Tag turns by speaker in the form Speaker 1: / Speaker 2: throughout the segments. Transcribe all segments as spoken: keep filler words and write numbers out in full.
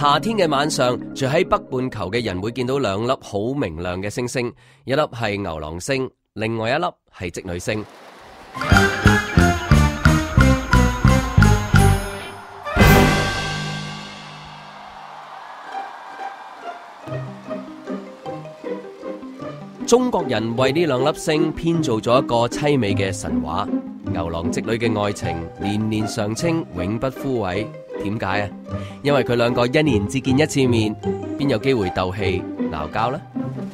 Speaker 1: 夏天嘅晚上，住喺北半球嘅人會見到兩粒好明亮嘅星星，一粒係牛郎星，另外一粒係織女星。中國人為呢兩粒星編造咗一個淒美嘅神話，牛郎織女嘅愛情年年常青，永不枯萎。點解啊？因為佢兩個一年只見一次面，邊有機會鬥氣鬧交呢？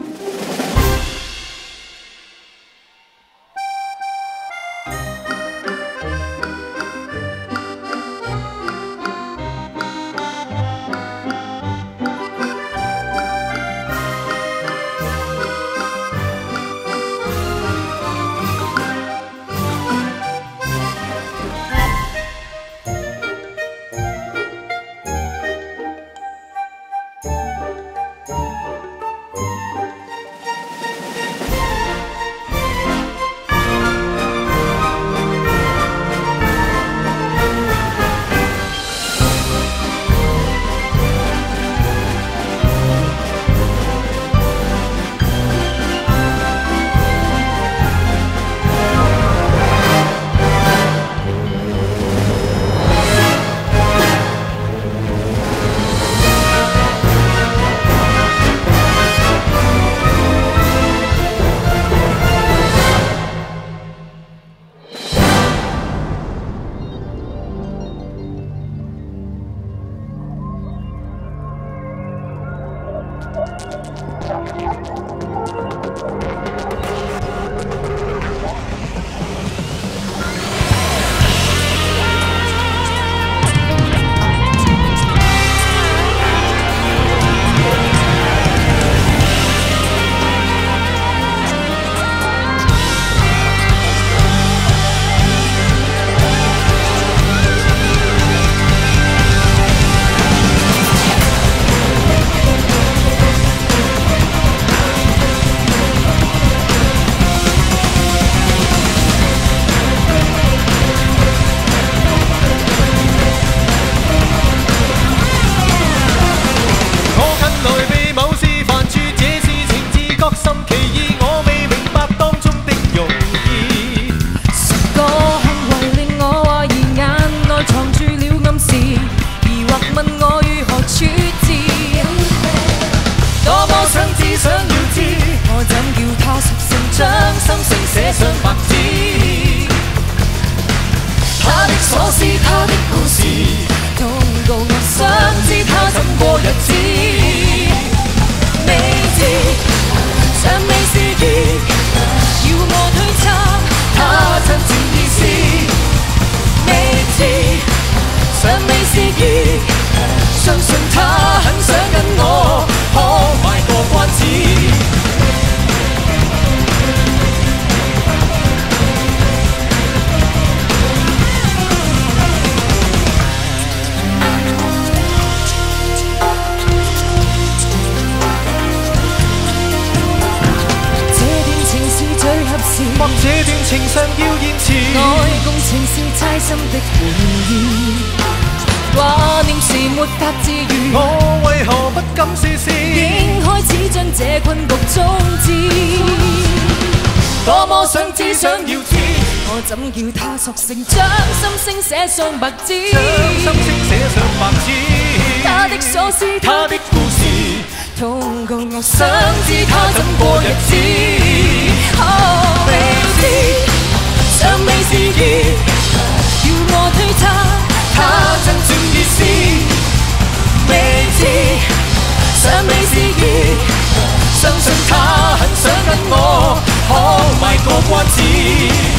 Speaker 2: 怎叫他索性將心聲寫上白紙？
Speaker 3: 將心聲寫上白紙。
Speaker 2: 他的所思，
Speaker 3: 他的故事，
Speaker 2: 痛共我想知他怎過日子。哦，未知，尚未是意，要我推測，他真正意思。未知，尚未是意，相信他很想跟我可邁過關子。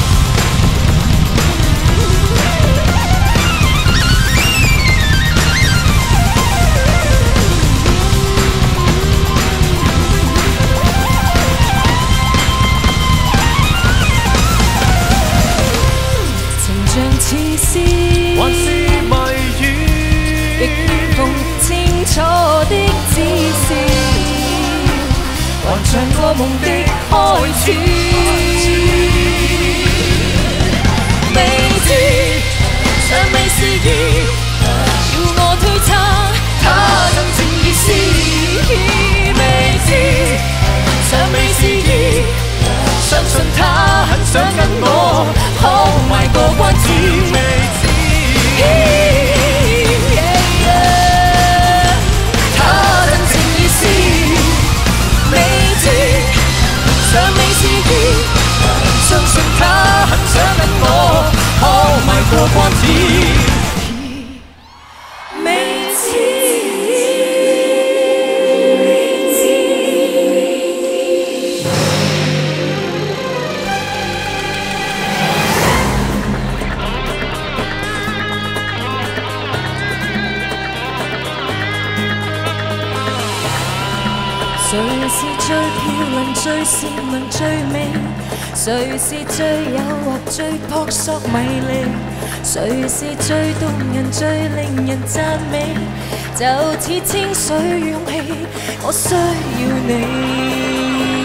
Speaker 3: 還是謎語，
Speaker 2: 亦碰清楚的指示，還像個夢的開始。未知，尚未是意，要我推測他。 最漂亮、最善良、最美？誰是最誘惑、最撲朔迷離？誰是最動人、最令人讚美？就似清水湧起，我需要你。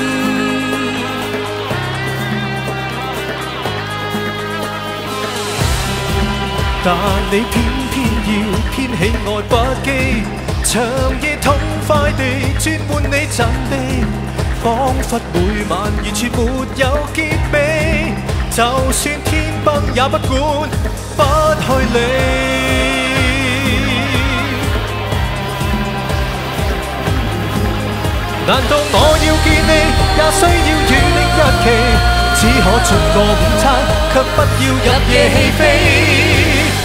Speaker 3: 但你偏偏要編起愛不羈，長夜痛快地專換你陣地，彷彿每晚完全沒有結尾，就算天崩也不管，不去理。難道我要見你，也需要與你一期，只可盡個午餐，卻不要入夜戲飛。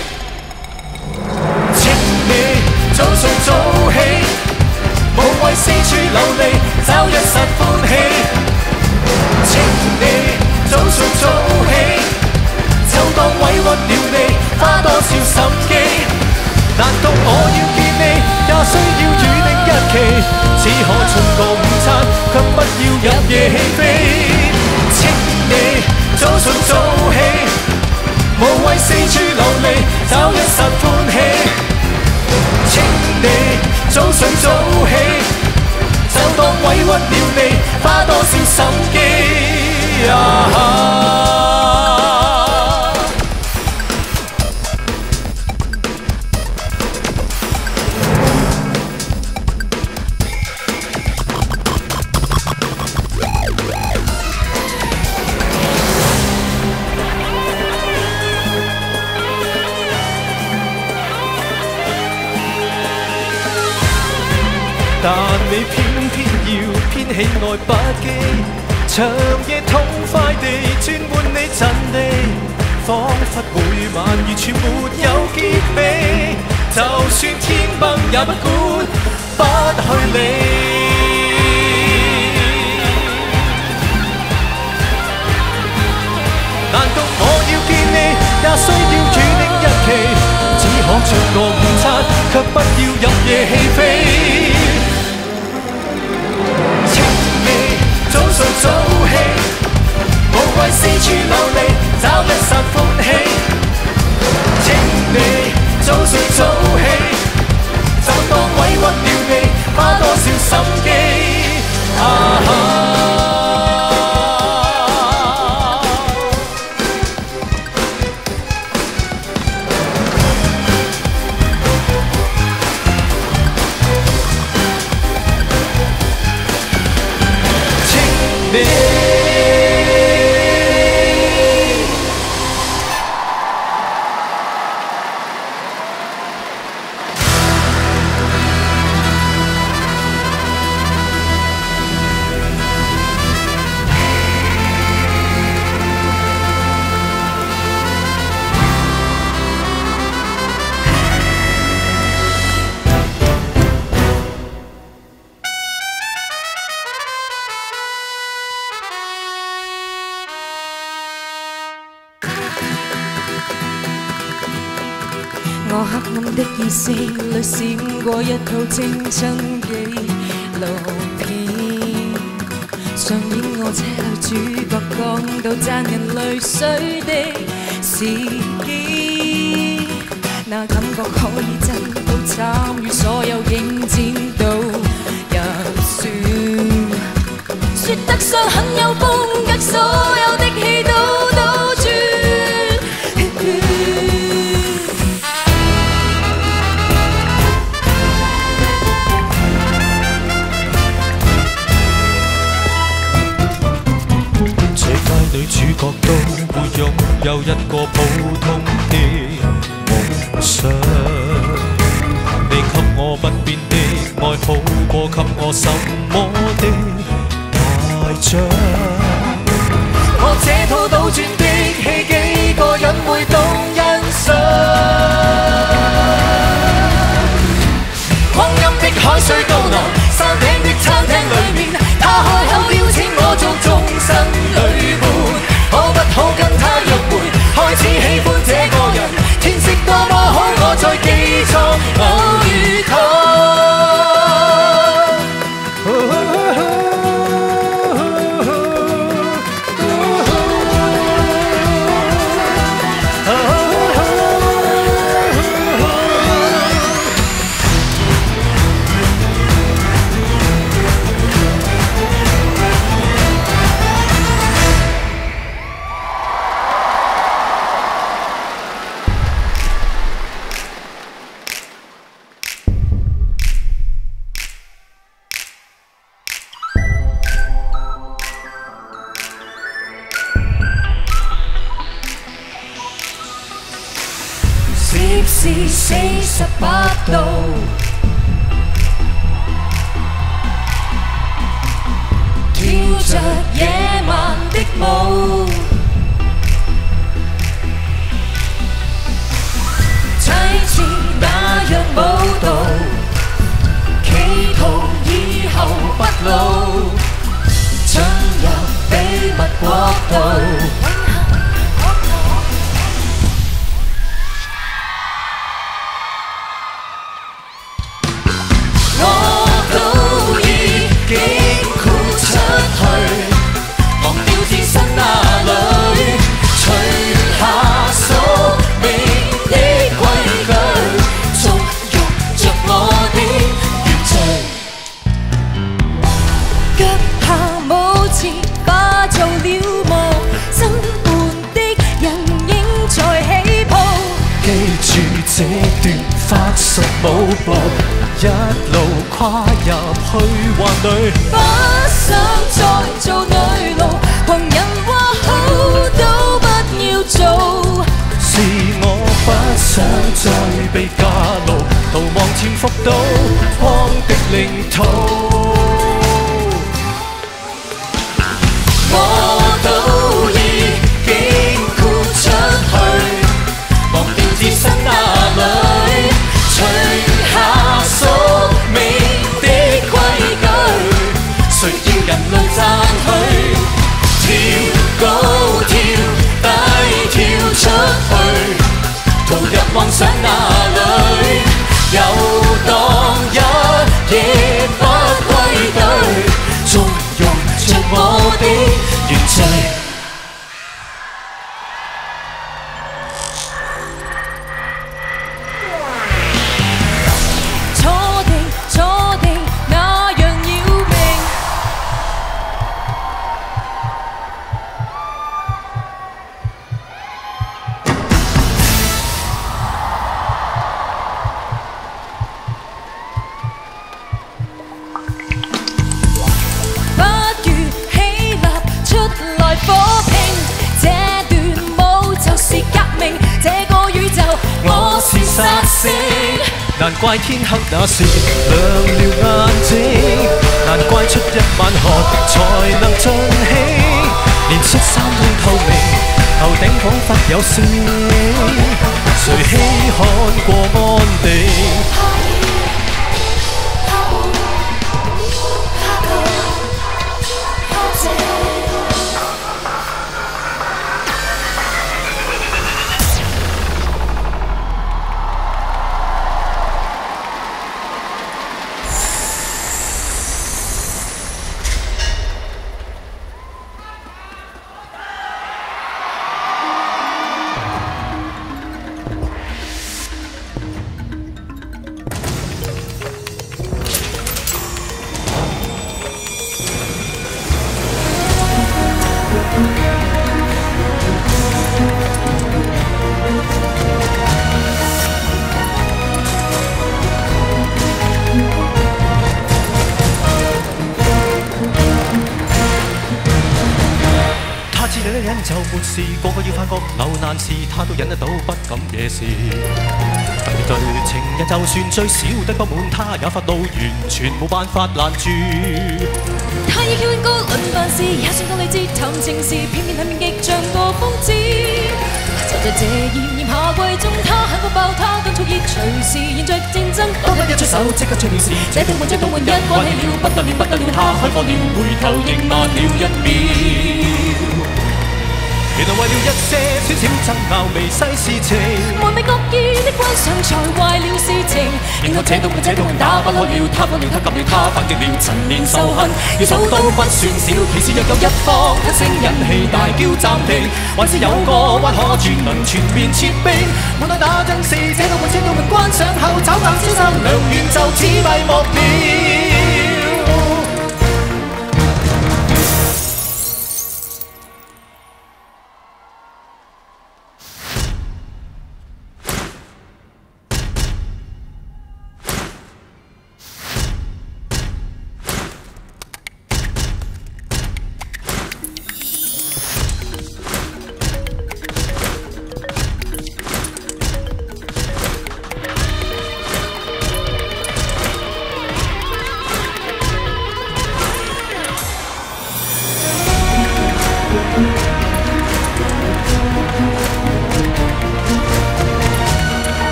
Speaker 3: 早睡早起，無謂四處流離，找一剎歡喜。請你早睡早起，就當委屈了你，花多少心機。難道我要見你，也需要與你一期，只可盡個午餐，卻不要入夜戲飛。請你早睡早起，無謂四處流離，找一剎歡喜。請你早睡早起，就當委屈了你，花多少心機啊！但你偏偏要編起愛不羈，長夜痛快地專換你陣地，彷彿每晚完全沒有結尾，就算天崩也不管，不去理。難道我要見你，也需要與你一期，只可盡個午餐，卻不要入夜戲飛。早睡早起，無謂四處流離，找一剎歡喜。請你早睡早起，就當委屈了你，花多少心機啊！
Speaker 2: 我黑暗的意識裏閃過一套青春紀錄片，上演我車裏主角講到賺人淚水的事件，那感覺可以真到參與所有影展都入選，說得上很有風格，所有的戲都倒轉。
Speaker 3: 女主角都會擁有一個普通的夢想，你給我不變的愛好過給我什麼的大獎。我這套倒轉的戲幾個人會懂欣賞，光陰的海水倒流，山頂的餐廳裏面，他開口邀請我做終身女伴。可不可跟他約會？開始喜歡這個人，天色多麼好，我再記錯偶遇他。
Speaker 2: 攝氏四十八度。跳着野蠻的舞，砌似那樣舞蹈，企圖以後不老，進入秘密國度。
Speaker 3: 這段法術舞步，一路跨入去幻侶。
Speaker 2: 不想再做女奴，旁人話好都不要做。
Speaker 3: 是我不想再被駕奴，逃亡潛伏到光的領土。我都已經豁出去，忘掉自身那裏，除下宿命的規矩，誰要人類讚許？跳高跳低跳出去，逃入妄想那裏，遊蕩一夜不歸隊，縱容着我的原罪。難怪天黑那時亮了眼睛，難怪出一晚汗才能盡興，連恤衫都透明，頭頂彷彿有星，誰稀罕過安定？就沒事，個個要發覺流難事，他都忍得到，不敢惹事。對對，情人就算最小的不滿，他也發怒，完全冇辦法攔住。
Speaker 2: 他已勸告論辦事，也算到理智談情時，偏偏裡面極像個瘋子。就在這炎炎夏季中，他很火爆，他當速熱，隨時現着戰爭。當他一出手，即刻出了事，這道門這道門一關起了，不得了不得了，他開放了，回頭仍慢了一秒。原來為了一些小小爭拗，微細事情， 完美惡意的關上才壞了事情。然後這道門這道門打不開了，他慌了他急了他反擊了，陳年仇恨要數都不算少。其實若有一方一聲引氣大叫暫停，還是有個彎可轉能全面撤兵。無奈那陣時，這道門這道門關上後，找淡消散良緣就此閉幕了。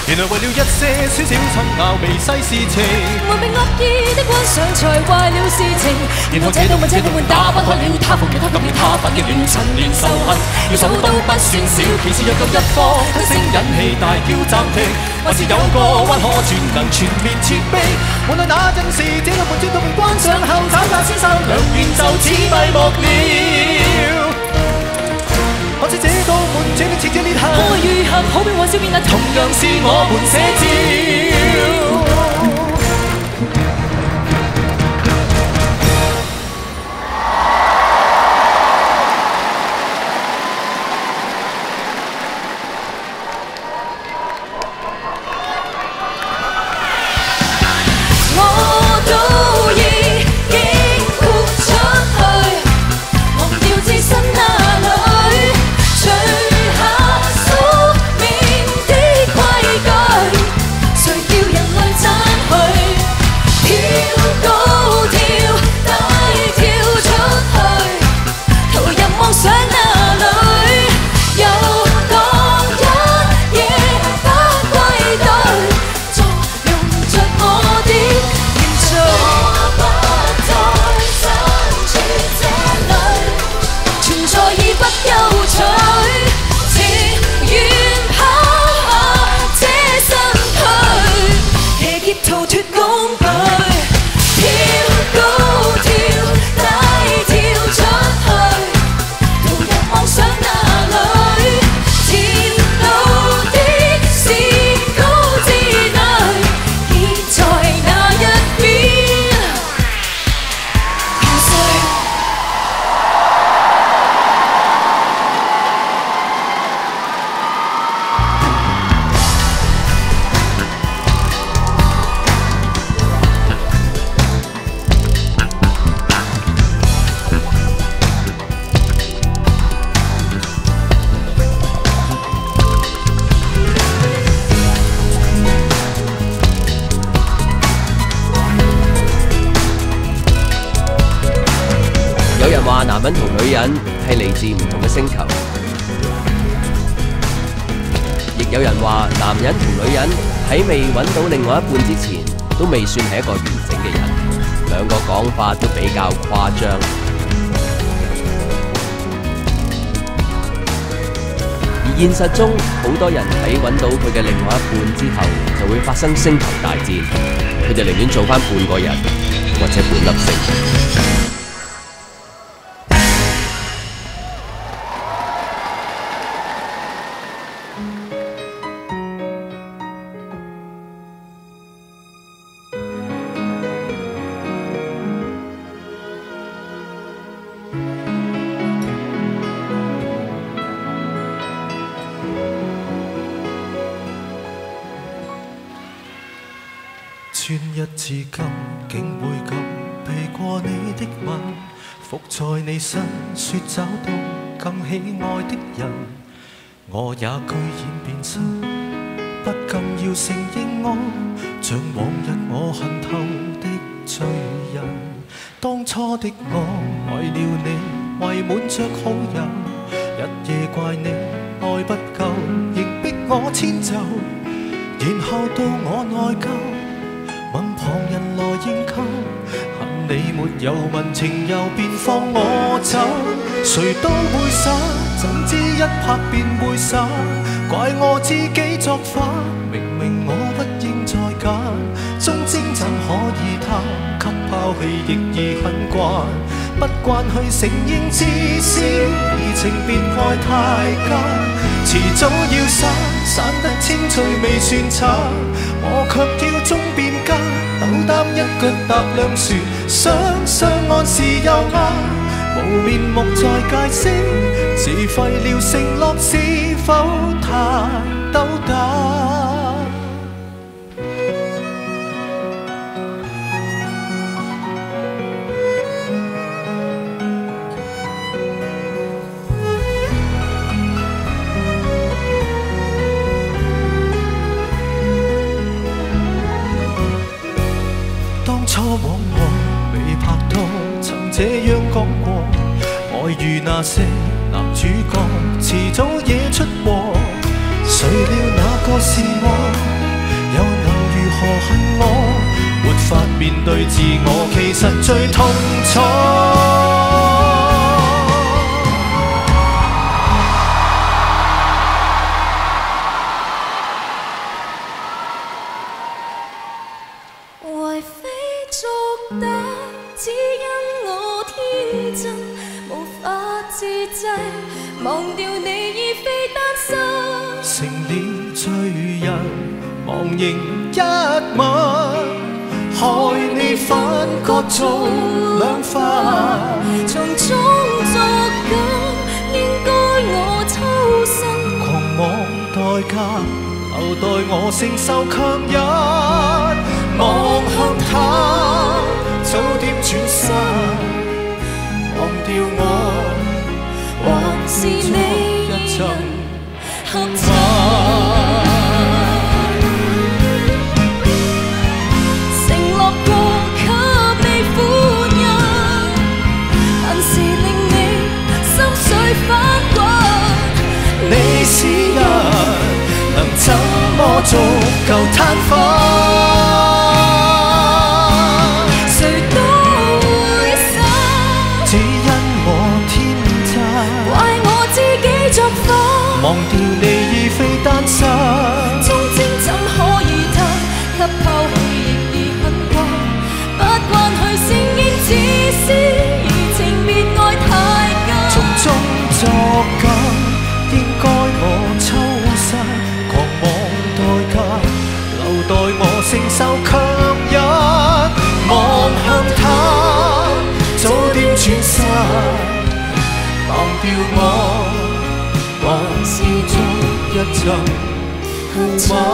Speaker 3: 原來為了一些小小爭拗微細事情，
Speaker 2: 沒被惡意的幻想才壞了事情。然後這道門這道門打不開了，他放了他急了他反擊亂陳亂仇恨，要手都不算少。其次若有一方吞聲忍氣大叫暫停，還是有個彎可轉能全面撤避。無奈那陣時這道門這道門關上後，找架先生兩面就此閉幕了。可知這道門這邊似這裂痕，可遇合好比玩笑面，那同樣是我們寫照。
Speaker 1: 有人話男人同女人係嚟自唔同嘅星球，亦有人話男人同女人喺未揾到另外一半之前，都未算係一個完整嘅人。兩個講法都比較誇張。而現實中，好多人喺揾到佢嘅另外一半之後，就會發生星球大戰。佢哋寧願做返半個人，或者半粒星。
Speaker 3: 專一至今，竟會咁避過你的吻，伏在你身，說找到更喜愛的人，我也居然變身，不禁要承認我像往日我恨透的罪人。當初的我為了你，為滿着好友，日夜怪你愛不夠，仍逼我遷就，然後到我內疚。問旁人來應購，恨你沒有問情又便放我走，誰都會耍，怎知一拍便會散，怪我自己作反，明明我不應再揀，忠貞怎可以他給拋棄，亦已很慣，不慣去承認自私，而情便愛太奸，遲早要散，散得清脆未算慘，我卻要終變奸，斗擔一腳踏兩船，想相安是又啱，無面目再解釋，自廢了承諾是否太斗膽？初往我未拍拖，曾這樣講過，愛與那些男主角，遲早惹出禍。誰料那個是我， 最痛楚。
Speaker 2: 为非作歹，只因我天真，无法自制，忘掉你已非单身。
Speaker 3: 成了罪人，忘形一吻，害你分割做兩份。
Speaker 2: 從中作梗，應該我抽身。
Speaker 3: 狂妄代價，留待我承受強忍。望向他，早點轉身，忘掉我，
Speaker 2: 還是你
Speaker 3: 一陣
Speaker 2: 合襯。承諾過給你歡欣，但是令你心水翻滾。
Speaker 3: 你是人，能怎麼足夠攤分？忘掉你已非單身，
Speaker 2: 忠貞怎可以褪？給拋棄亦已很慣，不慣去承認自私，而情別愛太近。
Speaker 3: 從中作梗，應該我抽身，狂妄代價，留待我承受強忍。望向他，早點轉身，忘掉我。還是做一陣互吻，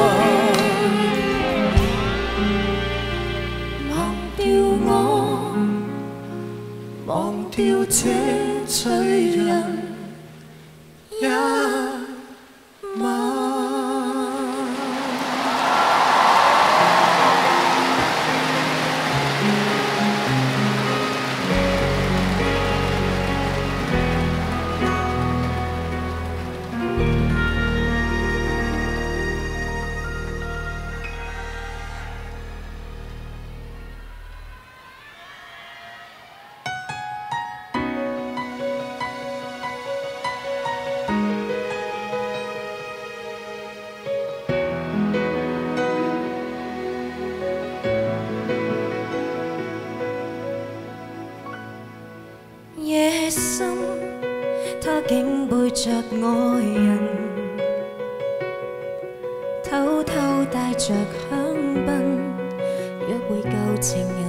Speaker 2: 忘掉我，
Speaker 3: 忘掉這醉人一吻。
Speaker 2: 夜深，他竟背着愛人，偷偷帶着香檳，約會舊情人。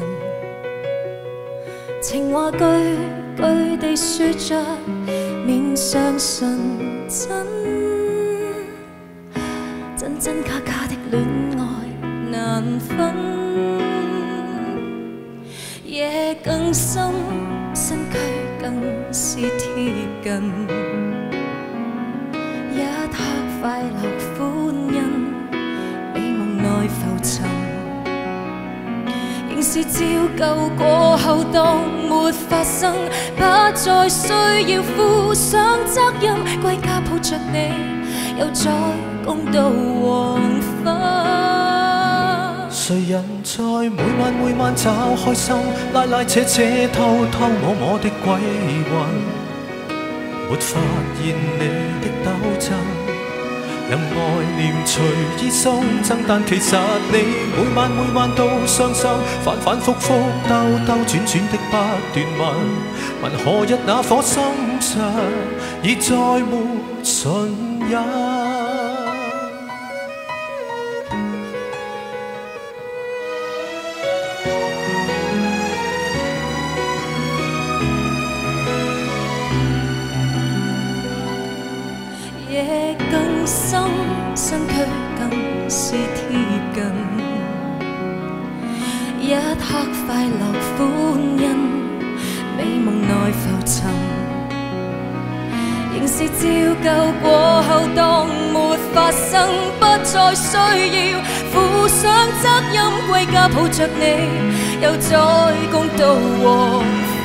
Speaker 2: 情話句句地說着，面上純真，真真假假的戀愛難分。夜更深，身軀更是貼近，一刻快樂歡欣，美夢內浮沉，仍是照舊過後當沒發生，不再需要負上責任，歸家抱着你，又再共度黃昏。
Speaker 3: 誰人在每晚每晚找開心，拉拉扯扯偷偷摸摸的鬼魂，沒發現你的鬥爭，任愛念隨意送贈，但其實你每晚每晚都傷心，反反覆覆兜兜轉轉的不斷問，問何日那顆心上已再沒信任。
Speaker 2: 夜更深，身軀更是貼近，一刻快樂歡欣，美夢內浮沉，仍是照舊過後當沒發生，不再需要負上責任，歸家抱着你，又再共度黃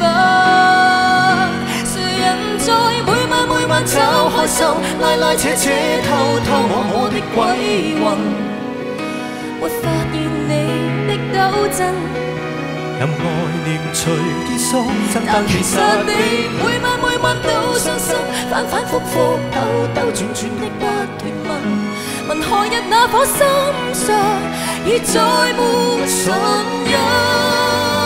Speaker 2: 昏。人在每晚每晚找開心，拉拉扯扯偷偷摸摸的鬼魂，沒發現你的鬥爭，
Speaker 3: 任愛念隨意疏增，
Speaker 2: 但其實你每晚每晚都傷心，反反覆覆兜兜轉轉的不斷問，問何日那顆心上已再沒信任。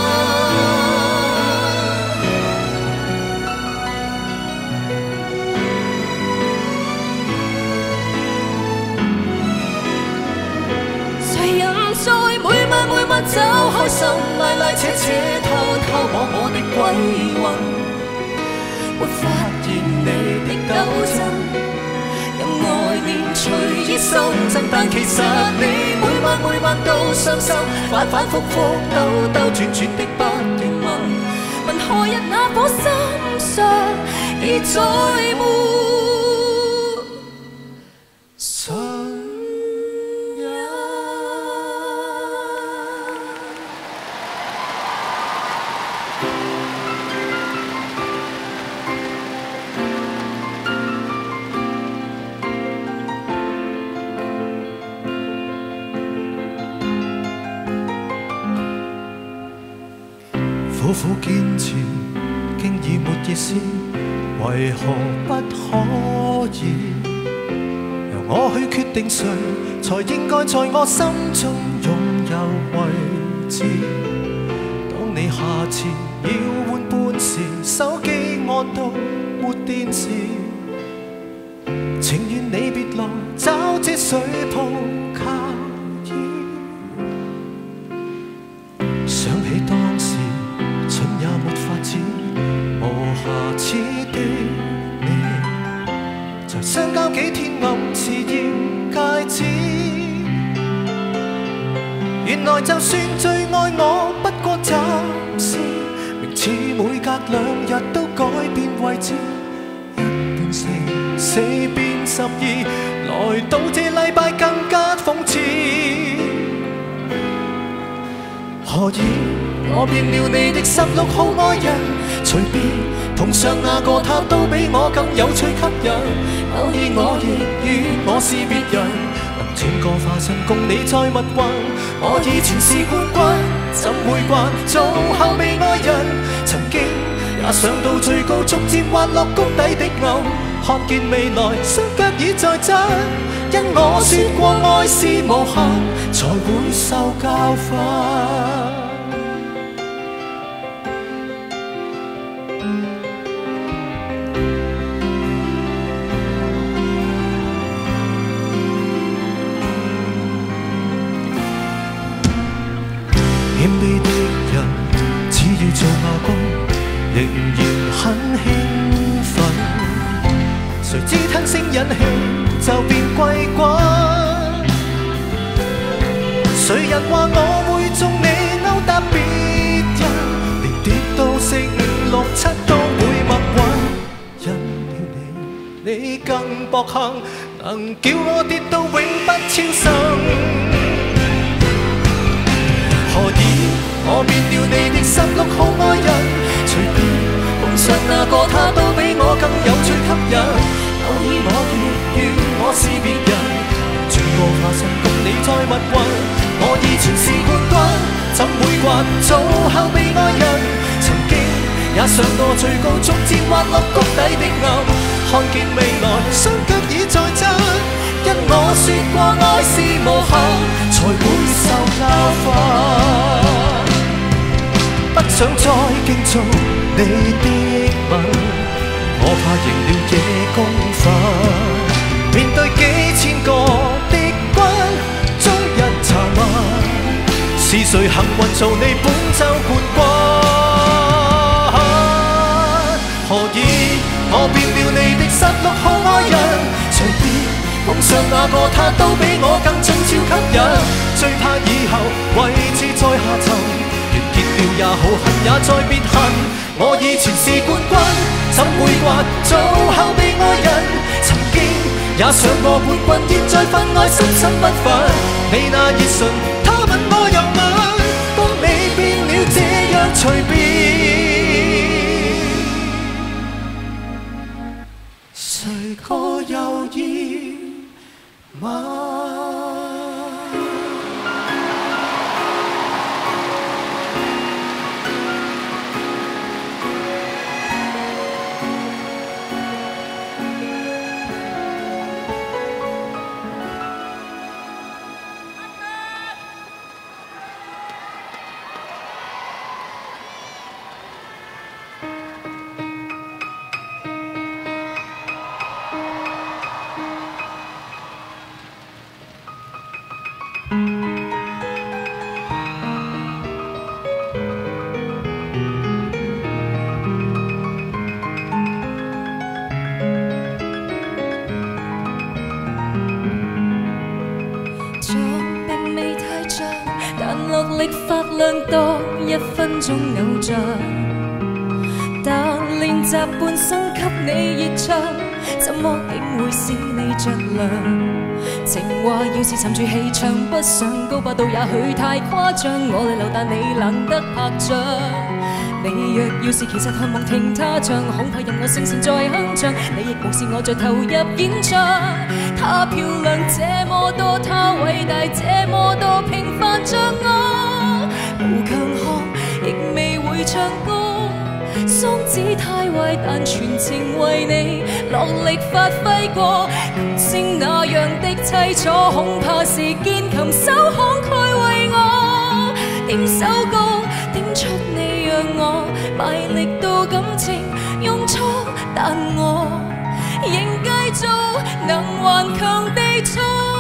Speaker 2: 在每晚每晚找開心，拉拉扯扯，偷偷摸摸的鬼魂，沒發現你的糾纏，任愛念隨意心增，但其實你每晚每晚都傷心，反反覆覆兜兜轉轉的不斷問，問何日那顆心上已再沒。
Speaker 3: 苦苦堅持，經已沒意思，為何不可以由我去決定誰才應該在我心中擁有位置？當你下次要換伴時，手機按到沒電池，情願你別來找這水泡靠倚。想起當時蠢也沒法子，無瑕疵的你，才相交幾天暗示要戒指。原來就算最愛我，不過暫時，明似每隔兩日都改變位置，一變四，四變十二，來到這禮拜更加諷刺。何以我變了你的十六號愛人？隨便碰上那個他都比我更有趣吸引。偶爾我亦與我是別人，能轉個化身共你再蜜運。我以前是冠軍，怎會慣做後備愛人？曾經也上到最高，逐漸滑落谷底的暗，看見未來雙腳已在震。因我說過愛是無限，才會受教訓。謙卑的人只要做亞軍，仍然很興奮。誰知吞聲忍氣就變季軍。誰人話我會中你勾搭別人，連跌到四五六七都會默允。因了你，你更薄幸，能叫我跌到永不超生。何以我變了你的十六號愛人？隨便碰上那個他都比我更有趣吸引。偶爾我亦與我是別人，轉個化身共你再蜜運。我以前是冠軍，怎會慣做後備愛人？曾經也上過最高，逐漸滑落谷底的暗，看見未來雙腳已在震。因我說過愛是無限，才會受教訓。不想再競逐你的吻，我怕贏了野公憤。面對幾千個敵軍，終日查問，是誰幸運做你本週冠軍？何以我變了你的十六號愛人？隨便碰上那個他都比我更俊俏吸引，最怕以後位置再下沉，完結了也好，恨也再別恨。我以前是冠軍，怎會慣做後備愛人？曾經也上過冠軍，現在分愛深深不忿。你那熱唇，他吻我又吻，當你變了這樣隨便，誰個又意？
Speaker 2: 力發亮多一分鐘偶像，但練習半生給你熱唱，怎麼竟會使你着涼？情話要是沉住氣唱不上高八度，也許太誇張。我淚流但你懶得拍掌。你若要是其實渴望聽他唱，恐怕任我聲線再鏗鏘，你亦無視我在投入演唱。她漂亮這麼多，她偉大這麼多，平凡像我，無強項亦未會唱歌。嗓子太壞，但全情為你落力發揮過。琴聲那樣的凄楚，恐怕是鍵琴手慷慨為我點首歌，點出你讓我賣力到感情用錯，但我仍繼續能頑強地唱。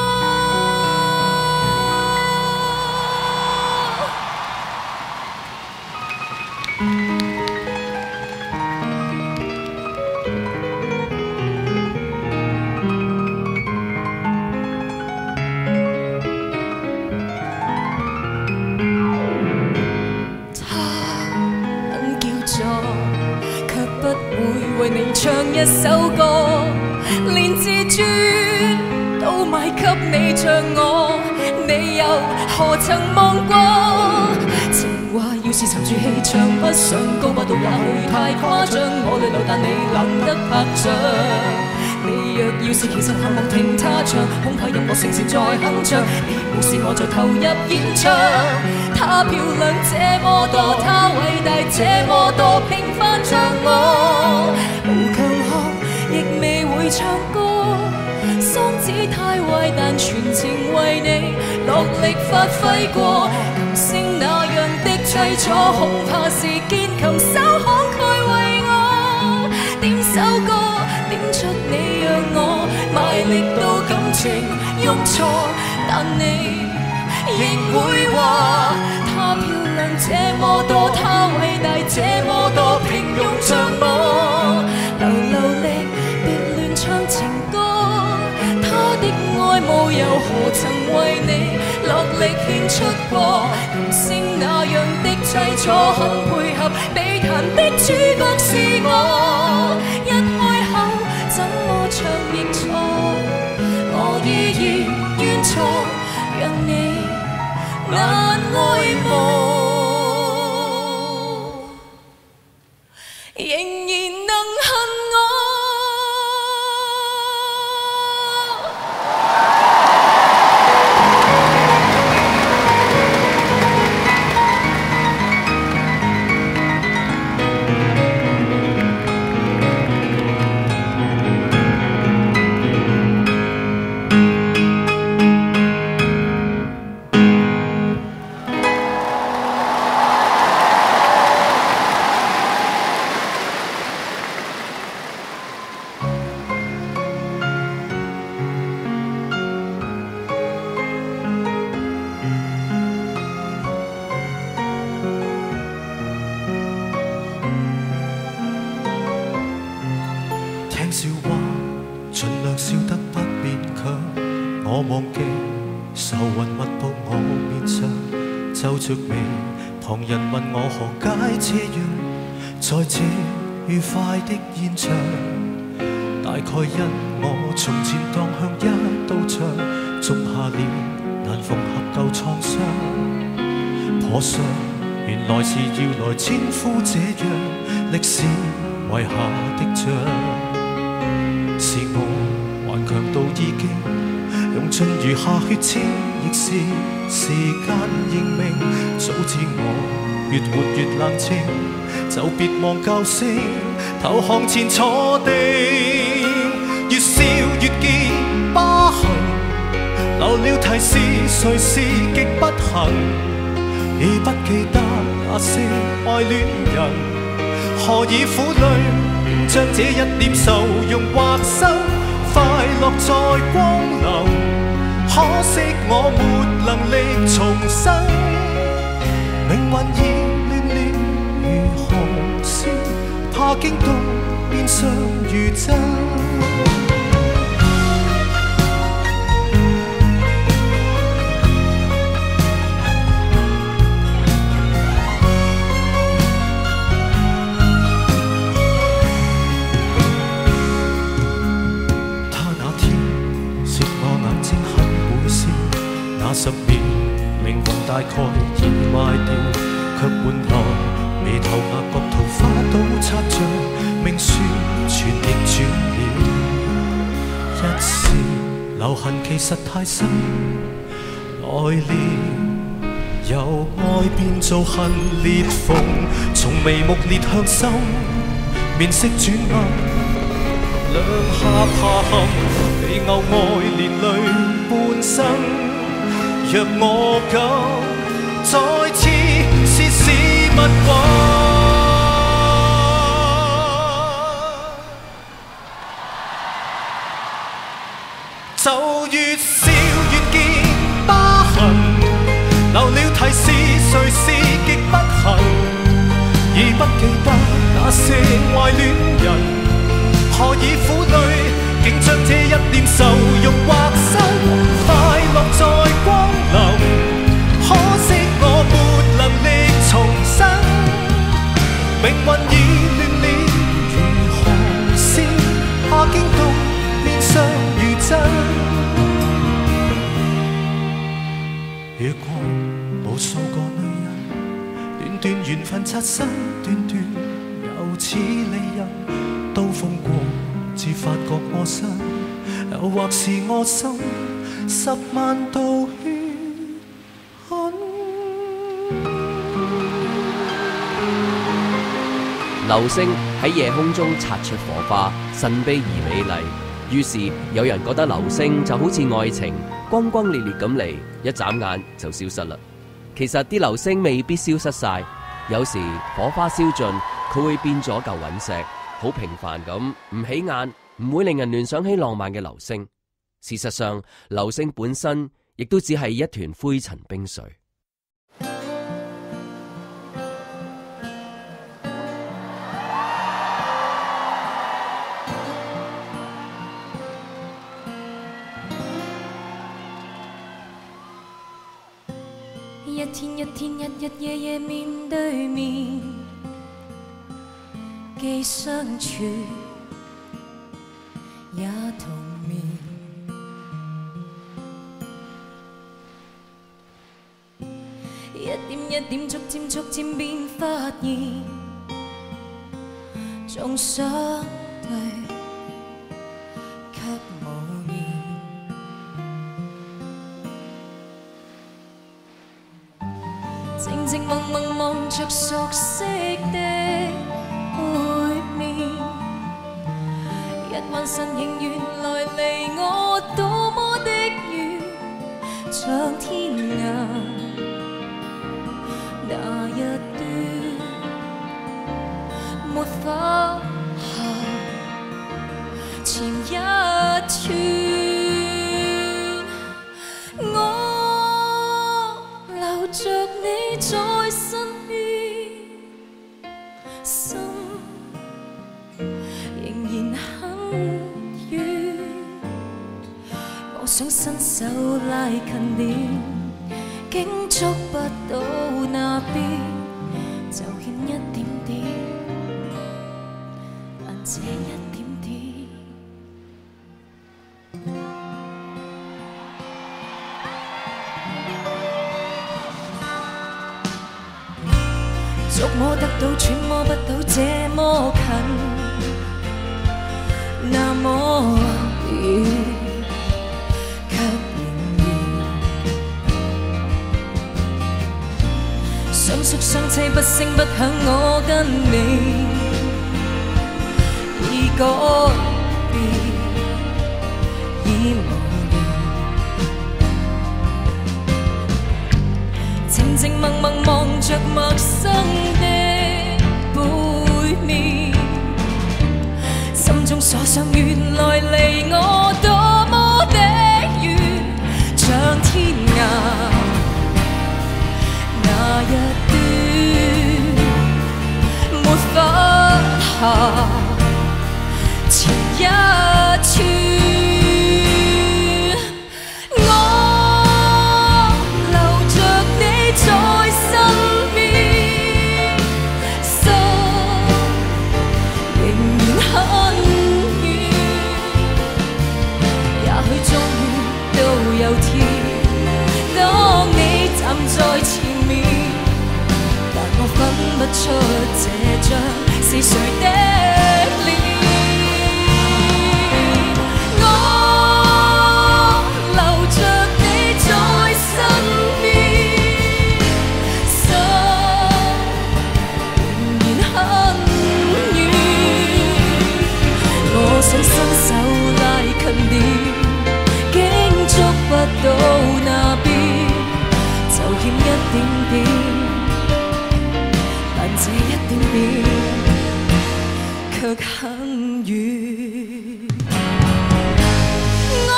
Speaker 2: 為你唱一首歌，連自尊都賣給你唱我，你又何曾望過？情話要是沉住氣唱不上高八度，也許太誇張。我淚流但你懶得拍掌。你若要是其實渴望聽他唱，恐怕任我聲線再鏗鏘，你無視我在投入演唱。她漂亮這麼多，她偉大這麼多，平凡像我，無強項亦未會唱歌。嗓子太壞，但全情為你落力發揮過。琴聲那樣的凄楚，恐怕是鍵琴手慷慨為我點首歌，點出你讓我賣力到感情用錯，但你亦會話她漂亮這麼多，她偉大這麼多，平庸像我流流力別亂唱情歌。她的愛慕又何曾為你落力獻出過？琴聲那樣的凄楚，很配合被彈的主角是我。一開口怎麼唱亦錯，我依然冤錯，讓你難愛慕，仍然能恨我。着眉，旁人問我何解這樣，在這愉快的現場，大概因我從前當向一道牆，種下了難縫合舊創傷。破傷原來是要來千夫這樣，歷史遺下的像，是我頑強到已經用盡餘下血清，亦是時間認命。早知我越活越冷清，就別忘教聲，投降前坐定。越笑越見疤痕，留了提示誰是極不幸，已不記得那些愛戀人，何以苦淚將這一點愁容畫收，快樂在光臨，可惜我沒能力重生，命運已亂亂如航線，怕驚動變相如真。
Speaker 3: 十年，靈魂大概已壞掉，卻換來眉頭額角桃花都擦着，命書全逆轉了。一時留痕其實太深，來年由愛變做恨裂縫，從眉目裂向心，面色轉暗，兩下下陷，被偶愛連累半生。若我敢再次試試勿怪，就越笑越見疤痕，留了提示誰是極不幸，已不記得那些壞戀人，何以苦淚竟將這一點愁容劃身，快樂在光臨，可惜我沒能力重生，命運已亂了，如何先怕驚動面上如真。遇過無數個女人，短短緣分擦身，短短又似離人，都風過至發覺我身，又或是我心十萬道血痕。
Speaker 1: 流星喺夜空中擦出火花，神秘而美麗。於是有人覺得流星就好似愛情，轟轟烈烈咁嚟，一眨眼就消失啦。其實啲流星未必消失晒，有時火花燒盡，佢會變咗嚿隕石，好平凡咁，唔起眼，唔會令人聯想起浪漫嘅流星。事實上，流星本身亦都只係一團灰塵冰碎。
Speaker 2: 一天一天日日夜夜面對面，既相處也同眠，一點一點逐漸逐漸便發現，總相對卻無言。靜靜默默望着熟悉的背面，一彎身影原來離我多麼的遠，像天涯那一端，沒法行前一寸。我留着你在身邊，心仍然很遠。我想伸手拉近點，竟觸不到那邊，就欠一點點，但這一點點。捉摸得到，揣摩不到，這麼近，那麼遠，卻仍然相識相棲，不聲不響，我跟你已改變，已無靜靜默默望着陌生的背面，心中所想原來離我多麼的遠，像天涯那一端，沒法行前一寸。有天，當着是誰的臉。我留着你在身邊，心仍然很遠。我想伸手拉近點，竟觸不到那邊，就欠一點點，但這一點點卻很遠。我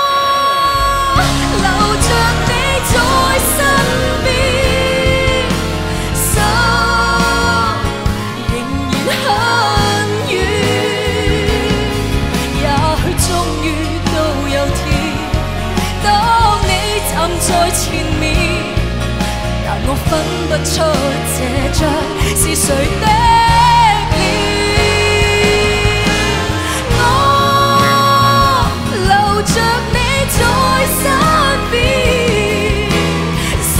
Speaker 2: 留着你在身邊，心仍然很遠。也許終於都有天，當你站在前面，但我分不出這張是誰的臉。我留着你在身邊，心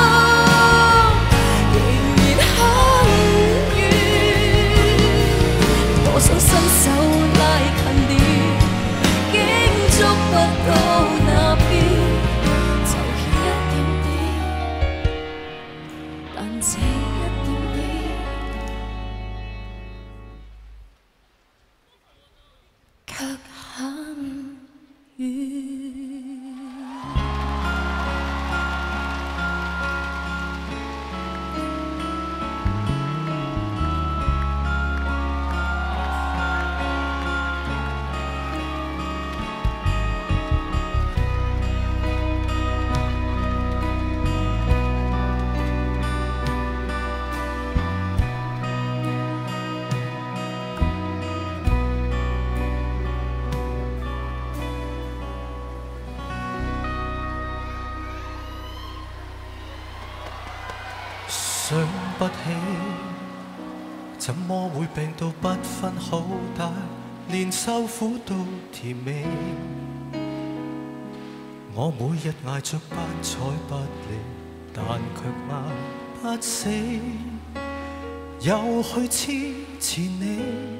Speaker 2: 仍然很遠。我想伸手拉近點，竟觸不到那邊，就欠一點點，但這一點點卻很遠。
Speaker 3: 想不起，怎麼會病到不分好歹，連受苦都甜美。我每日捱着不睬不理，但卻捱不死，又去痴纏你。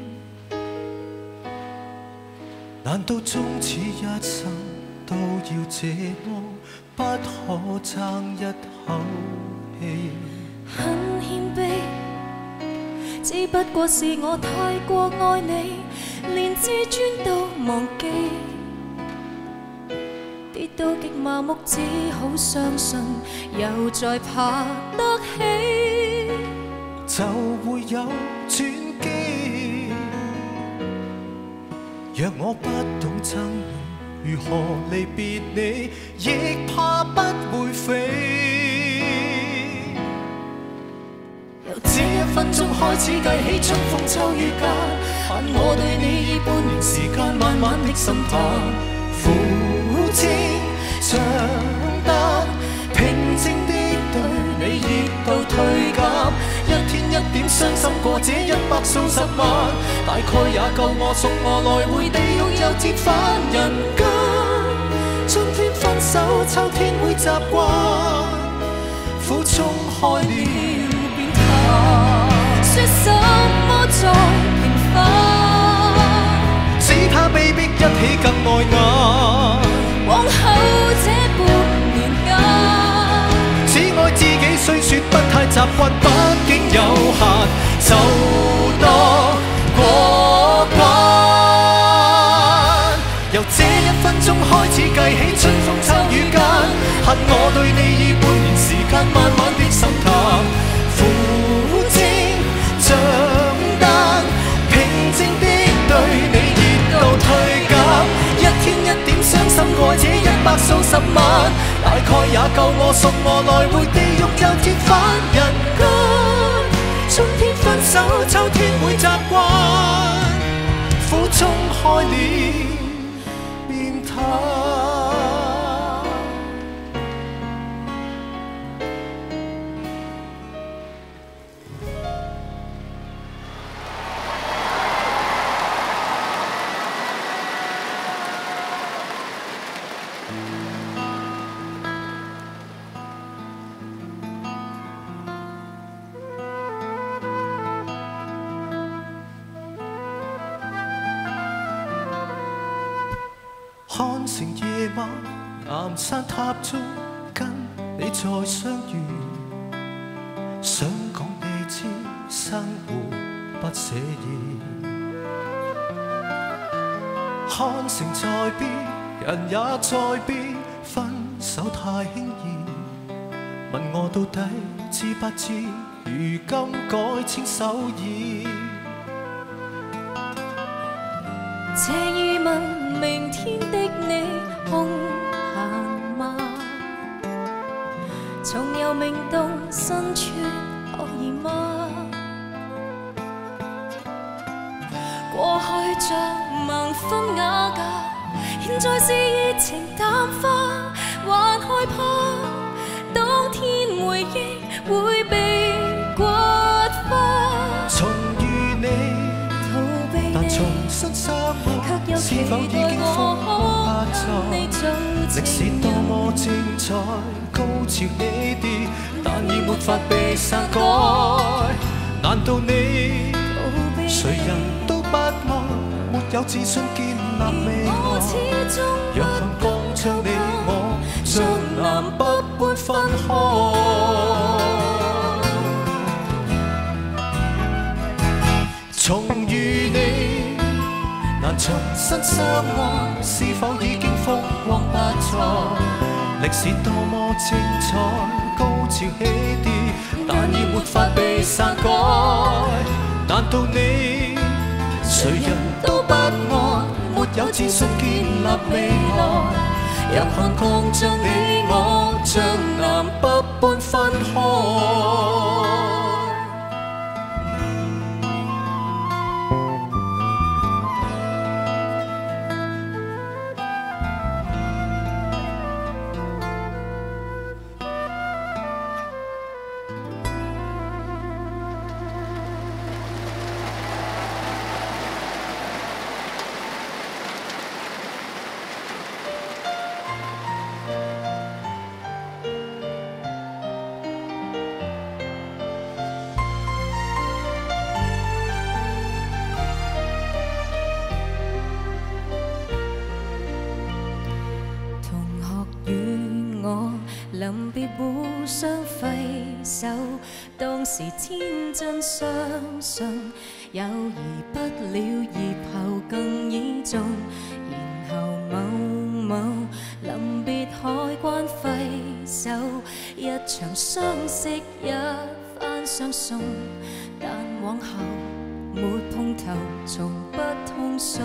Speaker 3: 難道終此一生都要這麼不可爭一口氣？
Speaker 2: 很謙卑，只不過是我太過愛你，連自尊都忘記，跌到極麻木，只好相信又再爬得起，
Speaker 3: 就會有轉機。若我不懂憎你，如何離別你，亦怕不會飛。由這一分鐘開始計起，春風秋雨間，限我對你已半年時間，慢慢的心淡，苦煎長擔，平靜的對你熱度退減，一天一點傷心過這一百數十萬，大概也夠我送我來回地獄又折返人間。春天分手，秋天會習慣，苦衝開了。
Speaker 2: 說什麼再平凡，
Speaker 3: 只怕被逼一起更愛眼。
Speaker 2: 往後這半年間，
Speaker 3: 只愛自己雖說不太習慣，畢竟有限，就當過關。由這一分鐘開始計起，春風秋雨間，恨我對你已半年時間，慢慢的心淡。苦煎長擔，平靜的對你熱度退減，一天一點傷心過這一百數十萬，大概也夠我送我來回地獄又折返人間。春天分手，秋天會習慣，苦衝開了便淡。 看成夜晚南山塔中跟你再相遇，想講你知生活不寫意，看成在變，人也在變，分手太輕易，問我到底知不知，如今改簽手意。
Speaker 2: 這疑問明天的你空閒嗎？從游明洞新村可以嗎？過去像盲婚啞嫁，現在是熱情淡化，還害怕當天回憶會被刮花。
Speaker 3: 重遇你，但重新相愛，是否已經風光不再？歷史多麼精彩，高潮起跌，但已沒法被篡改。難道你誰人都不愛，沒有自信建立未來？若恨光將你我像南北般分開。重遇你，難重新相愛，是否已經風光不再？歷史多麼精彩，高潮起跌，但已沒法被篡改。難道你誰人都不愛，沒有自信建立未來？若看光將你我像南北般分開。臨別互相揮手，當時天真相信友誼不了葉後更倚重，然後某某臨別海關揮手，一場相識一番相送，但往後沒碰頭，從不通訊。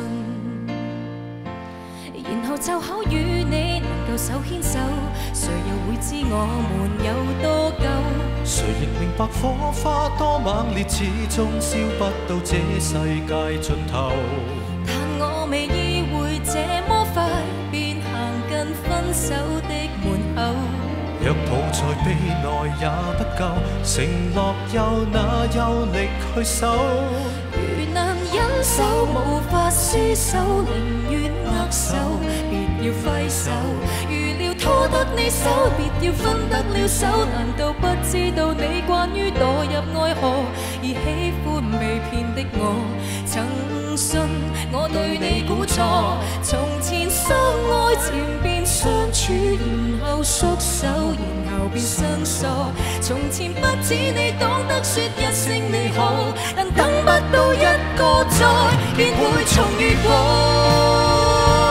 Speaker 3: 然後就考與你能夠手牽手，誰又會知我們有多久？ 誰亦明白火花多猛烈，始終燒不到這世界盡頭。
Speaker 2: 但我未意會這麼快便行近分手的門口。
Speaker 3: 若抱在臂內也不夠，承諾又哪有力去守？
Speaker 2: 如能忍手無法廝守，寧願握手，別要揮手。預料拖得你手，別要分得了手。難道不知道你慣於墮入愛河，而喜歡被騙的我？曾信我對你估錯，從前相愛前便相處，然後縮手，然後便生疏。從前不止你懂得說一聲你好，但等不到一個再，便會重遇過。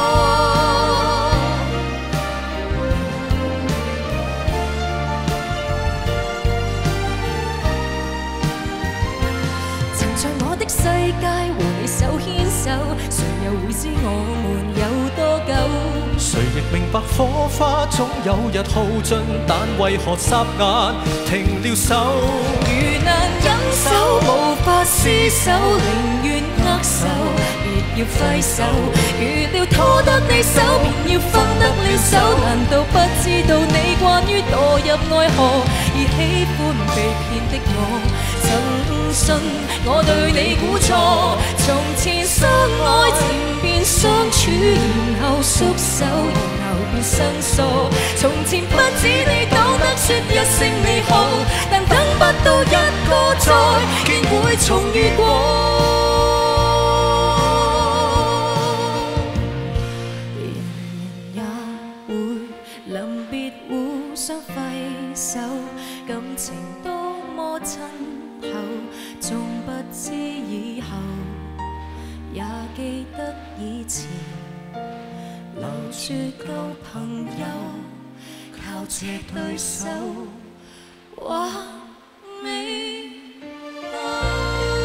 Speaker 2: 曾在我的世界和你手牽手，誰又會知我們有多久？
Speaker 3: 誰亦明白火花總有日耗盡，但為何霎眼停了手？
Speaker 2: 如能忍手無法廝守，寧願握手，別要揮手。預料拖得你手，便要分得了手。難道不知道你慣於墮入愛河，而喜歡被騙的我？曾信我對你估錯，從前相愛前便相處，然後縮手，然後便生疏。從前不止你懂得說一聲你好，但等不到一個再，便會重遇過。 會臨別互相揮手，感情多麼親厚，縱不知以後，也記得以前留住舊朋友，靠這對手或未來。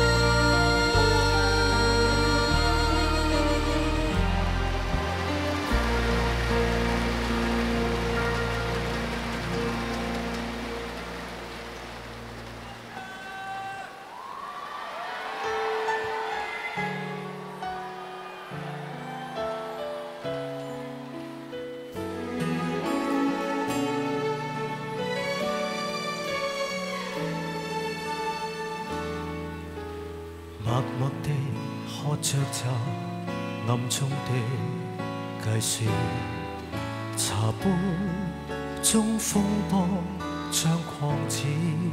Speaker 3: 默默地喝着酒，暗中的計算，茶杯中風波將擴展。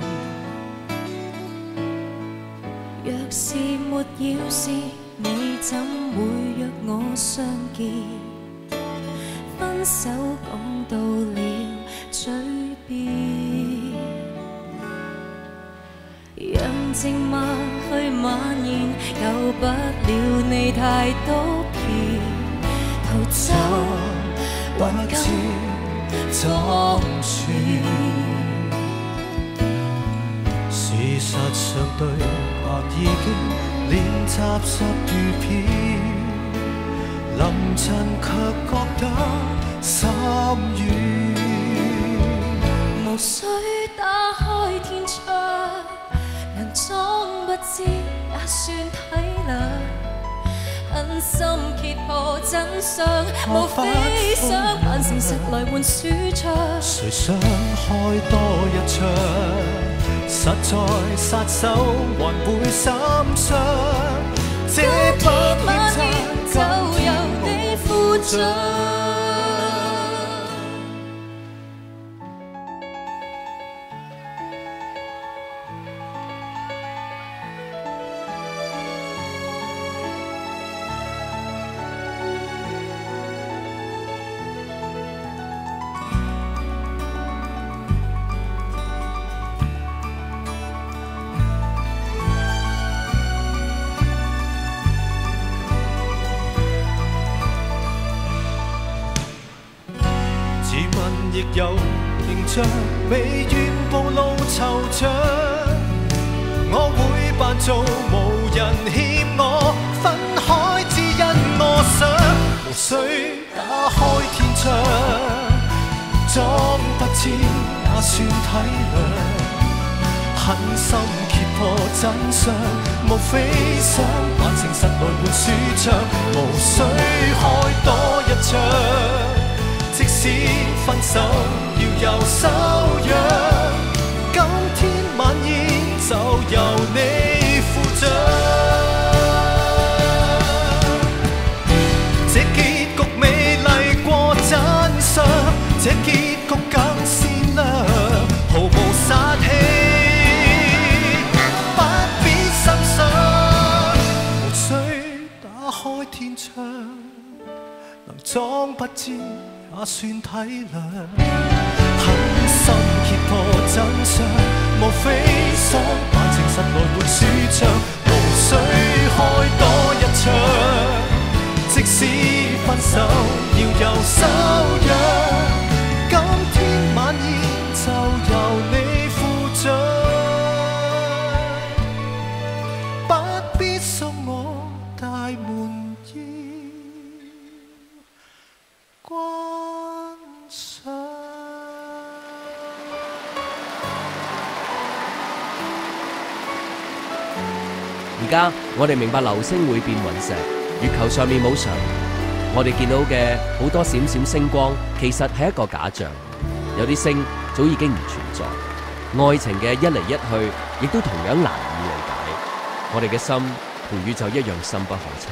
Speaker 2: 若是沒要事，你怎會約我相見？分手講到了嘴邊，讓靜默去蔓延，救不了你太多遍，逃走
Speaker 3: 或者裝蒜。事實上對白已經練習十餘遍，臨陣卻覺得心軟。
Speaker 2: 無需打開天窗，能裝不知也算體諒。狠心揭破真相，無非想扮誠實來換舒暢。
Speaker 3: 誰想開多一槍，實在殺手還會心傷。這不
Speaker 2: 晚宴就由你負責。
Speaker 3: 亦有形象，未願暴露惆悵。我會扮做無人欠我，分開只因我想，無需打開天窗，裝不知也算體諒。狠心揭破真相，無非想扮誠實來換舒暢，無需開多一槍。即使分手要有修養，今天晚宴就由你負責。這結局美麗過真相，這結局更善良，毫無殺氣，不必心傷。無需打開天窗，能裝不知也算體諒，狠心揭破真相，無非想扮誠實來換舒暢，無需開多一槍。即使分手要有修養，今天晚宴就由你負責，不必送我大門宴。
Speaker 1: 而家我哋明白流星會變隕石，月球上面冇常，我哋見到嘅好多閃閃星光，其實係一個假象。有啲星早已經唔存在，愛情嘅一嚟一去，亦都同樣難以理解。我哋嘅心同宇宙一樣深不可測。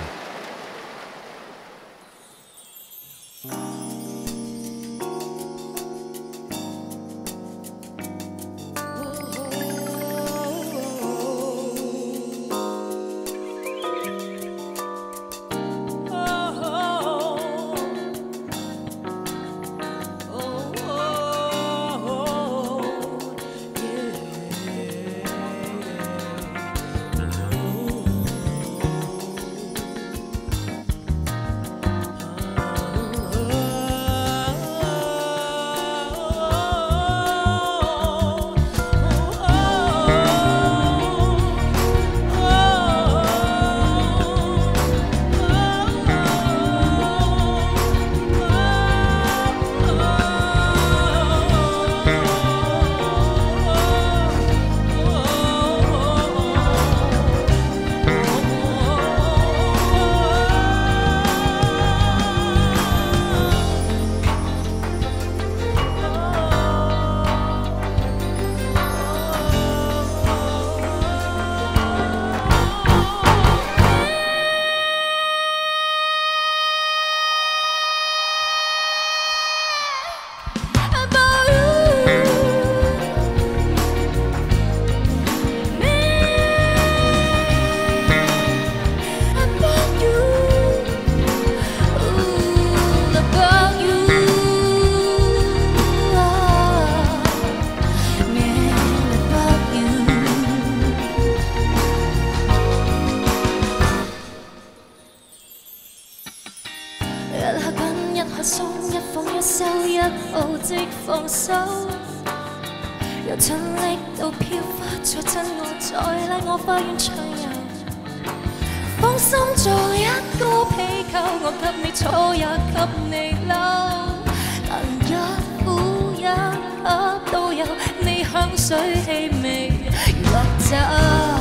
Speaker 2: 步即放手，由盡力到飄忽，再親我，再拉我花園暢遊。放心做一個被扣，我給你錯也給你嬲，但一呼一吸都有你香水氣味如落酒。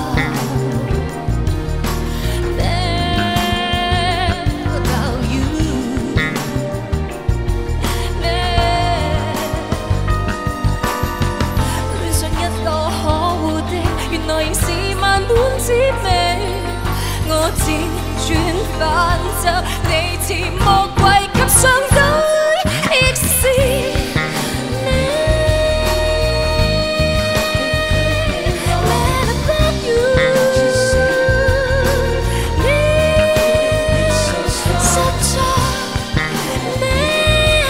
Speaker 2: 滋味，我輾轉反側，你似魔鬼給上對，亦是你。Let it love you， 你實在你。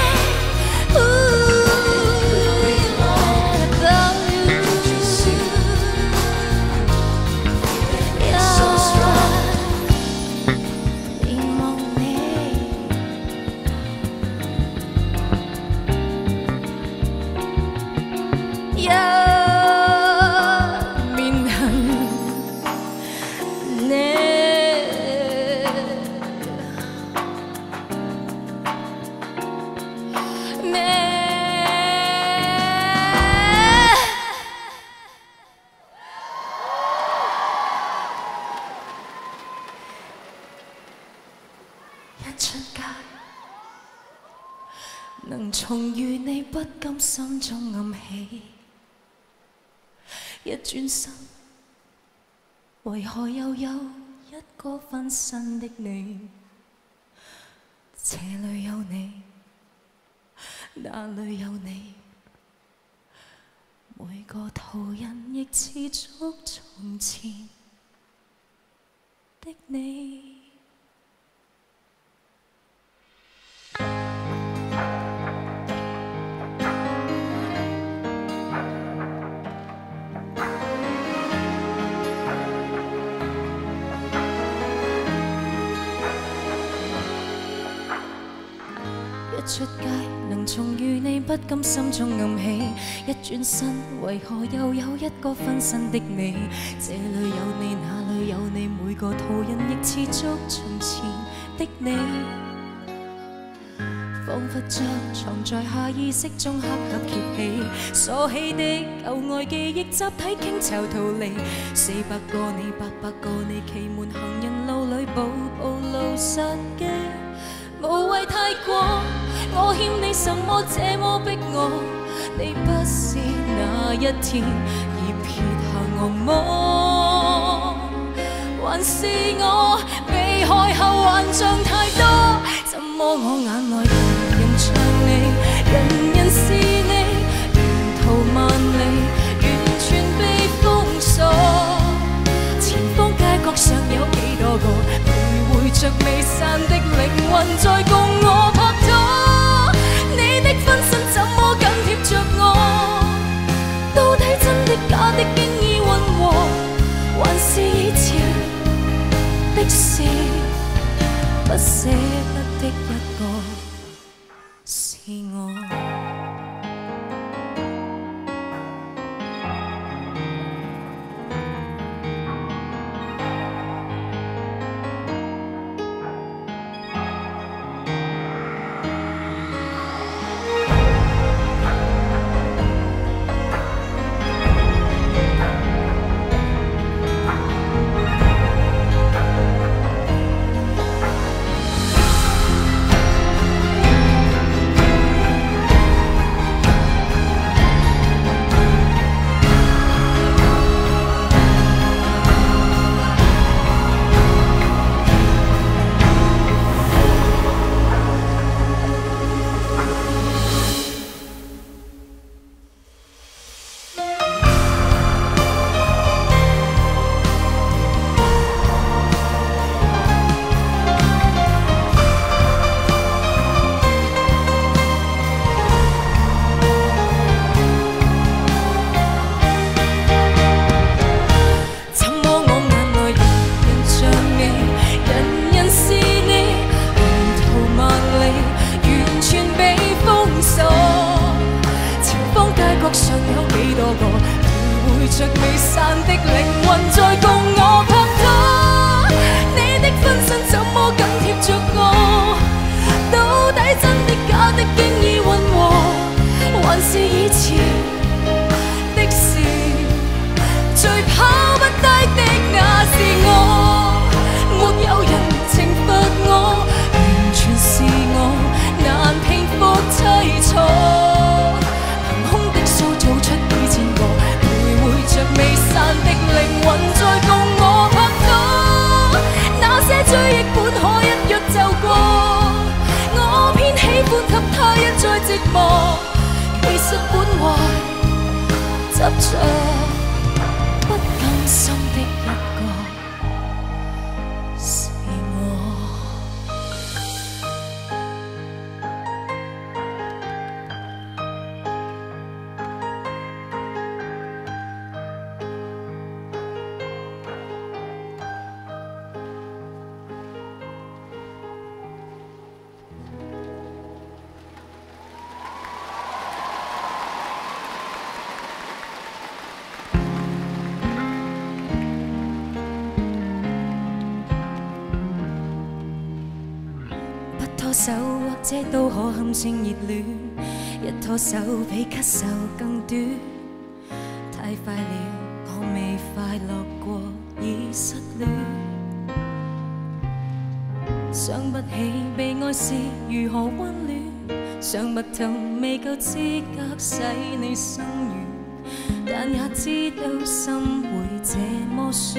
Speaker 2: 出街，能重遇你，不甘心中暗喜。一轉身，為何又有一個分身的你？這裏有你，那裏有你，每個途人亦似足從前的你。出街能重遇你，不甘心中暗喜。一轉身，為何又有一個分身的你？這裏有你，那裏有你，每個途人亦似足從前的你。彷彿將藏在下意識中黑盒揭起，鎖起的舊愛記憶集體傾巢逃離。四百個你，八百個你，奇門行人路裏步步路實嘅。無謂太過，我欠你什麼這麼逼我？你不是那一天已撇下我麼？還是我被害後幻象太多？怎麼我眼內人人像你，人人是你，沿途萬里完全被封鎖。前方街角上有幾多個徘徊着未散的靈魂在共我拍拖？你的分身怎麼緊貼着我？到底真的假的經已混和，還是以前的事？不捨得的一個是我。 上有幾多個徘徊着未散的靈魂在共我拍拖？你的分身怎麼緊貼着我？到底真的假的經已混和，還是以前的事？最拋不低的那是我，沒有人懲罰我，完全是我難平復凄楚。憑空的塑造出幾千個徘徊着未散的靈魂在共我拍拖，那些追憶本可一躍就過，我偏喜歡給他一再折磨。其實本懷執着不甘心的一個是我。拖手或者都可堪稱熱戀，一拖手比咳嗽更短。太快了，我未快樂過已失戀。想不起被愛是如何溫暖，想不通未夠資格使你心軟，但也知道心會這麼酸。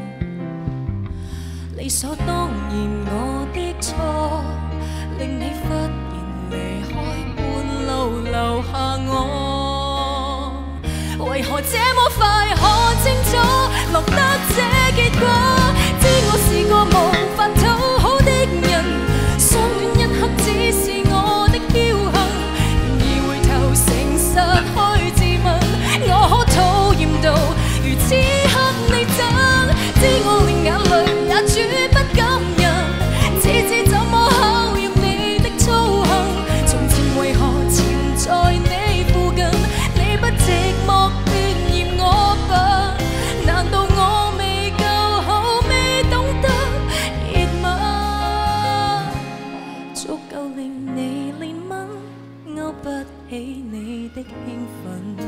Speaker 2: 理所當然我的錯，令你忽然離開，半路留下我。為何這麼快看清楚，落得這結果？知我是個無法討好的人，相戀一刻只是我的僥倖，然而回頭誠實去自問，我可討厭到如此刻你憎，知我連眼淚也絕不感人，只知怎麼考驗你的操行。從前為何纏在你附近，你不寂寞便嫌我笨？難道我未夠好，未懂得熱吻，足夠令你憐憫，勾不起你的興奮。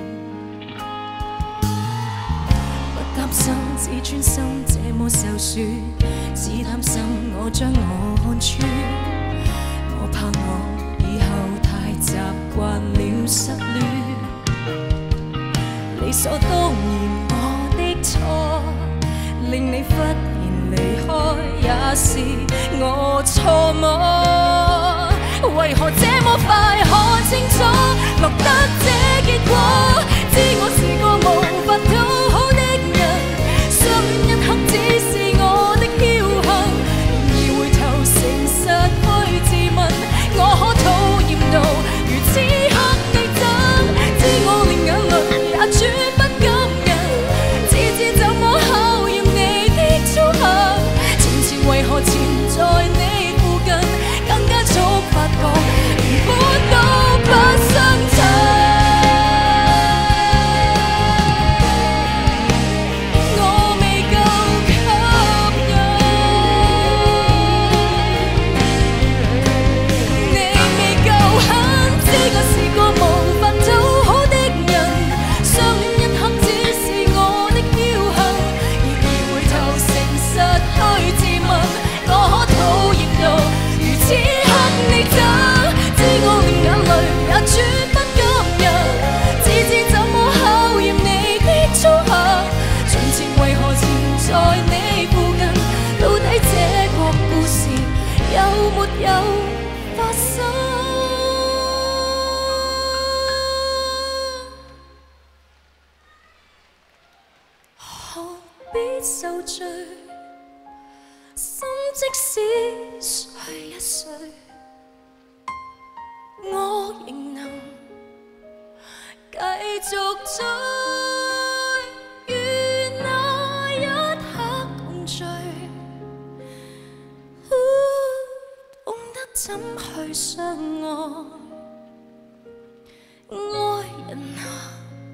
Speaker 2: 不擔心只專心這麼受損，只擔心我將我看穿。我怕我以後太習慣了失戀，理所當然我的錯，令你忽然離開也是我錯麼？為何這麼快看清楚，落得這結果？知我是個無法討好的人，相戀一刻只是我的僥倖，然而回頭誠實去自問，我可討厭到如此刻你憎，知我連眼淚也絕不感人，只知怎麼考驗你的操行。從前為何纏在你附近，更加早發覺原本都不相襯。有沒有發生？何必受罪？心即使碎一碎，我仍能繼續追。願那一刻共聚。怎去相愛？愛人啊，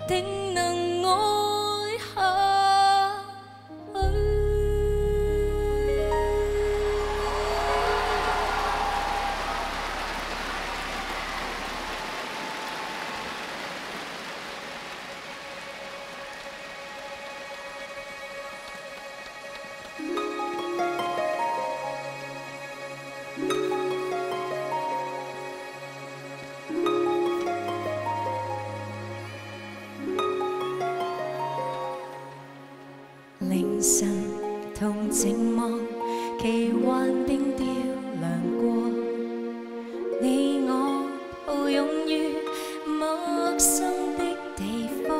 Speaker 2: 定能愛下去。凌晨同寂寞奇幻並調亮過，你我抱擁於陌生的地方，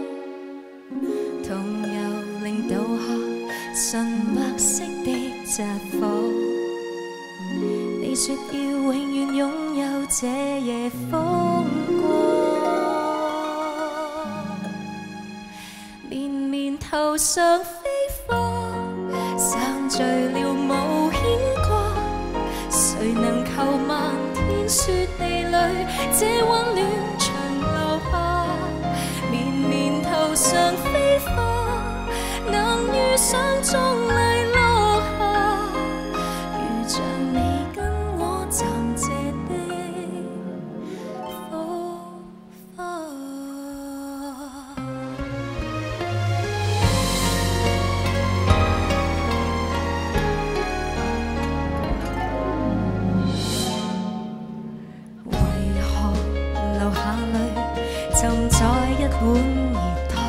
Speaker 2: 同遊令倒下純白色的札幌。你說要永遠擁有這夜風光，綿綿頭上飛花，散聚了無牽掛。誰能求漫天雪地裏，這溫暖長留下？綿綿頭上飛花，能遇上眾禮落下，如像你跟我暫借的火花。為何留下淚浸在一碗熱湯？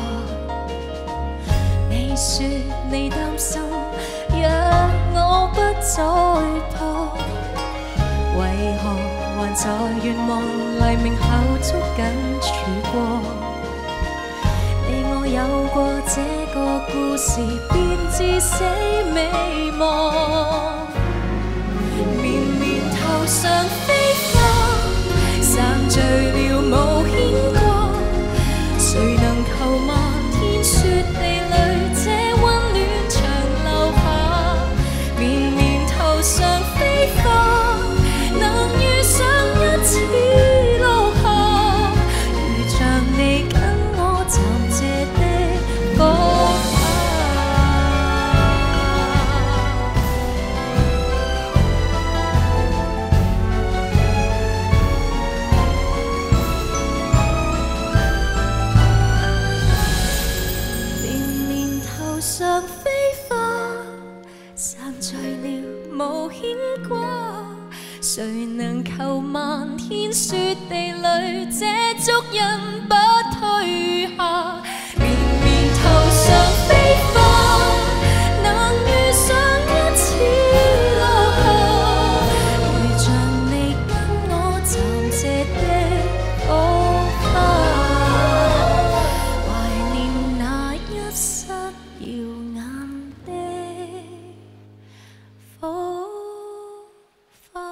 Speaker 2: 你說你擔心，若我不再拖，為何還在願望黎明後捉緊曙光？你我有過這個故事，便至死未忘。綿綿頭上飛花，散聚了無牽掛。誰能求漫天雪地裏，這溫暖長留下？綿綿頭上飛花，能遇上一次落下，如像你跟我暫借的火花。綿綿頭上飛花，散聚了無牽掛。誰能求漫天雪地裏，這足印不退下？綿綿頭上飛花，能遇上一次落下，如像你跟我暫借的火花。懷念那一剎耀眼的火花。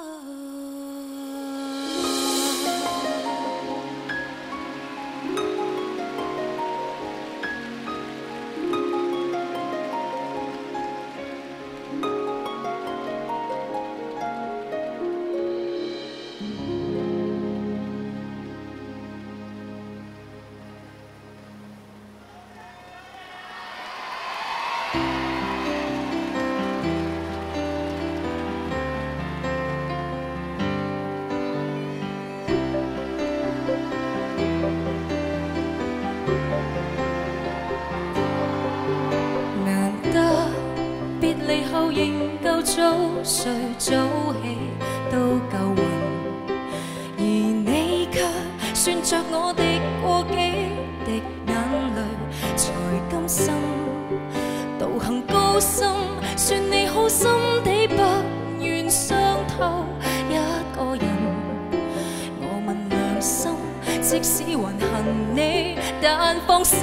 Speaker 2: 難得別離後仍夠早睡早起都夠暈，而你卻算着我的過幾滴眼淚，才甘心獨行高深。算你好心地不願傷透一個人，我問良心，即使還恨你，但放心。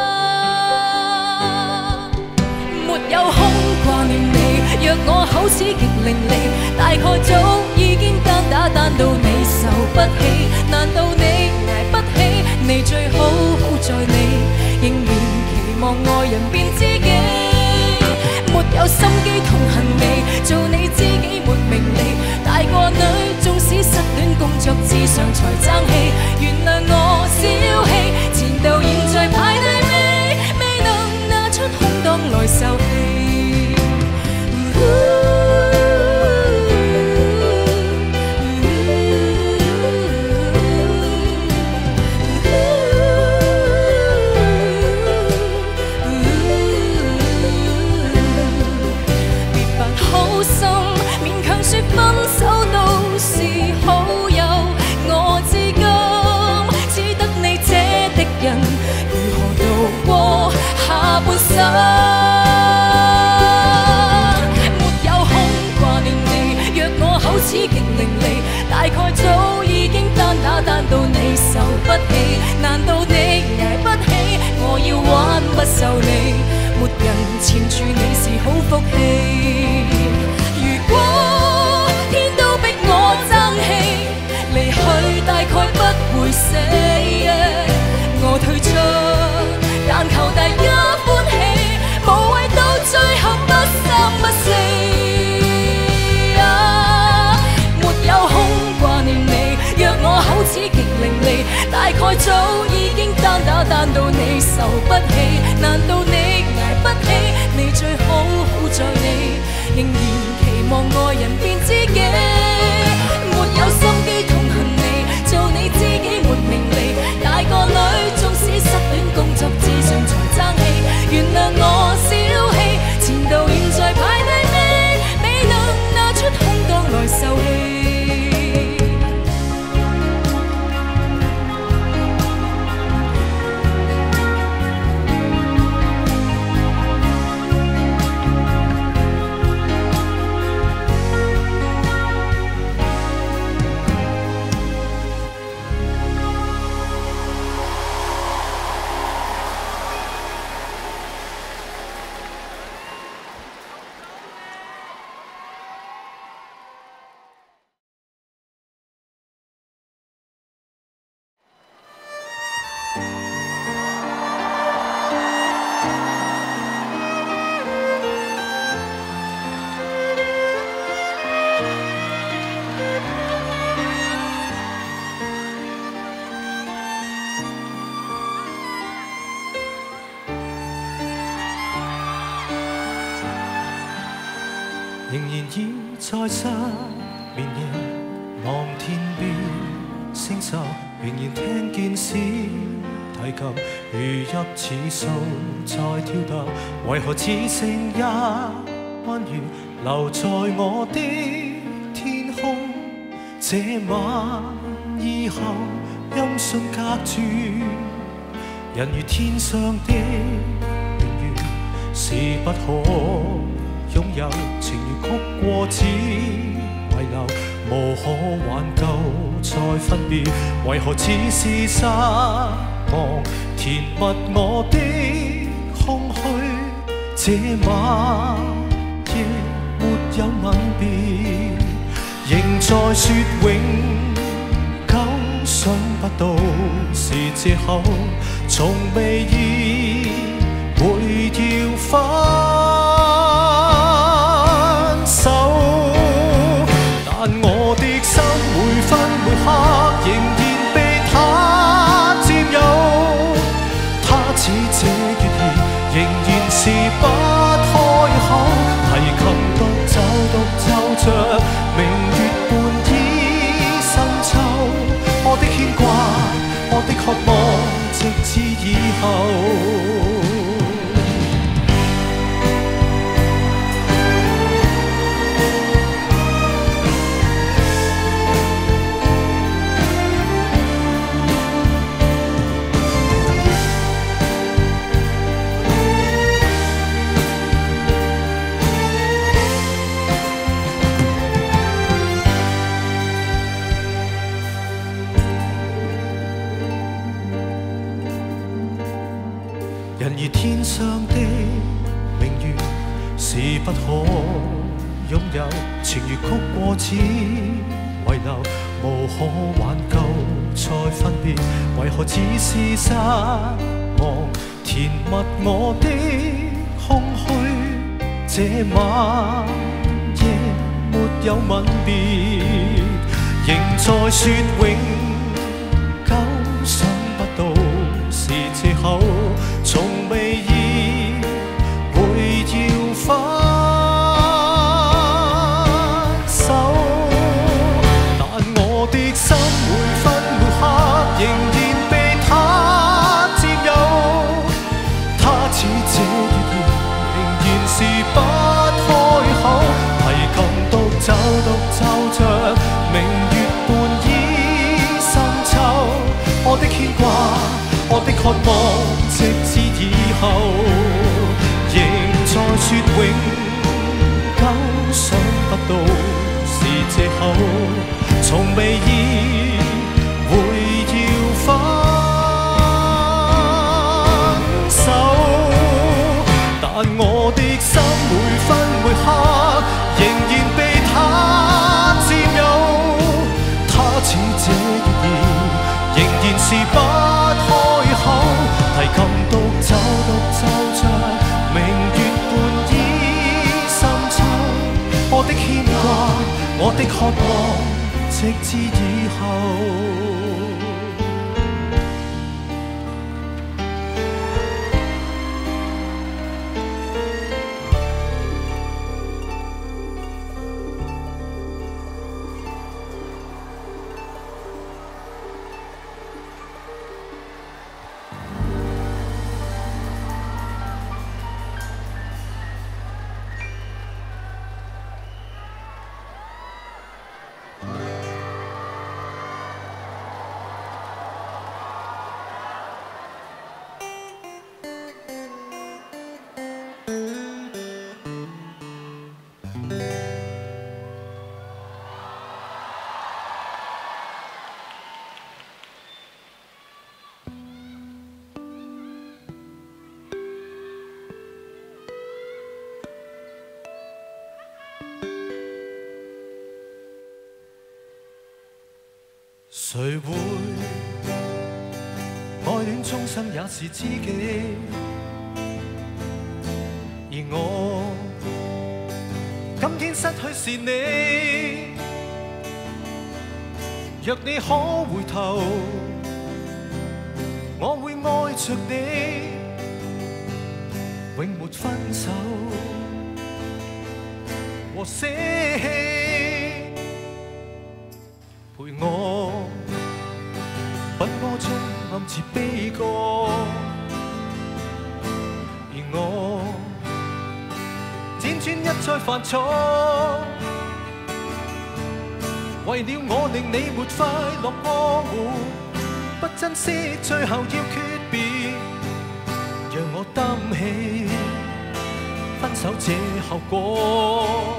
Speaker 2: 沒有空掛念你，若我口齒極伶俐，大概早已經單打單到你受不起。難道你捱不起？你最好好在你，仍然期望愛人變知己。沒有心機同恨你，做你知己沒名利。大個女縱使失戀工作至上才爭氣，原諒我小氣，前度現在離，大概早已經單打單到你受不起。難道你捱不起？我要玩不受你，沒人纏住你是好福氣。如果天都逼我爭氣，離去大概不會死。我退出，但求大家歡喜，無謂到最後不三不四。啊，沒有空掛念你，若我口齒極伶俐，大概早已經單打單到你受不起。難道你捱不起？你最好好在你，仍然期望愛人變知己，沒有心機同行你，做你知己沒名利。大個女縱使失戀工作至上才爭氣，原諒我小氣，前度現在排第尾，未能拿出空檔來受氣。
Speaker 3: 仍然倚在失眠夜，望天邊星宿，仍然聽見詩提及，如泣似訴在跳動，為何此聲一彎月留在我的天空？這晚以後音訊隔絕，人如天上的明月，是不可擁有，情如曲過只遺留，無可挽救再分別。為何似是失望，填密我的空虛？這晚夜沒有吻別，仍在說永久，想不到是藉口，從未意會要分手，但我的心每分每刻仍然被他佔有，他似這月兒仍然是不開口，提琴獨奏獨奏着明月半倚深秋，我的牽掛，我的渴望，直至以後。人如天上的明月，是不可擁有，情如曲過只遺留，無可挽救再分別。為何只是失望，填密我的空虛？這晚夜沒有吻別，仍在說永久，想不到是藉口，從未意會要分手，但我的心每分每刻仍然被他佔有，他似這月兒仍然是不開口，提琴獨奏獨奏着明月半倚深秋，我的牽掛，我的渴望，直至以後，仍在說永久，想不到是藉口， 從未意會要分手，但我的心每分每刻仍然被他佔有，他似這月兒仍然是不開口，提琴獨奏獨奏着明月半倚深秋，我的牽掛，我的渴望，直至以後。誰會愛戀終生也是知己？而我今天失去是你，若你可回頭，我會愛着你，永沒分手和捨棄，陪我品歌中暗自悲歌，而我輾轉一再犯錯，為了我令你沒快樂過活，不珍惜最後要訣別，讓我擔起分手這後果。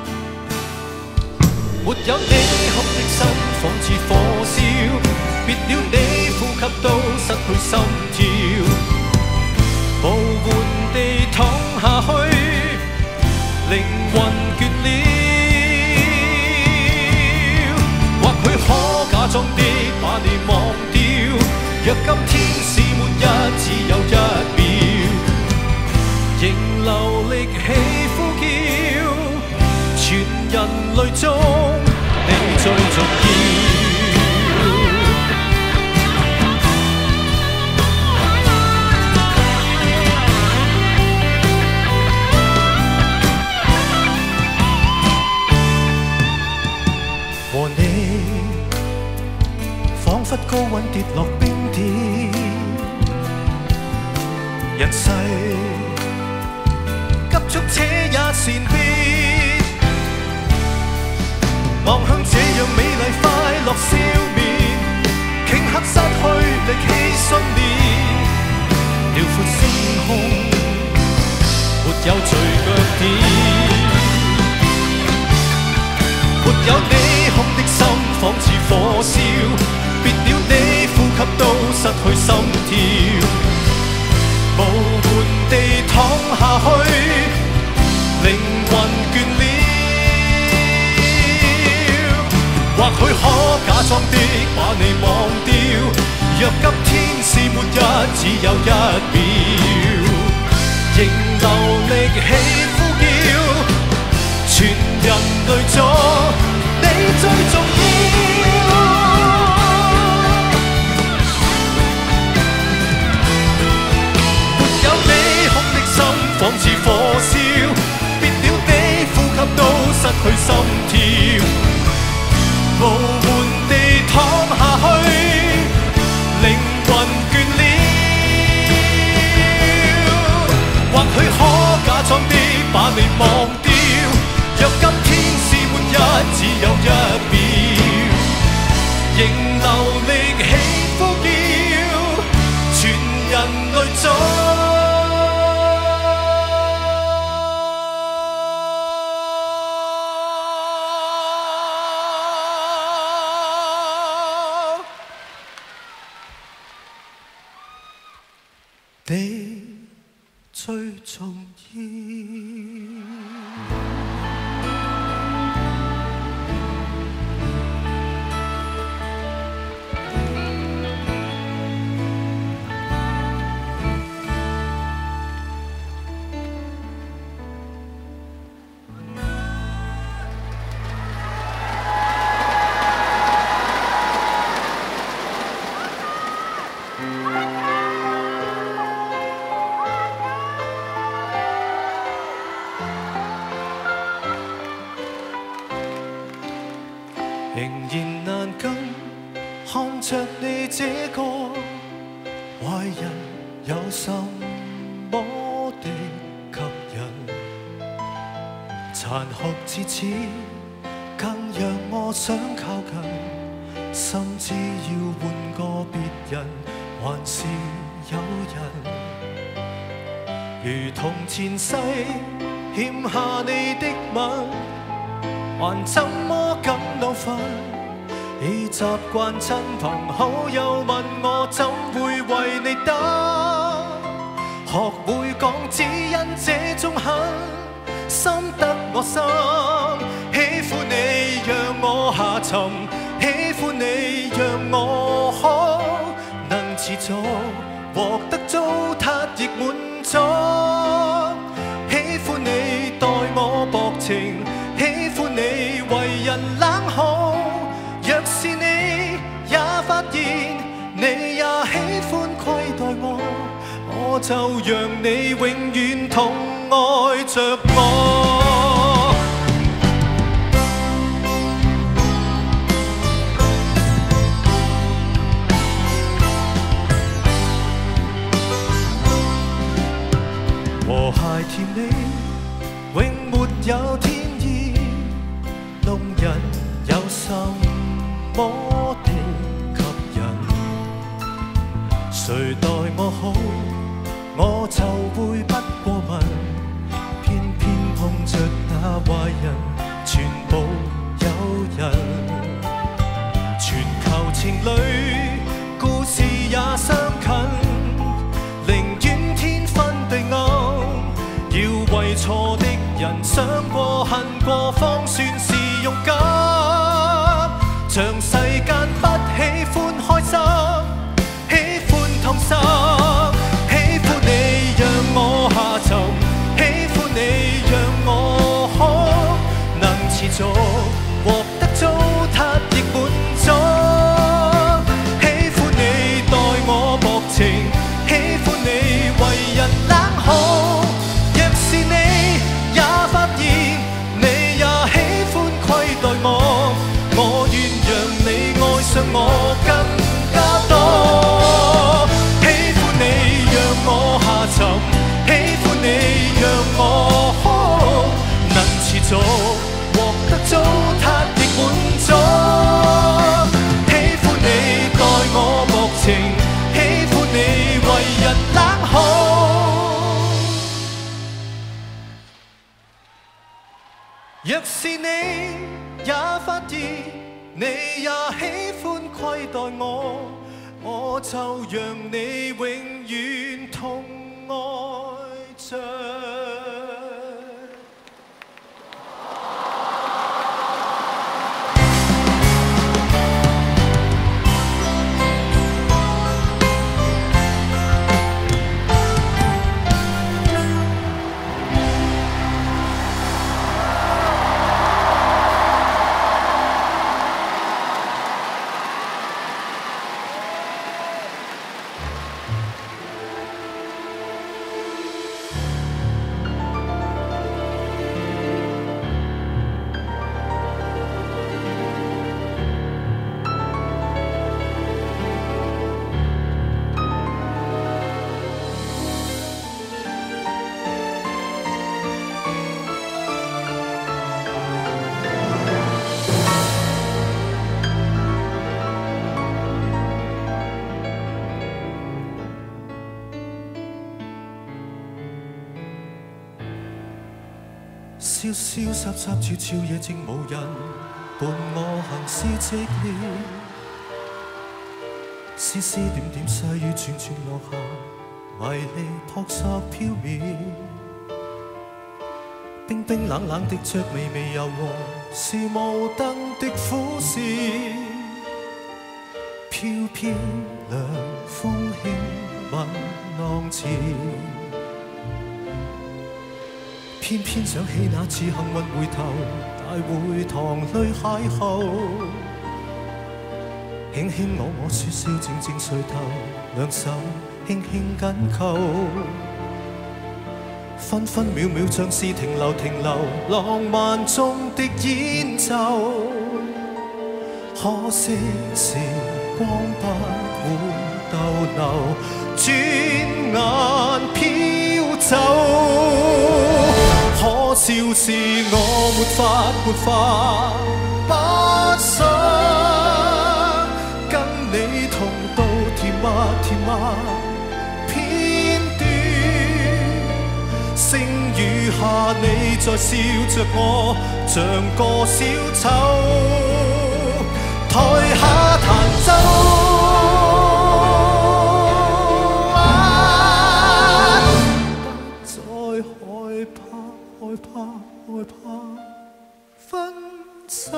Speaker 3: 沒有你哭的心仿似火燒，別了你呼吸都失去心跳，無緩地躺下去，靈魂倦了。或許可假裝的把你忘掉，若今天是末日只有一秒，仍流力氣呼叫，全人類中你最重要。和你彷彿高溫跌落冰點，人世急速且也善變，望向這樣美麗快樂笑面，頃刻失去力氣信念，遼闊星空沒有最腳點，沒有你哭的心仿似火燒，別了你呼吸都失去心跳，無緩地躺下去，靈魂倦了。或許可假裝的把你忘掉，若今天是末日只有一秒，仍流力氣呼叫，全人類中你最重要。沒有你哭的心仿似火燒，別了你呼吸都失去心跳，無緩地躺下去，靈魂倦了。或許可假裝的把你忘掉，若今天是末日只有一秒， 你最重要。仍然難跟看着你這個壞人有什麼的吸引，殘酷至此更讓我想靠近，甚至要換個別人還是有人，如同前世欠下你的吻，還怎麼感到煩？已習慣親朋好友問我，怎會為你等？學會講只因這種狠，深得我心。喜歡你讓我下沉，喜歡你讓我可能持續獲得糟蹋亦滿足。喜歡你待我薄情，喜歡你為人冷酷，若是你也發現你也喜歡虧待我，我就讓你永遠痛愛着我。和諧甜美永沒有天意，弄人有什麼的吸引？誰待我好，我就會不過問，偏偏碰着那壞人，全部有人。全球情侶故事也相近，寧願天昏地暗，要為錯的人傷過恨過，方算是勇敢。像世間不喜歡開心，喜歡痛心。喜歡你讓我下沉，喜歡你讓我可能持續獲得糟蹋亦滿足。喜歡你待我薄情，喜歡你為人冷酷。若是你也發現你也喜歡虧待我，我願讓你愛上我更加多。喜歡你讓我下沉，喜歡你讓我可能持續獲得糟蹋亦滿足。喜歡你待我薄情，喜歡你為人冷酷。若是你也發現你也喜歡虧待我，我就讓你永遠痛愛着。蕭蕭殺殺悄悄夜靜無人伴我行屍寂寥，絲絲點點細雨串串落下， 迷离扑朔飘渺，冰冰冷冷的着微微柔和，是无灯的苦笑，飘飘凉风轻吻浪潮，偏偏想起那次幸运回头，大會堂裏邂逅，輕輕我我說笑，靜靜垂頭，兩手輕輕緊扣，分分秒秒像是停留停留，浪漫中的演奏，可惜時光不會逗留，轉眼飄走。可笑是我沒法沒法不想跟你同渡甜蜜甜蜜片段，星雨下你在笑着我，像個小丑，台下彈奏。害怕分手，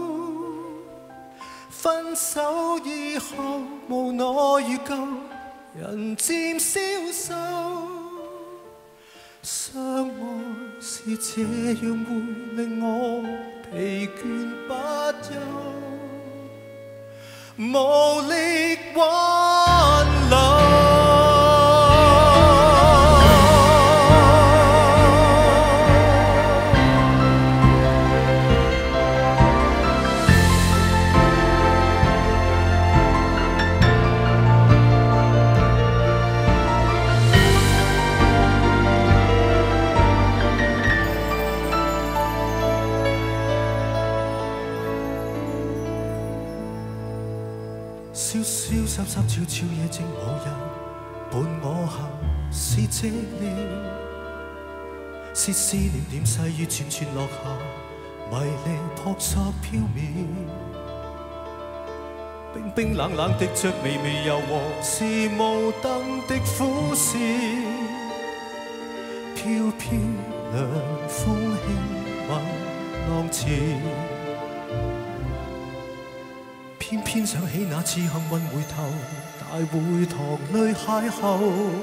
Speaker 3: 分手以後無奈如舊，人漸消瘦。相愛是這樣會令我疲倦不休，無力挽留。蕭蕭濕濕悄悄夜靜無人伴我行，是寂寥，是思念點細雨串串落下，迷離撲朔飄渺，冰冰冷冷的着微微柔和，是無燈的苦笑，飄飄涼風輕吻浪潮，偏偏想起那次幸運回頭，大會堂裏邂逅，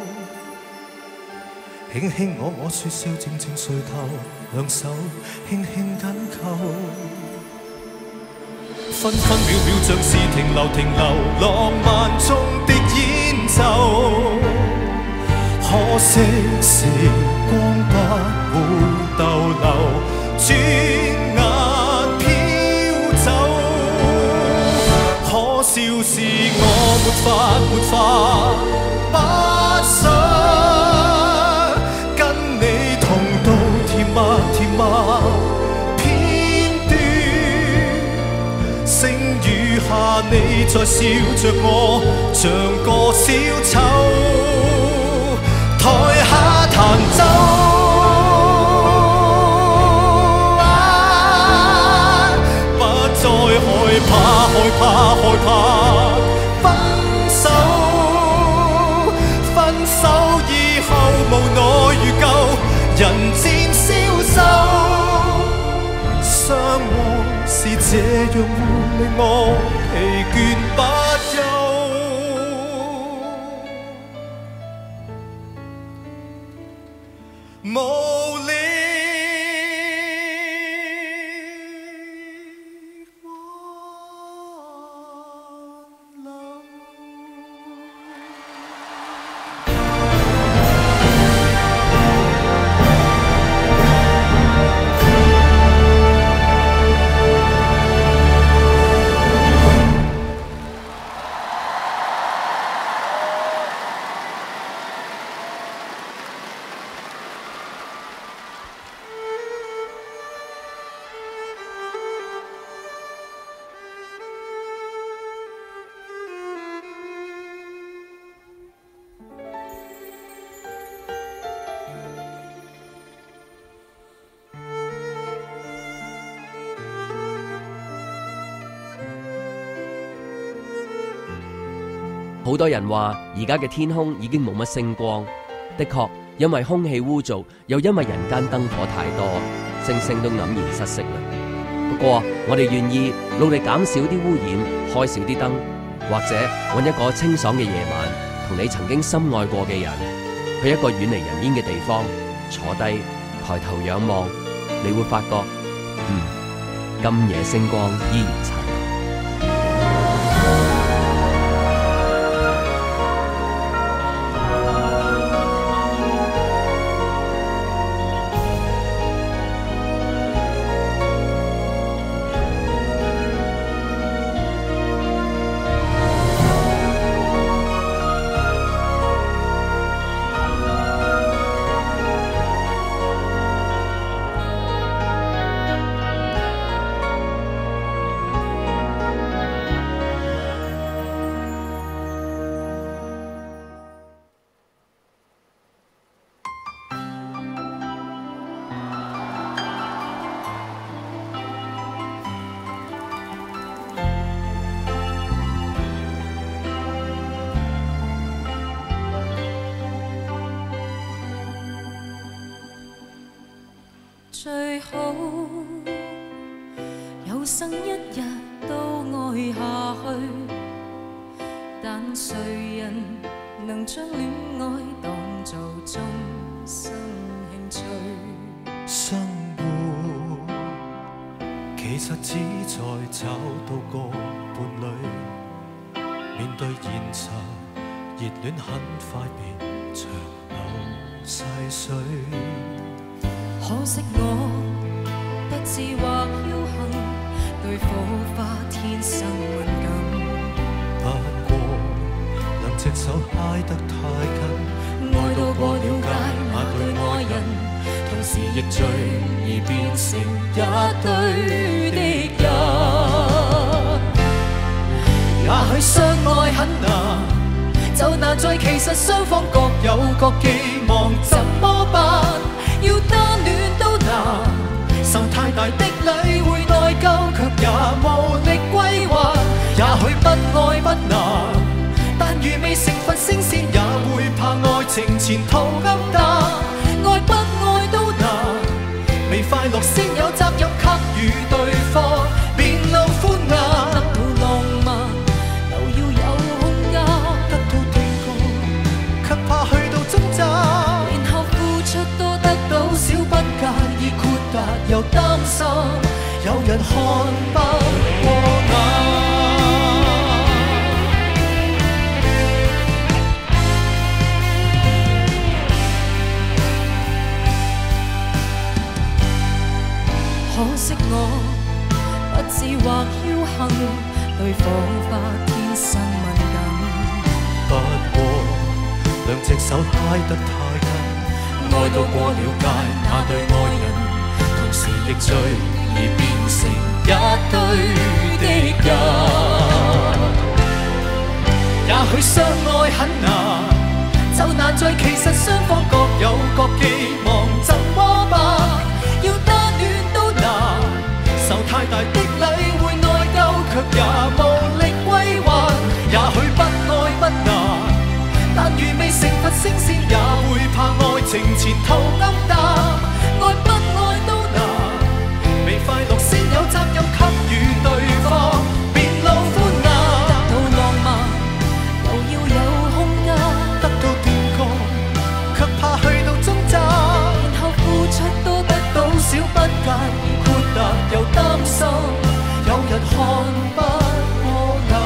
Speaker 3: 輕輕我我說笑，靜靜垂頭，兩手輕輕緊扣，分分秒秒像是停留停留，浪漫中的演奏，可惜時光不會逗留，轉眼飄走。可笑是我沒法沒法不想跟你同渡甜蜜甜蜜片段，星雨下你在笑着我，像個小丑，台下彈奏。害怕害怕害怕分手，分手以後無奈如舊，人漸消瘦。相愛是這樣會令我疲倦不休，無力。
Speaker 1: 好多人話而家嘅天空已經冇乜星光，的確因為空氣污糟，又因為人間燈火太多，星星都黯然失色啦。不過我哋願意努力減少啲污染，開少啲燈，或者揾一個清爽嘅夜晚，同你曾經深愛過嘅人，去一個遠離人煙嘅地方，坐低抬頭仰望，你會發覺，嗯，今夜星光依然燦爛。
Speaker 2: 最好有生一日都愛下去，但誰人能將戀愛當做終生興趣？
Speaker 3: 生活其實只在找到個伴侶，面對現實，熱戀很快變長流細水。
Speaker 2: 可惜我不智或僥倖，對火花天生敏感。
Speaker 3: 不過兩隻手挨得太近，愛到過了界那對愛人，同時亦最易變成一對的人。也許相愛很難，就難在其實雙方各有各寄望，怎麼辦？要單戀都難，受太大的禮會內疚，卻也無力歸還。也許不愛不難，但如未成佛升仙，也會怕愛情前途暗淡。愛不愛都難，未快樂先有責任給予對方，別露歡顏。得到浪漫，又要有空間，得到聽覺，卻怕去到終站。然後付出多得到少，不介意豁達又擔心，有人看不過眼。可惜我不智或僥倖，對火花天生敏感。不過兩隻手拉得太近，愛到過了界那對愛人，同時亦最易變成一對的人。也許相愛很難，就難在其實雙方各有各寄望，怎麼辦？要單戀都難，受太大的禮會內疚，卻也無力歸還。也許不愛不難，但如未成佛升仙，也會怕愛情前途暗淡。愛不愛都難，未快樂先有責任給予對方，別露歡顏。得到浪漫，又要有空間，得到斷覺，卻怕去到終站。然後付出多得到少，不介意豁達又擔心，有人看不過眼。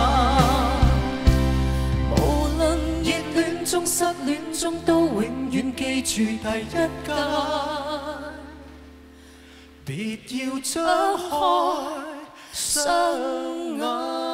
Speaker 3: 無論熱戀中失戀中，都永遠記住第一間，別要張開雙眼。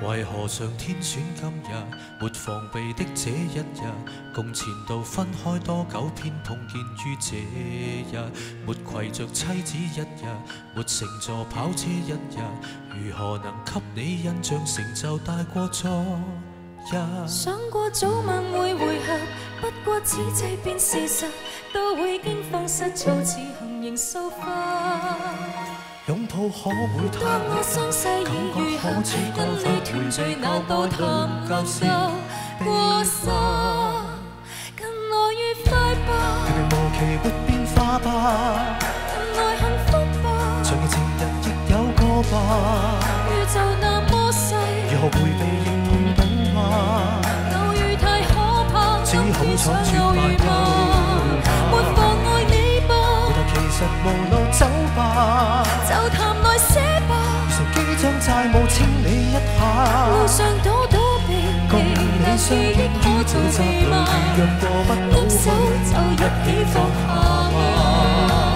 Speaker 3: 為何上天選今日，沒防備的這一日，共前度分開多久，偏碰見於這日，沒攜着妻子一日，沒乘坐跑車一日，如何能給你印象成就大過昨日？
Speaker 2: 想過早晚會會合，不過此際變事實，都會驚慌失措，似行刑受罰。
Speaker 3: 擁抱可會太
Speaker 2: 當我傷勢已愈合，跟你團聚那多談能夠過失，更來愉快吧，
Speaker 3: 明明無期沒變化吧，
Speaker 2: 更來幸福吧，
Speaker 3: 長期情人亦有個吧，
Speaker 2: 宇宙那麼細，
Speaker 3: 如何迴避亦碰到嗎？
Speaker 2: 偶遇太可怕，
Speaker 3: 只好闖絕
Speaker 2: 偶遇嗎？沒妨礙你吧，
Speaker 3: 回頭其實無路走吧，
Speaker 2: 就談來寫吧，
Speaker 3: 如成機將債務清理一下，
Speaker 2: 路上躲躲避避，但記憶可逃避嗎？握手就一起放下嗎？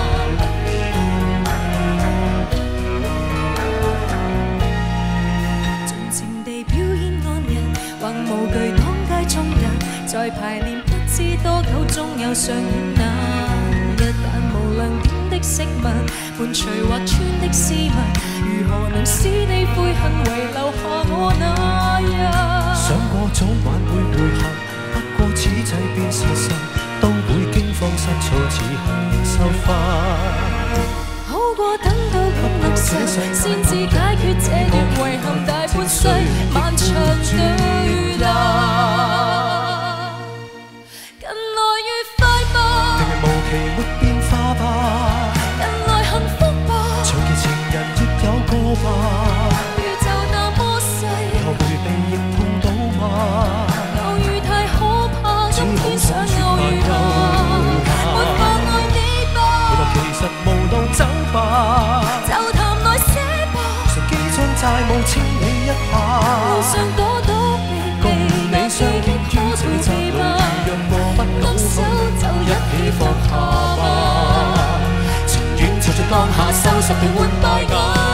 Speaker 2: 盡情地表演安逸，橫無懼當街衝突，在排練不知多久，終有上演那日，但無亮點的飾物，伴隨劃穿的絲襪，如何能使你悔恨遺留下我那日？
Speaker 3: 想過早晚會會合，不過此際變事實，都會驚慌失措，似行刑受罰。
Speaker 2: 好過等到五六十，先至解決這段遺憾大半世漫長對答，更來愉快吧，
Speaker 3: 明明無期沒變化吧，
Speaker 2: 更來幸福吧，
Speaker 3: 長期情人亦有個吧，
Speaker 2: 宇宙那麼細，
Speaker 3: 如何迴避亦碰到嗎？
Speaker 2: 偶遇太可怕，今天想偶遇嗎？沒妨礙你吧，
Speaker 3: 回頭其實無路走吧，
Speaker 2: 就談來寫吧，
Speaker 3: 乘機將債務清理一下，
Speaker 2: 路上躲躲避避，但記憶可逃避嗎？握手就一起放下吧，
Speaker 3: 情願就在當下收拾掉換敗我。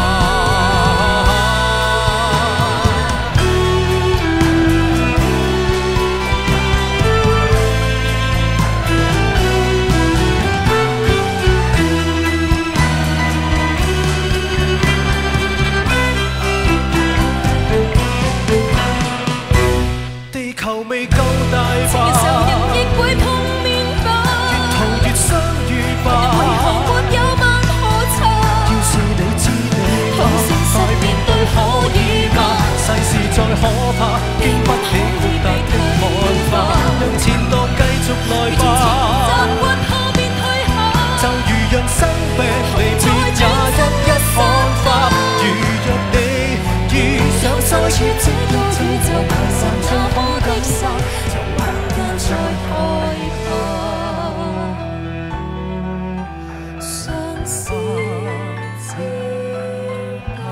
Speaker 3: 地球未夠大吧，
Speaker 2: 情人亦會碰面吧，
Speaker 3: 越逃越相遇吧，
Speaker 2: 為何沒有晚可測？
Speaker 3: 要是你知你
Speaker 2: 好誠實面對可以嗎？
Speaker 3: 世事再可怕，經不起豁達的看法，讓前度繼續來吧。
Speaker 2: 習慣下便退下，
Speaker 3: 就如讓生病離別也一一看化。如若你遇上再次這個宇宙排散那可的散，就空間再害怕，
Speaker 2: 嘗試接納。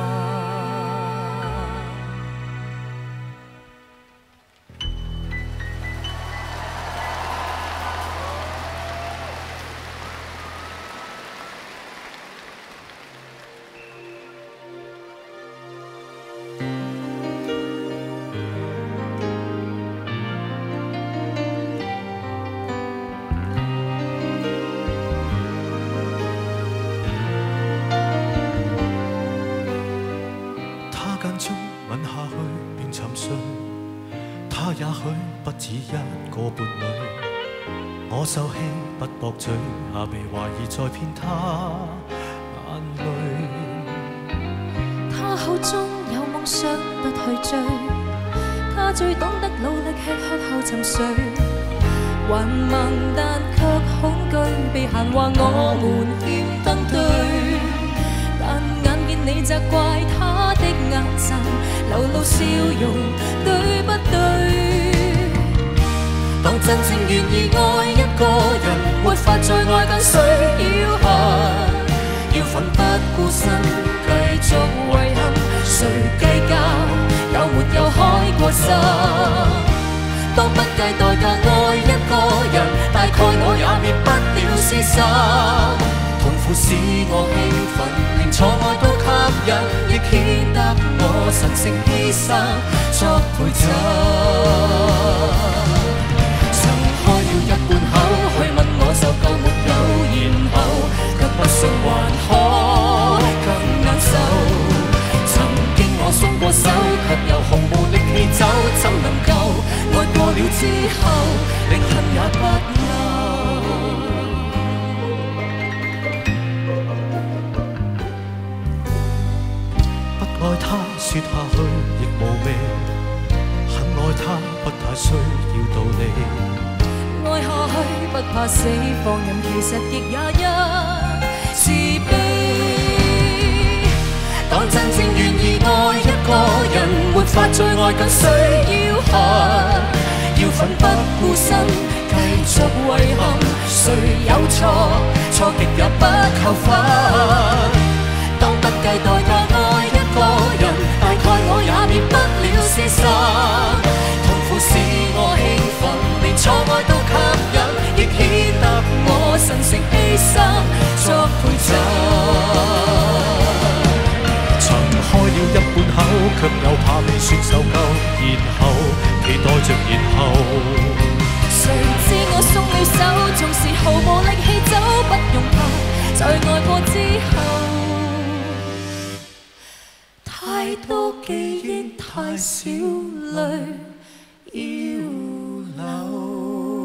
Speaker 3: 他間中吻下去便沉睡，他也許不止一個伴侶。我受氣不駁嘴，下被懷疑在騙他眼淚。
Speaker 2: 他口中有夢想不去追，他最懂得努力吃喝後沉睡，還盲但卻恐懼被閒話我們欠登對，但眼見你責怪他的眼神，流露笑容，對不對？
Speaker 3: 當真正願意愛一個人，沒法再愛更需要恨，要奮不顧身繼續遺憾，誰計較有沒有開過心？當不計代價愛一個人，大概我也滅不了私心。痛苦使我興奮，連錯愛都吸引，亦顯得我神聖犧牲作陪襯。撐開了一半口，去問我就夠沒有然後，卻不信還可更難受。曾經我鬆過手，卻又毫無力氣走，怎能夠愛過了之後，連恨也不留。愛他說下去亦無味，很愛他不太需要道理。
Speaker 2: 愛下去不怕死，放任其實亦也一自卑。
Speaker 3: 當真正願意愛一個人，沒法再愛更需要恨，要奮不顧身繼續遺憾。誰有錯，錯極也不扣分。當不計代價愛一個人，大概我也變不了事實。痛苦使我興奮，連錯愛都吸引，亦顯得我神聖犧牲作陪襯。撐開了一半口，卻又怕未說就夠，然後期待着然後。
Speaker 2: 誰知我鬆了手，縱是毫無力氣走，不用怕，在愛過之後。太多記憶，太少淚要流。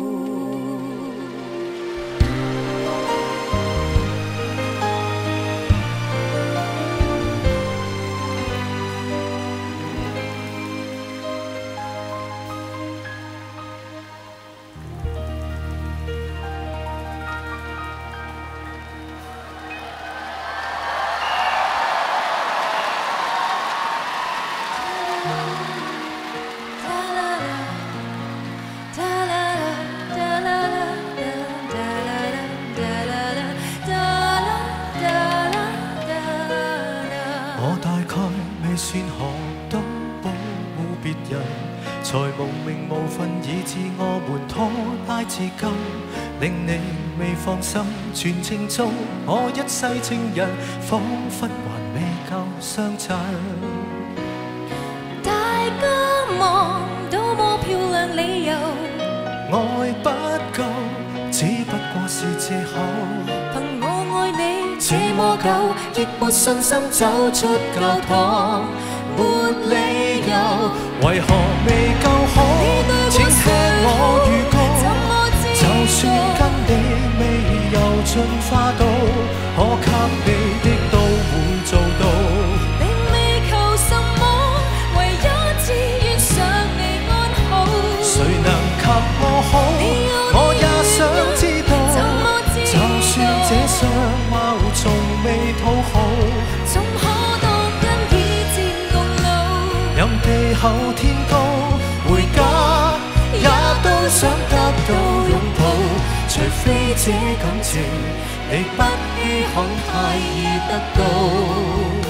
Speaker 3: 算何等保護別人，才無名無份，以致我們拖拉至今，令你未放心。全程做我一世情人，彷彿還未夠相襯。
Speaker 2: 大家望到麼漂亮理由，
Speaker 3: 愛不夠，只不過是藉口。
Speaker 2: 憑我愛你
Speaker 3: 這麼久，亦沒信心走出教堂，沒理由，為何未夠好？請聽我預告，就算跟你未有進化到，可給你的都會做到。
Speaker 2: 並未求什麼，唯一只願想你安好。
Speaker 3: 誰能及我好？我也想知道，就算這相貌從未討好，
Speaker 2: 總可當跟以戰共老。
Speaker 3: 任地厚天高，回家也都想得到擁抱。除非這感情你不稀罕，太易得到。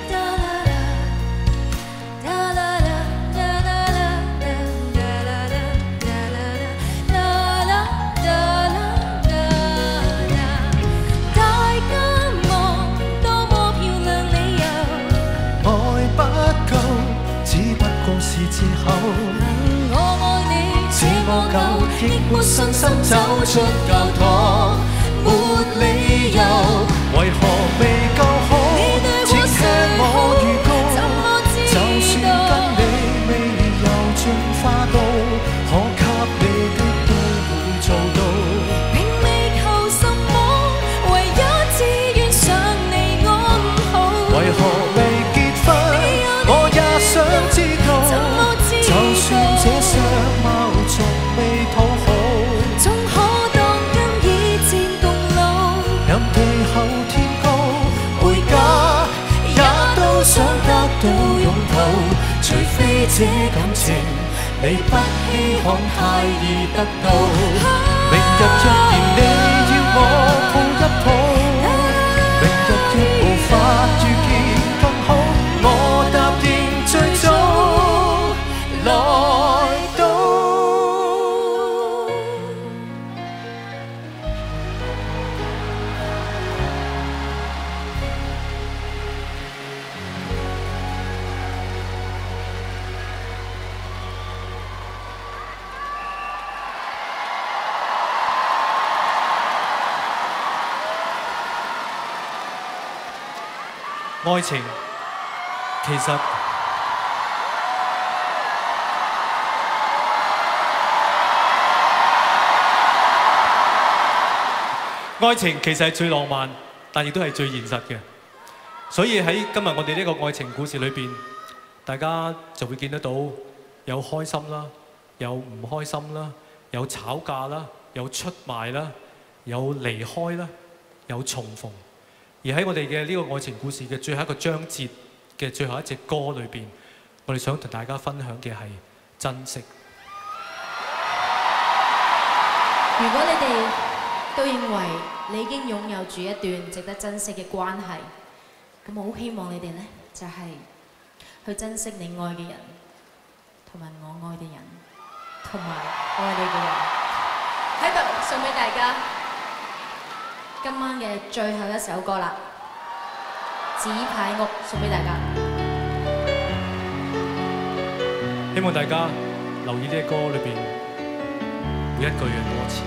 Speaker 3: 是藉口，
Speaker 2: 我愛你
Speaker 3: 這麼久，亦沒信心走出教堂，沒理由，為何未夠好？請聽我預告，就算跟你未有進化到，可給你的都會做到。
Speaker 2: 並未求什麼，唯一只願想你安好。
Speaker 3: 為何未結婚？我也想知道。就算這相貌從未討好，
Speaker 2: 總可當跟以戰共老。
Speaker 3: 任地厚天高，回家也都想得到擁抱。除非這感情你不稀罕，太易得到。明日若然你要我抱一抱，明日若無法遇見更好，我答應最早來到。 愛情其實愛情其實係最浪漫，但亦都係最現實嘅。所以喺今日我哋呢個愛情故事裏邊，大家就會見得到有開心啦，有唔開心啦，有吵架啦，有出賣啦，有離開啦，有重逢。而喺我哋嘅呢個愛情故事嘅最後一個章節嘅最後一隻歌裏邊，我哋想同大家分享嘅係珍惜。
Speaker 4: 如果你哋都認為你已經擁有住一段值得珍惜嘅關係，咁我好希望你哋呢，就係去珍惜你愛嘅人，同埋我愛嘅人，同埋愛你嘅人。喺度送俾大家今晚嘅最後一首歌啦，《紙牌屋》送俾大家。
Speaker 3: 希望大家留意呢隻歌裏邊每一句嘅歌詞。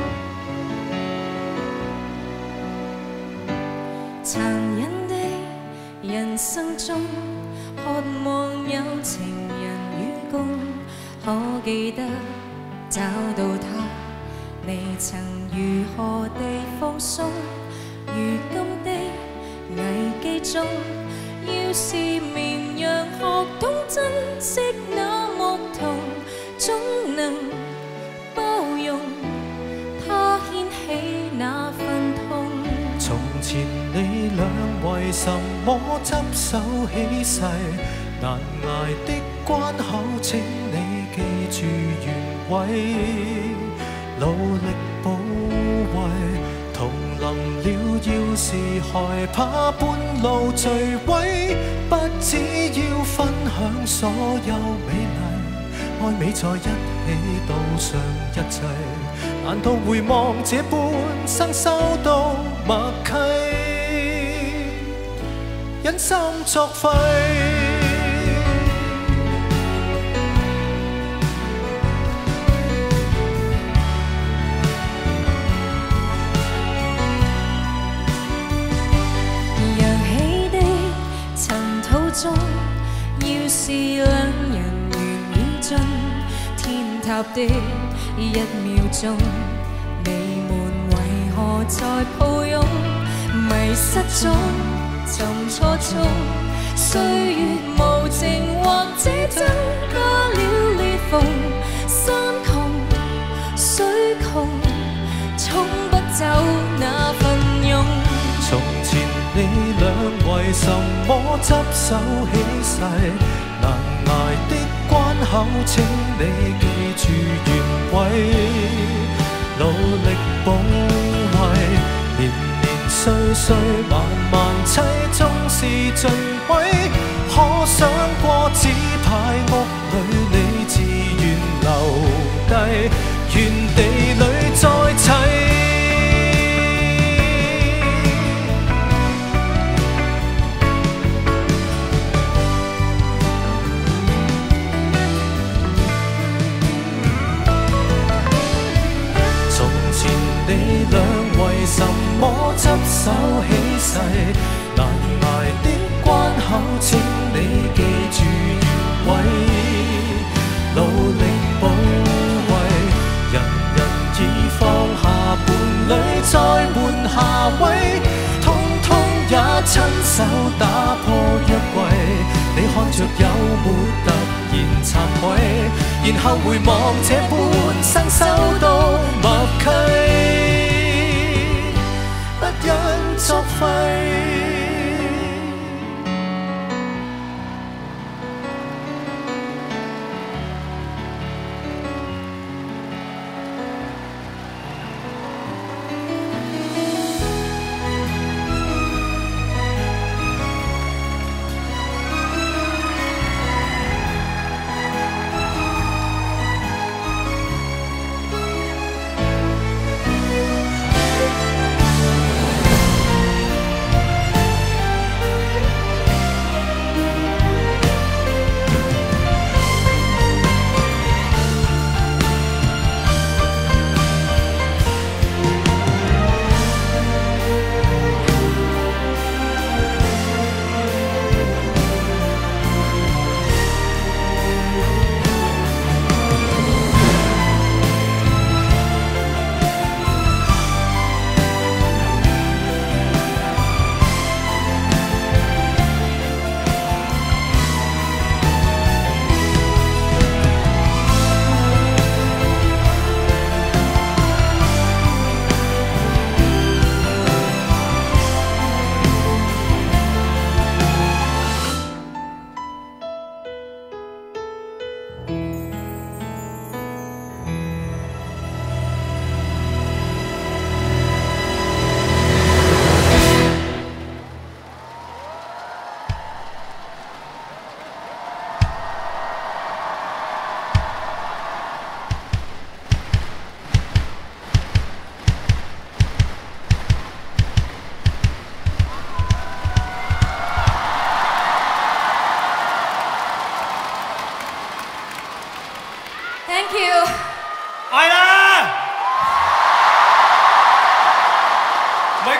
Speaker 2: 殘忍的人生中，渴望有情人與共，可記得找到他，未曾如何地放鬆。如今的危機中，要是綿羊學懂珍惜那牧童，總能包容他掀起那份痛。
Speaker 3: 從前你倆為什麼執手起誓？難捱的關口，請你記住原委，努力保衛。同臨了，要是害怕半路墜毀，不只要分享所有美麗，愛美在一起賭上一切。難道回望這半生收到默契，忍心作廢？
Speaker 2: 要是兩人願意進天塔的一秒鐘，你們為何在抱擁？迷失中，尋錯中，歲月無情或者增加了裂縫。山窮水窮，沖不走那份勇。
Speaker 3: 從前你倆為什麼執手起誓？難捱的關口，請你記住原委，努力保衛。年年歲歲萬萬妻，終是盡毀。可想過紙牌屋裏，你自願留低，原地裏再砌。你倆為什麼執手起誓？難捱的關口，請你記住原委，努力保衛。人人已放下伴侶，再換下位，通通也親手打破約櫃。你看着有沒突然慚愧？然後回望這半生收到默契，不忍作廢。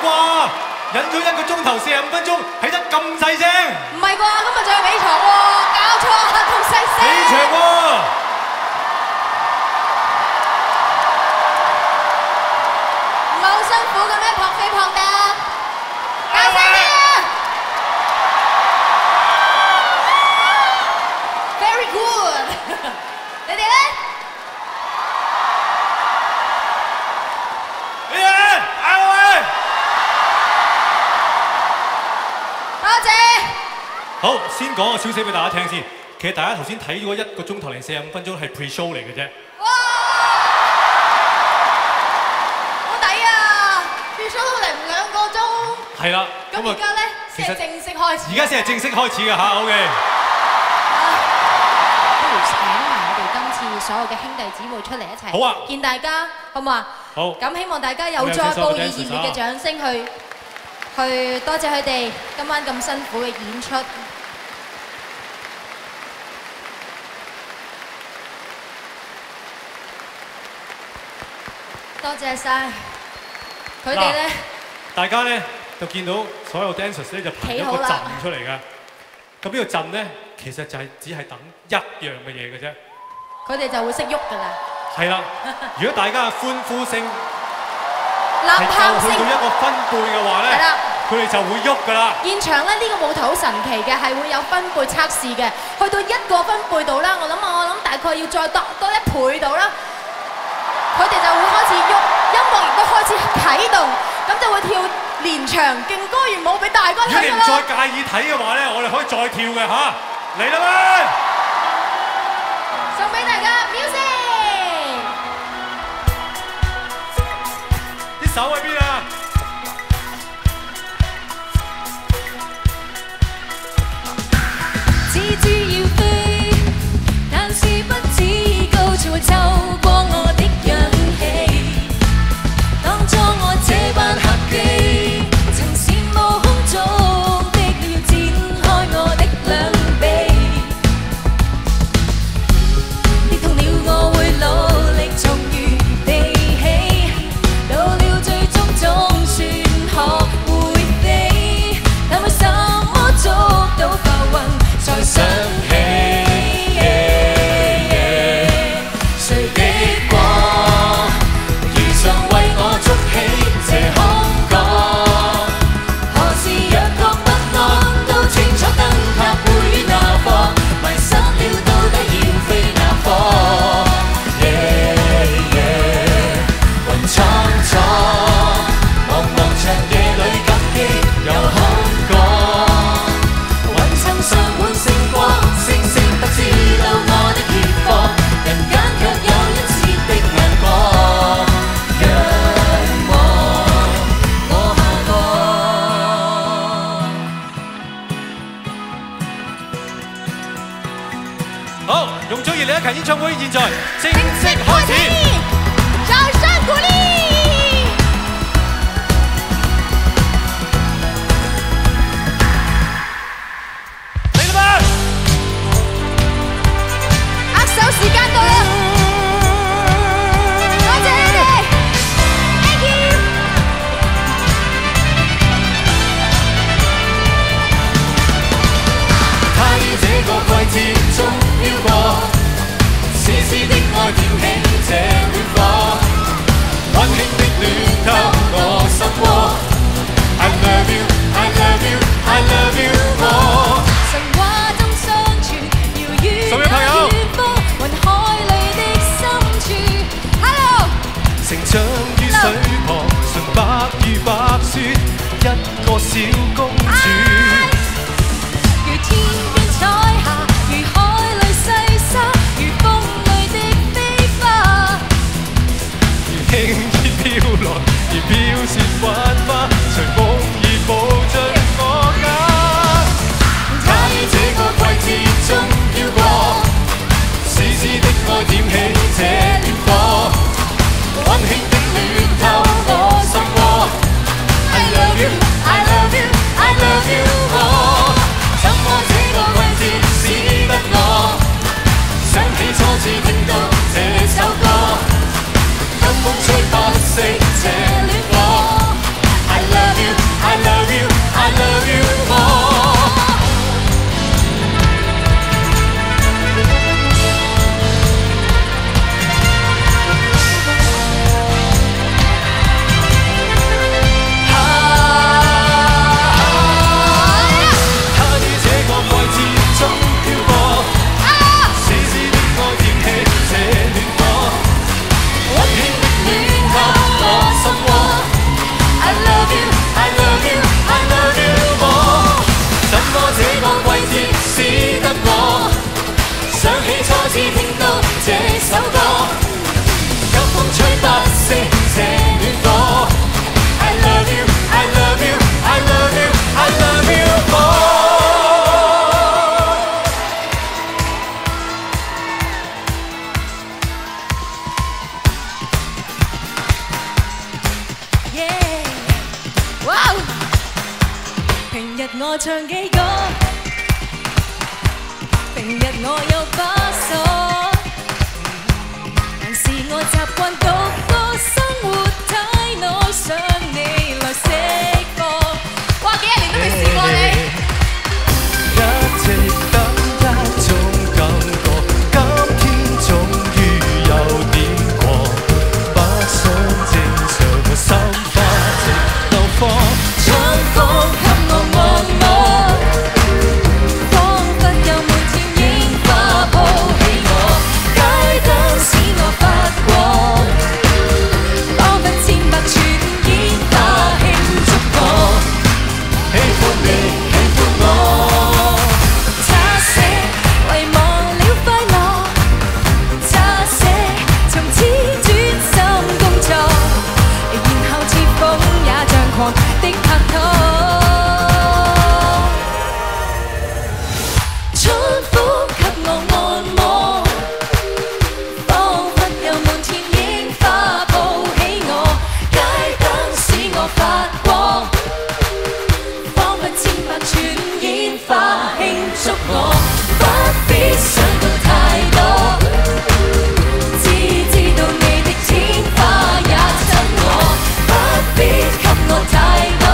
Speaker 3: 啩？忍咗一個鐘頭四十五分鐘，係得咁細聲。
Speaker 4: 唔係啩？今日仲有比賽喎，搞錯啊，咁細聲。
Speaker 3: 幾長喎？
Speaker 4: 唔係好辛苦嘅咩？撲飛撲得，大聲啲啊 ！Very good， 你哋咧？
Speaker 3: 你哋咧？嗌我喂！
Speaker 4: 多謝。
Speaker 3: 好，先講個消息俾大家聽先。其實大家頭先睇咗一個鐘頭零四十五分鐘係 pre-show 嚟嘅啫。
Speaker 4: 哇！好抵啊 ！pre-show 都嚟唔兩個鐘。
Speaker 3: 係啦。
Speaker 4: 咁而家咧先係正式開始。
Speaker 3: 而家先係正式開始嘅嚇 ，OK。
Speaker 4: 不如請埋我哋今次所有嘅兄弟姊妹出嚟一齊。
Speaker 3: 好啊！
Speaker 4: 見大家好唔好啊？
Speaker 3: 好。
Speaker 4: 咁希望大家有再報以熱烈嘅掌聲去去多謝佢哋今晚咁辛苦嘅演出。多謝晒佢哋咧。
Speaker 3: 大家咧就見到所有 dancers 咧就排咗個陣出嚟㗎。咁呢個陣咧其實就係只係等一樣嘅嘢嘅啫。
Speaker 4: 佢哋就會識喐㗎啦。係
Speaker 3: 啦，如果大家嘅歡呼聲
Speaker 4: 吶喊聲
Speaker 3: 去到一個分貝嘅話咧，佢哋就會喐㗎啦。
Speaker 4: 現場咧呢個舞台好神奇嘅，係會有分貝測試嘅。去到一個分貝度啦，我諗我諗大概要再多多一倍度啦。佢哋就會開始喐，音樂亦都開始啟動，咁就會跳連場勁歌粵舞俾大家睇㗎啦。如果你唔再
Speaker 3: 介意睇嘅話咧，我哋可以再跳嘅嚇，嚟啦喂！
Speaker 4: 送俾大家 music，
Speaker 3: 啲手喺邊啊？
Speaker 2: 蜘蛛要飛，但是不知高處會透過我的氧氣。當初我這班客機，曾羨慕空中的鳥展開我的兩臂。跌痛了我會努力從原地起，到了最終總算學會飛，但為什麼捉到浮雲才想起？誰的光如常為我築起這空港？何時若覺不安，都清楚燈塔會於哪方，迷失了到底要飛哪方？雲蒼蒼，茫茫長夜裏感激有空港，雲層上滿星光，星星不知道我的熱放，人間卻有一絲的眼光，仰望我下降。
Speaker 3: 好，容祖兒李克勤演唱會現在正式開始。
Speaker 4: 掌聲鼓勵！
Speaker 3: 嚟啦吧！
Speaker 4: 握手時間到啦！多謝你哋 ，thank you。
Speaker 3: 他於這個季節中飄過，絲絲的愛挑起這暖火，溫馨的暖透我心窩。I love you, I love you, I love you 我。
Speaker 2: 神話中相傳，遙遠那遠方，雲海裏的深處。Hello，
Speaker 3: 成長於水旁，純白如白雪，一個小公主。
Speaker 2: 如天邊彩霞，如海裏細沙，如風裏的飛花。
Speaker 3: 如輕煙飄來，如飄雪幻化，隨風已抱進我眼。他於這個季節中飄過，絲絲的愛點起這暖火，溫馨的暖透我心窩。I love you, I love you, I love you 我。怎麼這個季節使得我想起初次聽到這首歌，今風吹不熄這暖火。
Speaker 2: 平日我唱幾個，平日我有把鎖，但是我習慣獨個生活太耐，想你來釋放。哇！幾廿年都未試過你。
Speaker 3: 一直等一種感覺，今天終於有點過，不想正常嘅心花直流放，
Speaker 2: 春風給我按摩，彷彿有滿天櫻花抱起我，街燈使我發光，彷彿千百串煙花慶祝我，
Speaker 3: 喜歡你，喜歡我。
Speaker 2: 的拍拖，春風給我按摩，彷彿有滿天櫻花抱起我，街燈使我發光，彷彿千百串煙花慶祝我，不必想到太多，只知道你的天花也襯我，不必給我太多。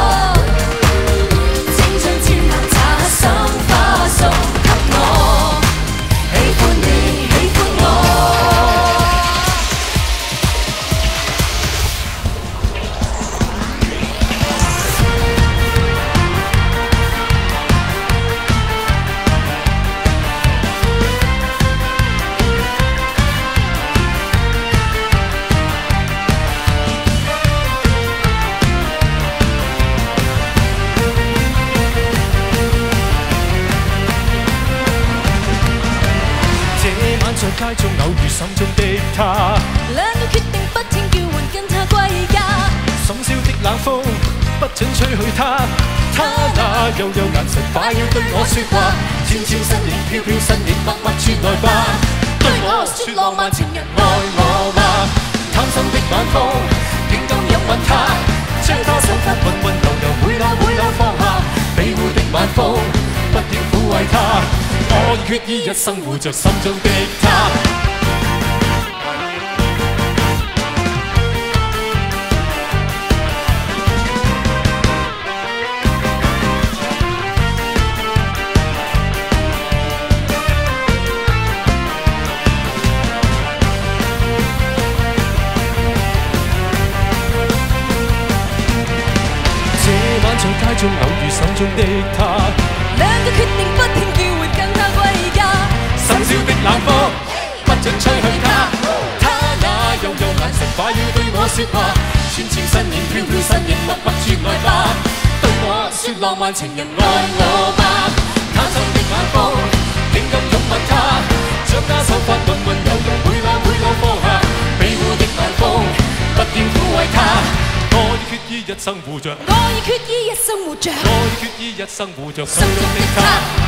Speaker 3: 在街中偶遇心中的他，
Speaker 2: 兩個決定不聽叫喚，跟他歸家。
Speaker 3: 深宵的冷風不准吹去他，他那幽幽眼神快要對我說話，纖纖身影飄飄身影默默傳來吧，對我說浪漫情人愛我嗎？貪心的晚風竟敢擁吻他，將他手法混混流流每縷每縷放下，庇護的晚風不斷撫慰他。我決意一生護着心中的他。這晚在街中偶遇心中的他，
Speaker 2: 兩個決定不聽叫喚，跟他歸家。
Speaker 3: 深宵的冷風不准吹去他，他那幽幽眼神快要對我說話，纖纖身影飄飄身影默默傳來吧，對我說浪漫情人愛我嗎？貪心的晚風竟敢擁吻他，將他手法混混柔柔每縷每縷放下，庇護的晚風不斷撫慰他。我已決意一生護着，
Speaker 2: 我已決意一生護着，
Speaker 3: 我已決意一生護着心中的他。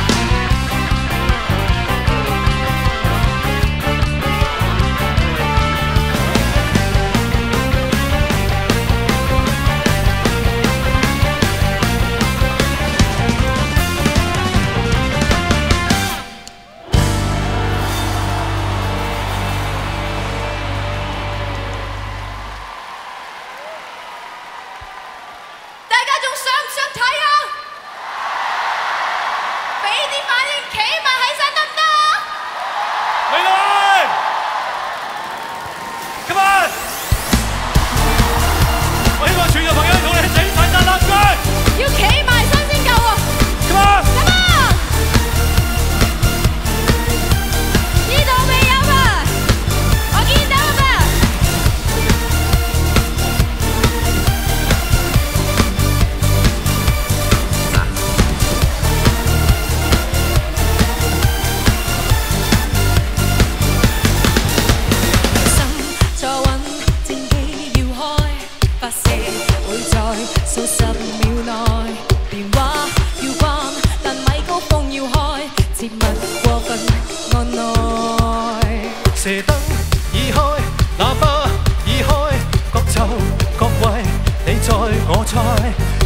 Speaker 3: 射燈已開，喇叭已開，各就各位，你在我在，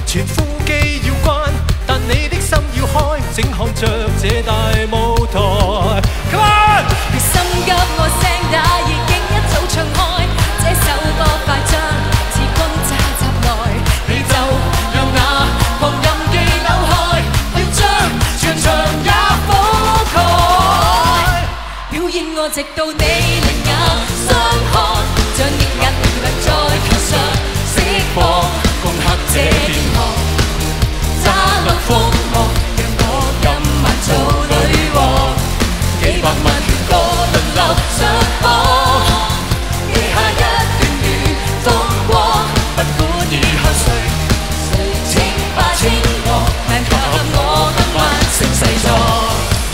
Speaker 3: 全副機要關，但你的心要開，整看着這大舞台。Come on！
Speaker 2: 心急我聲打已經一早唱開，這首歌快將自轟炸襲來，你就讓那狂音機扭開，去將全場也覆蓋，表演我直到你另眼相看，將億銀亮在台上釋放，攻克這殿堂，揸落風浪，讓我今晚做女王，幾百萬血歌輪流上榜，記下一段段風光，不管以後誰誰稱霸稱王，但求我今晚成世作。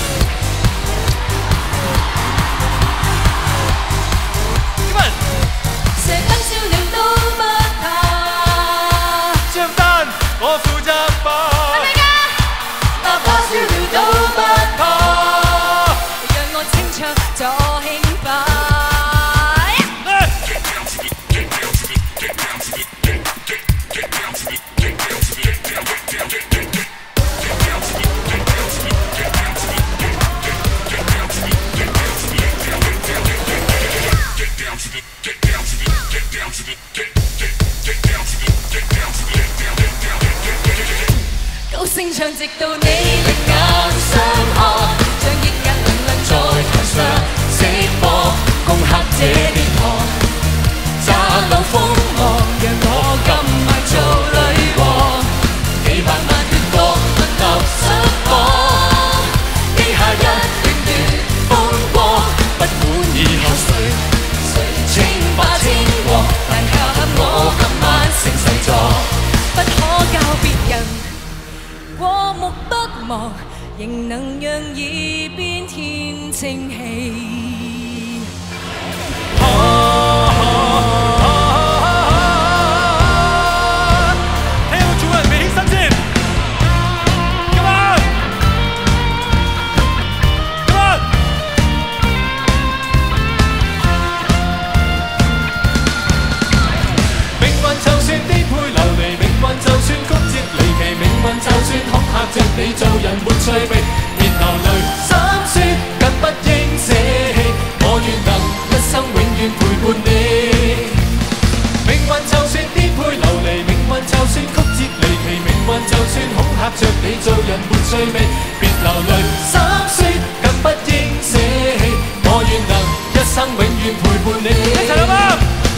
Speaker 2: 射燈燒了都不怕，
Speaker 3: 張單我負責吧。
Speaker 2: 哪怕燒了都不怕，讓我清唱助興吧。高聲唱直到你另眼相看，將億銀能量在台上釋放，攻克這殿堂，揸到風浪，讓我今晚做女王，幾百萬血歌輪流上榜，記下一段段風光，不管以後誰誰稱霸稱王，但靠我今晚成世作，不可教別人過目不忘，仍能讓耳邊天清氣。
Speaker 3: 睇有冇做人未起身先 ？Come on！ Come on！ 命運就算顛沛流離，命運就算曲折離奇，命運就算恐嚇着你做人沒趣味，別流淚心酸，更不應捨棄，我願能一生永遠陪伴你。命運就算顛沛流離，命運就算曲折離奇，命運就算恐嚇着你做人沒趣味，別流淚心酸，更不應捨棄，我願能一生永遠陪伴你。一齊啦嘛！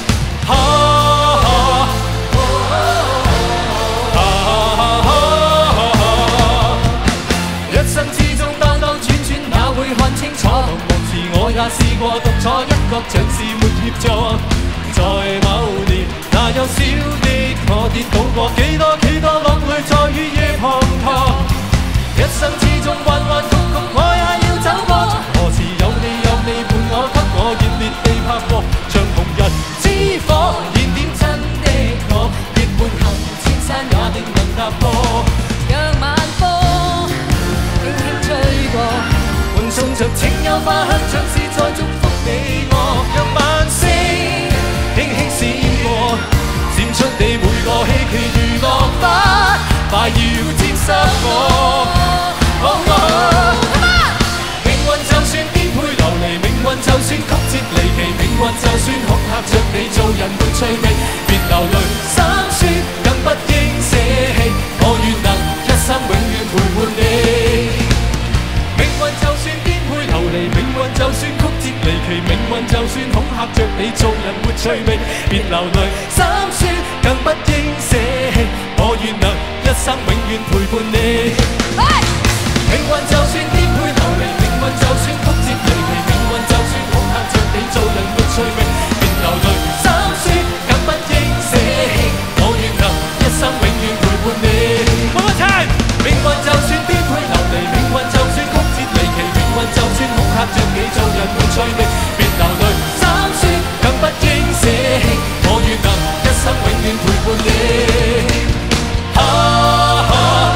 Speaker 3: 一生之中兜兜轉轉，哪會看清楚？同目時我也試過獨坐一角，像是沒協助。在某年，那幼小的我跌倒過，幾多幾多落淚在雨夜滂沱。一生之中彎彎曲曲，我也要走過。何時有你有你伴我，給我熱烈地拍過，像紅日之火，燃點真的我，結伴行千山也定能踏過。
Speaker 2: 讓晚風輕輕吹過，
Speaker 3: 歡送着情有花香，像是在祝福你我。讓晚星輕輕閃過，閃出你每個希冀如落花，快要沾濕我。哦哦、命運就算顛沛流離，命運就算曲折離奇，命運就算恐嚇着你做人沒趣味，別流淚心酸，更不應捨棄，我願能一生永遠陪伴你。命運就算顛沛流離，命運就算曲折離奇，命運就算恐嚇着你做人沒趣味，別流淚心酸，更不應捨棄，我願能一生永遠陪伴你。命運就算顛沛流離，命運就算曲折離奇，命運就算恐嚇着你做人沒趣味，別流淚心酸，更不應捨棄，我願能一生永遠陪伴你。One more time！ 命運就算顛沛流離，命運就算曲折離奇，命運就算恐嚇着你做人沒趣味，別流淚心酸，更不應捨棄，我願能一生永遠陪伴你。啊啊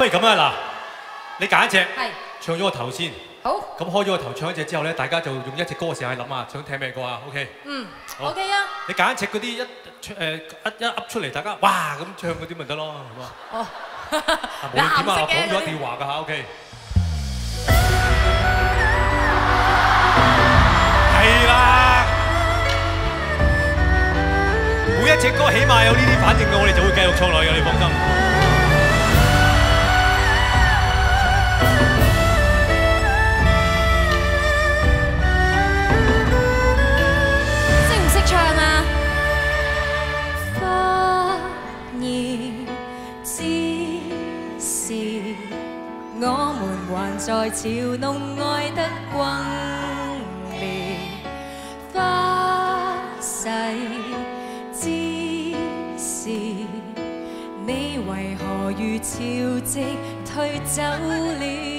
Speaker 3: 不如咁啊嗱，你揀一隻，
Speaker 4: 係
Speaker 3: 唱咗個頭先。
Speaker 4: 好。
Speaker 3: 咁開咗個頭唱一隻之後咧，大家就用一隻歌嘅時候去諗下，想聽咩歌啊 ？OK。
Speaker 4: 嗯。
Speaker 3: 好
Speaker 4: OK 啊。
Speaker 3: 你揀一隻嗰啲一誒一一噏出嚟，大家哇咁唱嗰啲咪得咯，係嘛？
Speaker 4: 哦。
Speaker 3: 無論點啊，我講咗一定要話㗎嚇 ，OK。係啦，每一隻歌起碼有呢啲反應嘅，我哋就會繼續唱落去嘅，你放心。
Speaker 4: 識唔識唱啊？花兒之時，我們還在嘲弄愛得轟烈。花逝之時，你為何如潮汐退走了？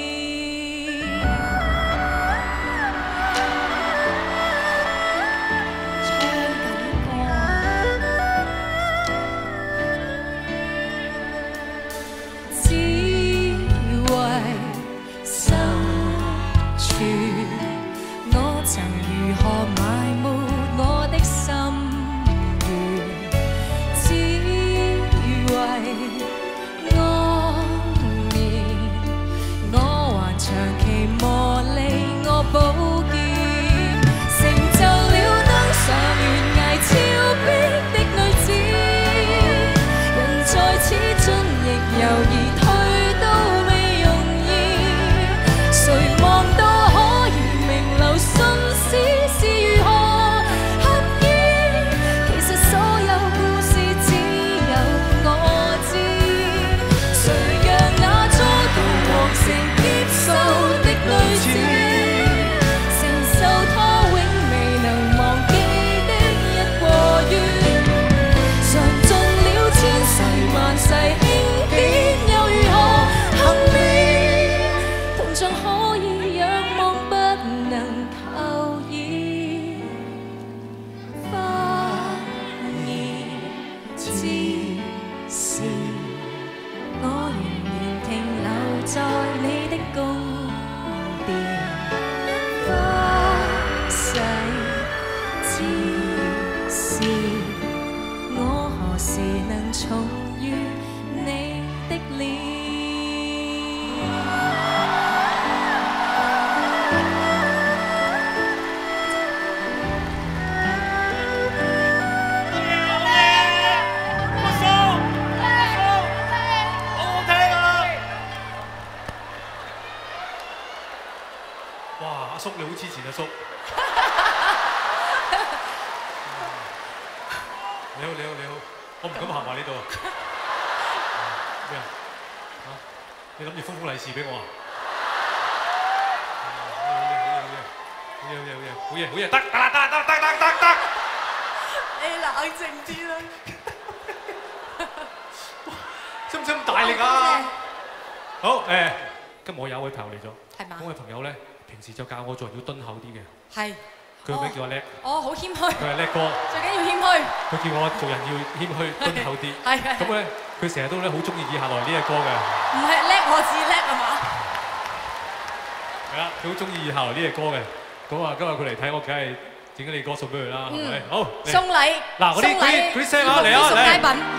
Speaker 3: 就教我做人要敦厚啲嘅，
Speaker 4: 係。
Speaker 3: 佢個名叫阿叻。
Speaker 4: 哦，好謙虛。
Speaker 3: 佢係叻哥。最緊
Speaker 4: 要謙虛。
Speaker 3: 佢叫我做人要謙虛敦厚啲。
Speaker 4: 係係。
Speaker 3: 咁咧，佢成日都咧好中意以下來呢隻歌嘅。
Speaker 4: 唔係叻我至叻係嘛？
Speaker 3: 係啦，佢好中意以下來呢隻歌嘅。咁啊，今日佢嚟睇我，梗係整咗你歌送俾佢啦，係咪？好。
Speaker 4: 送禮。
Speaker 3: 嗱，嗰啲嗰啲嗰啲聲啊，嚟啊嚟！
Speaker 4: 送佳品。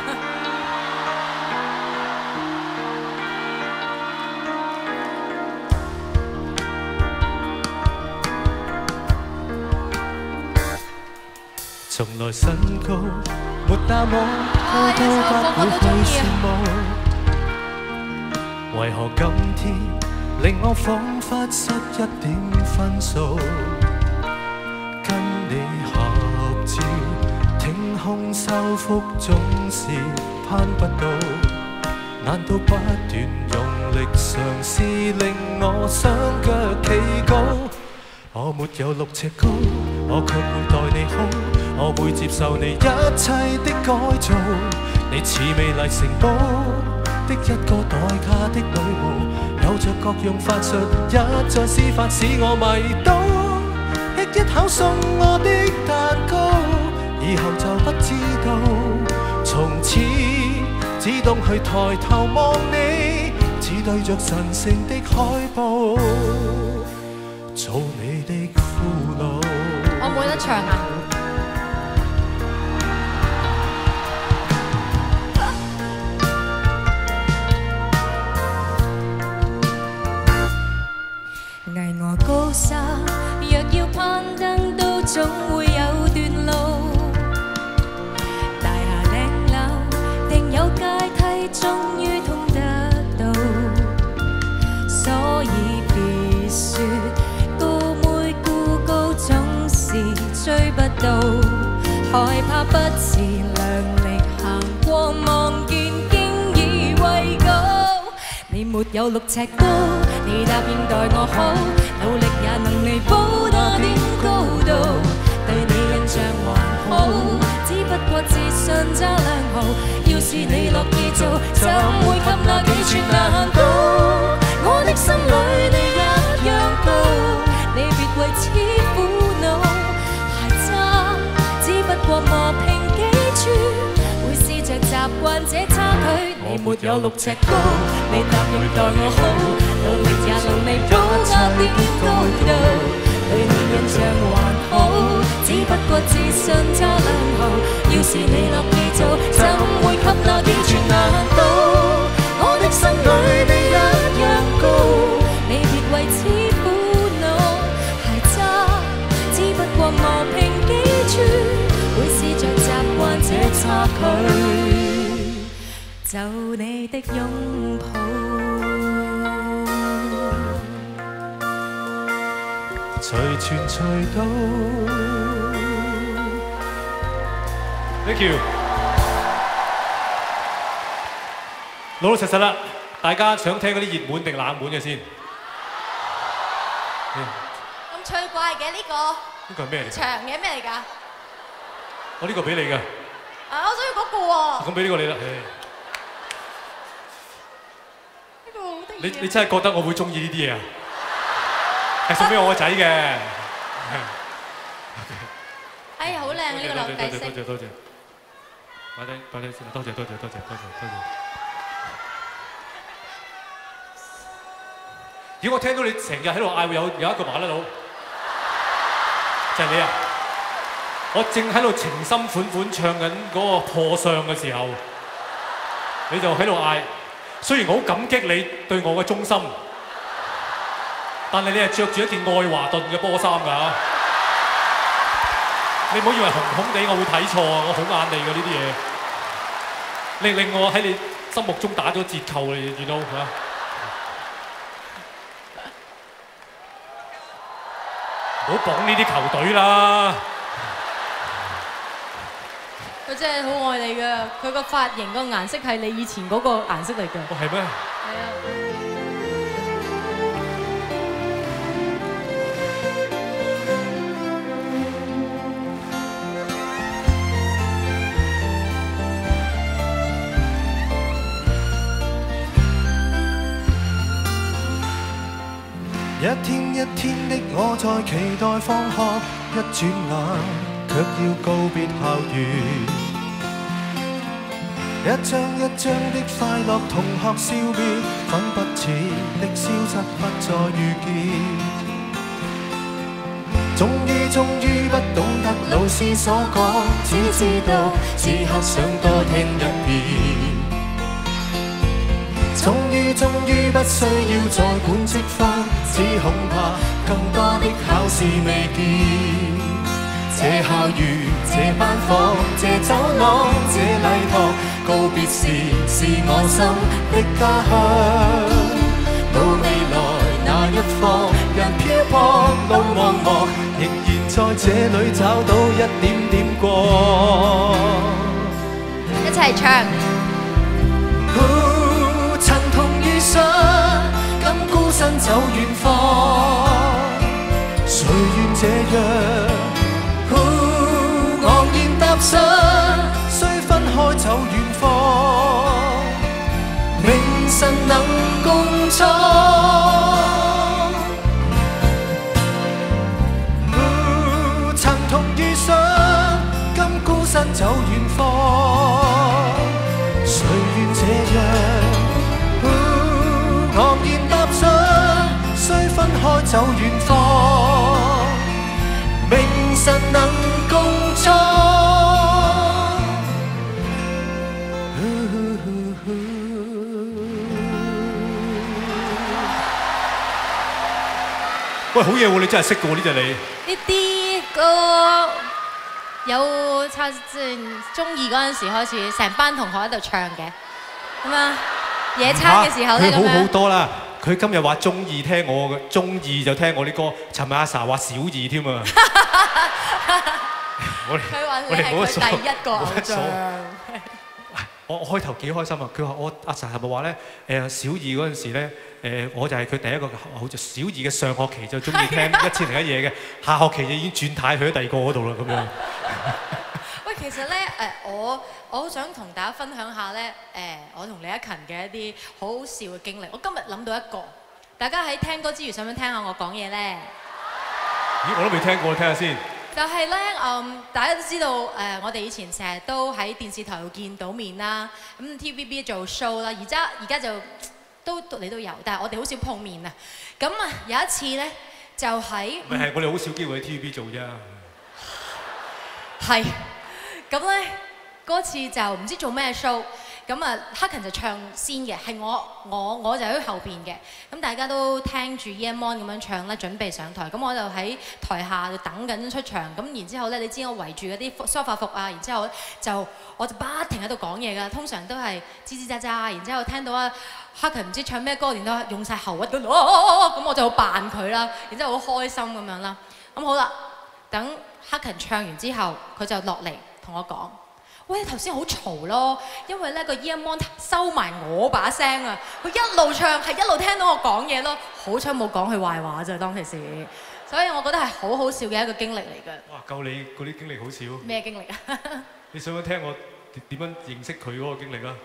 Speaker 3: 從來身高沒那麼高都不會去羨慕，為何今天令我彷彿失一點分數？跟你合照，挺胸收腹總是攀不到，難道不斷用力嘗試令我雙腳企高？我沒有六尺高，我卻會待你好。我會接受你一切的改造，你似美麗城堡的一個待嫁的女巫，有着各樣法術，一再施法使我迷倒，吃一口送我的蛋糕，以後就不知道，從此只懂去抬頭望你， 對着神聖的海報，做你的俘虜。
Speaker 4: 我冇得唱啊！
Speaker 2: 巍峨高山，若要攀登，都總會有段路。大廈頂樓，定有階梯，終於通得到。所以別說高妹孤高總是追不到，害怕不自量力行過，望見經已畏高。你沒有六尺高，你答應待我好，努力也能彌補那點高度。對你印象還好，只不過自信差兩毫。要是你樂意做，怎會給那幾寸難度？我的心裏你一樣高，你別為此苦惱。孩渣，只不過磨平幾處，會試着習慣這差距。你沒有六尺高，你答應待我好，努力也能彌補那點高度。對你印象還好，只不過自信差兩毫。要是你樂意做，怎會給那幾寸難度？我的心裏你一樣高，你別為此苦惱。孩渣，只不過磨平幾處，會試着習慣這差距。就你的擁抱，
Speaker 3: 隨傳隨到。Thank you。老老實實啦，大家想聽嗰啲熱門定冷門嘅先？
Speaker 4: 咁趣怪嘅呢個？
Speaker 3: 呢個係咩嚟？
Speaker 4: 長嘅咩嚟㗎？
Speaker 3: 我呢個俾你㗎。
Speaker 4: 啊，我想要嗰個喎。
Speaker 3: 咁俾呢個你啦。
Speaker 4: 呢個好得意。
Speaker 3: 你你真係覺得我會中意呢啲嘢啊？係送俾我個仔嘅。
Speaker 4: 哎呀，好靚啊！呢個落地色。
Speaker 3: 多謝多謝。擺低擺低先啦，多謝多謝多謝多謝多謝。如果我聽到你成日喺度嗌，會有有一個麻甩佬，就係你啊！我正喺度情深款款唱緊嗰個破相嘅時候，你就喺度嗌。雖然我好感激你對我嘅忠心，但係你係着住一件愛華頓嘅波衫㗎。你唔好以為紅紅地我會睇錯啊！我好眼利㗎呢啲嘢，令令我喺你心目中打咗折扣你見到嚇。唔好捧呢啲球隊啦！
Speaker 4: 佢真係好愛你㗎，佢個髮型個顏色係你以前嗰個顏色嚟㗎。
Speaker 3: 哦，係咩？
Speaker 4: 係啊。
Speaker 3: 一天一天的我在期待放學，一轉眼卻要告別校園。一張一張的快樂同學笑面，粉不似的消失不再遇見。終於終於不懂得老師所講，只知道此刻想多聽一遍。終於終於不需要再管積分，只恐怕更多的考試未見。這校園，這班房，這走廊，這禮堂，告別時是我心的家鄉。到未來那一方，人漂泊，路茫茫，仍然在這裏找到一點點光。
Speaker 4: 一齊唱。想今孤身走遠方，誰願這樣昂然踏上，雖分開走遠方，明晨能共創。曾同遇上今孤身走遠方，誰願這樣昂
Speaker 3: 喂，好嘢喎！你真係識嘅喎，呢隻你。
Speaker 4: 呢啲歌有差即係中二嗰陣時開始，成班同學喺度唱嘅，咁啊野餐嘅時候咧咁
Speaker 3: 佢好好
Speaker 4: 樣。
Speaker 3: 多啦！佢今日話中意聽我嘅，中意就聽我啲歌。尋日阿 sa 話小二添啊！我哋
Speaker 4: 佢話你
Speaker 3: 我哋冇乜所
Speaker 4: 係佢第一個偶
Speaker 3: 冇乜所
Speaker 4: 像。
Speaker 3: 我我開頭幾開心啊！佢話我阿 sa 係咪話咧誒小二嗰陣時咧誒我就係佢第一個好似小二嘅上學期就中意聽一千零一夜嘅，下學期就已經轉態去咗第二個嗰度啦咁樣。
Speaker 4: 喂，其實咧誒，我我好想同大家分享下咧誒，我同李克勤嘅一啲好好笑嘅經歷。我今日諗到一個，大家喺聽歌之餘，想唔想聽下我講嘢咧？
Speaker 3: 咦，我都未聽過，聽下先。
Speaker 4: 就係咧，嗯，大家都知道誒、呃，我哋以前成日都喺電視台度見到面啦，咁 T V B 做 show 啦，而家而家就都你都有，但係我哋好少碰面啊。咁啊有一次咧，就喺
Speaker 3: 咪係我哋好少機會喺 T V B 做啫。
Speaker 4: 係，咁咧嗰次就唔知做咩 show。咁啊，克勤就唱先嘅，係我我我就喺後邊嘅。咁大家都聽住 Emon 咁樣唱啦，準備上台。咁我就喺台下就等緊出場。咁然之後咧，你知我圍住嗰啲梳化服啊，然之後就我就不停喺度講嘢㗎。通常都係吱吱喳喳。然之後聽到啊克勤唔知唱咩歌，然之後用晒喉屈咁，咁我就扮佢啦。然之後好開心咁樣啦。咁好啦，等克勤唱完之後，佢就落嚟同我講。喂，頭先好嘈咯，因為咧個 Emon 收埋我把聲啊，佢一路唱係一路聽到我講嘢咯，好彩冇講佢壞話咋當其時，所以我覺得係好好笑嘅一個經歷嚟㗎。
Speaker 3: 哇，夠你嗰啲經歷好少。
Speaker 4: 咩經歷啊？
Speaker 3: 你想唔想聽我點樣認識佢嗰個經歷啊？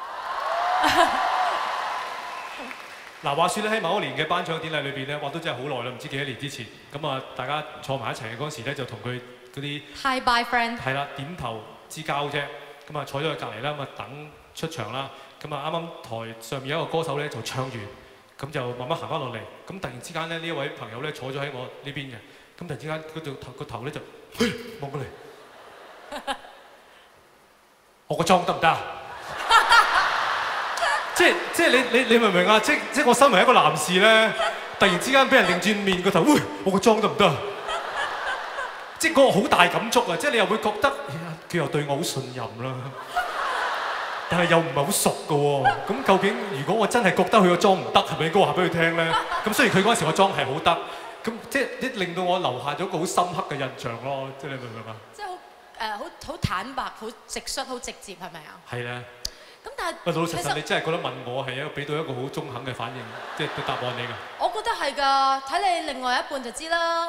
Speaker 3: 嗱，話説咧喺某一年嘅頒獎典禮裏邊咧，哇都真係好耐啦，唔知幾多年之前，咁啊大家坐埋一齊嘅嗰時咧，就同佢嗰啲
Speaker 4: Hi bye friend
Speaker 3: 係啦點頭之交啫，咁啊坐咗喺隔離啦，咁啊等出場啦，咁啊啱啱台上面有一個歌手咧就唱完，咁就慢慢行翻落嚟，咁突然之間咧呢一位朋友咧坐咗喺我呢邊嘅，咁突然之間嗰度頭個頭咧就望過嚟，我個妝得唔得啊？即係即係你你你明唔明啊？即即我身為一個男士咧，突然之間俾人擰轉面個頭，喂，我個妝得唔得啊？即係嗰個好大感觸啊！即係你又會覺得，佢又對我好信任啦，但係又唔係好熟㗎喎。咁究竟如果我真係覺得佢個妝唔得，係咪應該話俾佢聽咧？咁雖然佢嗰陣時個妝係好得，咁即係啲令到我留下咗一個好深刻嘅印象咯。即係你明唔明啊？
Speaker 4: 即係好誒好好坦白、好直率、好直接，係咪啊？
Speaker 3: 係咧。
Speaker 4: 咁但係
Speaker 3: 喂，老老實實，你真係覺得問我係一個俾到一個好中肯嘅反應，即係個答案你㗎？
Speaker 4: 我覺得係㗎，睇你另外一半就知啦。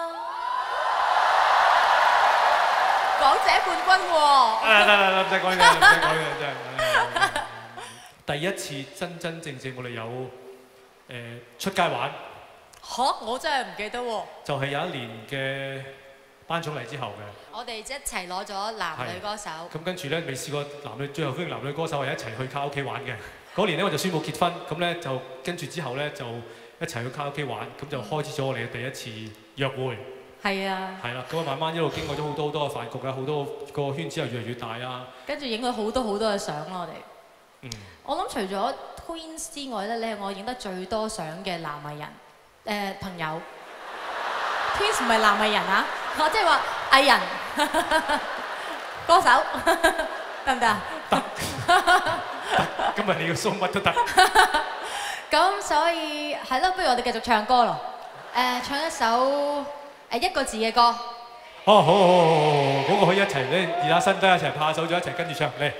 Speaker 4: 港姐冠軍喎！
Speaker 3: 得得得，唔使講嘢，唔使講嘢，真係。第一次真真正正我哋有誒出街玩。
Speaker 4: 嚇！我真係唔記得喎。
Speaker 3: 就係有一年嘅頒獎禮之後嘅。
Speaker 4: 我哋一齊攞咗男女歌手。
Speaker 3: 咁跟住咧，未試過男女最後嗰男女歌手係一齊去卡拉 OK 玩嘅。嗰年咧我就宣布結婚，咁咧就跟住之後咧就一齊去卡拉 OK 玩，咁就開始咗我哋嘅第一次約會。
Speaker 4: 係啊。係
Speaker 3: 啦，咁啊慢慢一路經過咗好多好多嘅飯局啊，好多個圈子又越嚟越大啊。
Speaker 4: 跟住影咗好多好多嘅相咯，我哋。
Speaker 3: 嗯。我
Speaker 4: 諗除咗 Twins 之外咧，你係我影得最多相嘅男藝人，誒、呃、朋友。Twins 唔係男藝人啊，我即係話藝人、歌手，得唔得啊？
Speaker 3: 得。今日你要 show 乜都得。
Speaker 4: 咁所以係咯，不如我哋繼續唱歌咯。誒、呃，唱一首。誒一個字嘅歌。
Speaker 3: 哦，好好好好好，嗰個可以一齊咧，熱下身，得一齊拍下手掌，一齊跟住唱嚟。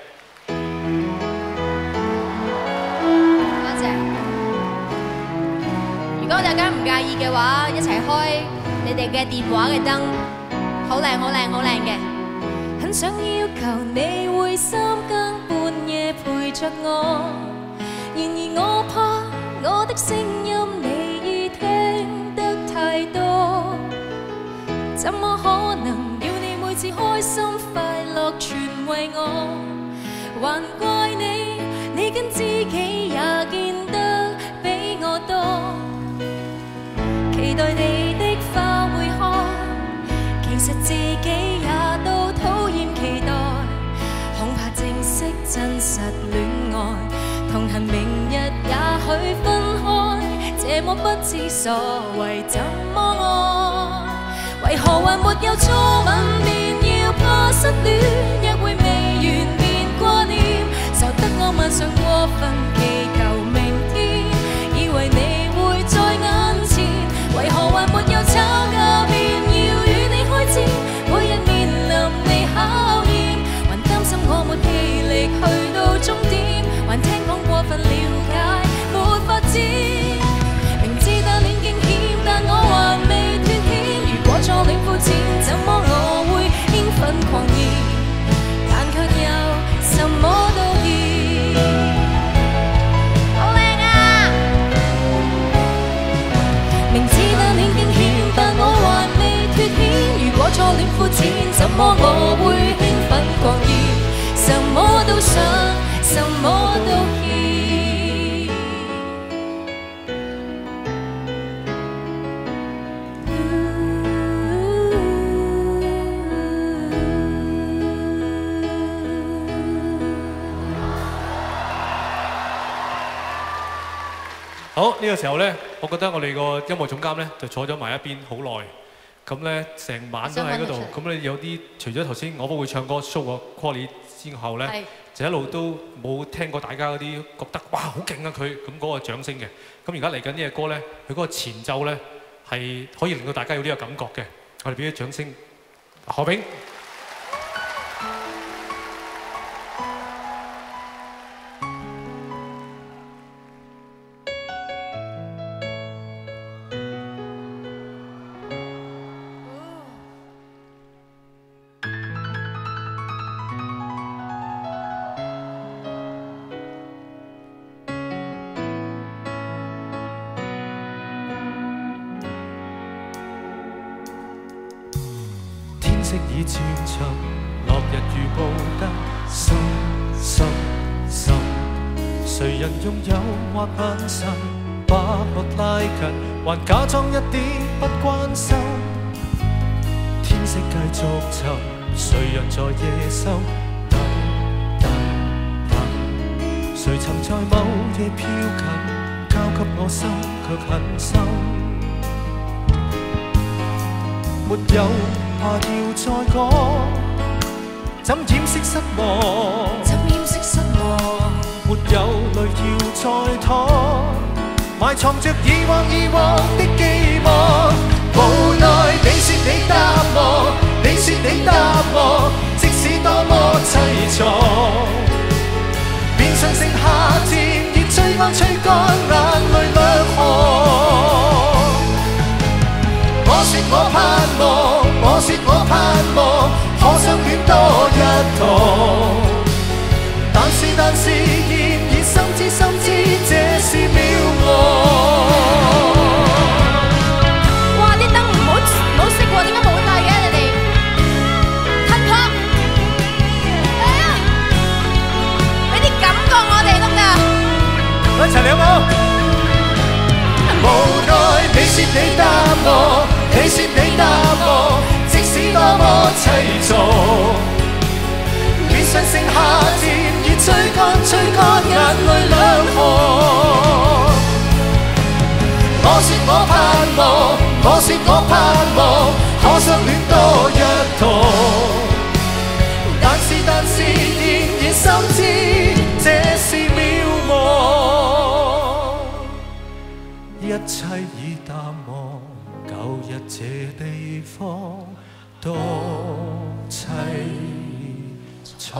Speaker 4: 多謝。如果大家唔介意嘅話，一齊開你哋嘅電話嘅燈，好靚好靚好靚嘅。很想要求你會三更半夜陪着我，然而我怕我的聲音你已聽得太多。怎麼可能要你每次開心快樂全為我？還怪你，你跟知己也見得比我多。期待你的花會開，其實自己也都討厭期待。恐怕正式真實戀愛同行明日也許分開，這麼不知所謂怎麼愛？為何還沒有初吻便要怕失戀？約會未完便掛念，愁得我晚上過分祈求明天，以為你會在眼前。為何還沒有吵架便要與你開戰？每日面臨你考驗，還擔心我沒氣力去到終點，還聽講過分了解沒發展。明知單戀驚險，但我還未脫險。如果初戀膚淺，怎麼我會興奮狂熱？但卻又什麼都要。好靚啊！明知單戀驚險，但我還未脫險。如果初戀膚淺，怎麼我會興奮狂熱？什麼都想，什麼都要。
Speaker 3: 好，呢個時候咧，我覺得我哋個音樂總監咧就坐咗埋一邊好耐，咁咧成晚都喺嗰度，咁咧有啲除咗頭先我幫會唱歌 show 個 quality 之後咧，就一路都冇聽過大家嗰啲覺得哇好勁啊佢咁嗰個掌聲嘅，咁而家嚟緊呢隻歌咧，佢嗰個前奏咧係可以令到大家有呢個感覺嘅，我哋俾啲掌聲，何炳。
Speaker 5: 色已漸沉，落日如報得深深深。誰人用誘惑眼神把我拉近，還假裝一點不關心。天色繼續沉，誰人在夜深等等等？誰曾在某夜飄近，交給我心卻很深。沒有怕要再講，怎掩飾失望？怎掩飾失望？沒有淚要再淌，埋藏着以往以往的寄望。無奈你說你答我，你說你答我，即使多麼凄愴，面上剩下漸熱吹乾吹乾眼淚兩行。我說我盼望，我說我盼望，可相戀多一趟。但是但是，然而心知心知，這是渺茫。哇！啲燈唔好唔好熄喎，點解冇掣嘅你哋？突破！嚟啊！俾啲感覺我哋得唔得？一齊嚟好冇？無奈你說你答我。你說你答我，即使多麼凄楚，面上剩下漸熱吹乾吹乾眼淚兩行。我說我盼望，我說我盼望，可相戀多一趟。但是但是，仍然深知這是渺茫，一切已淡忘。舊日這地方多凄楚。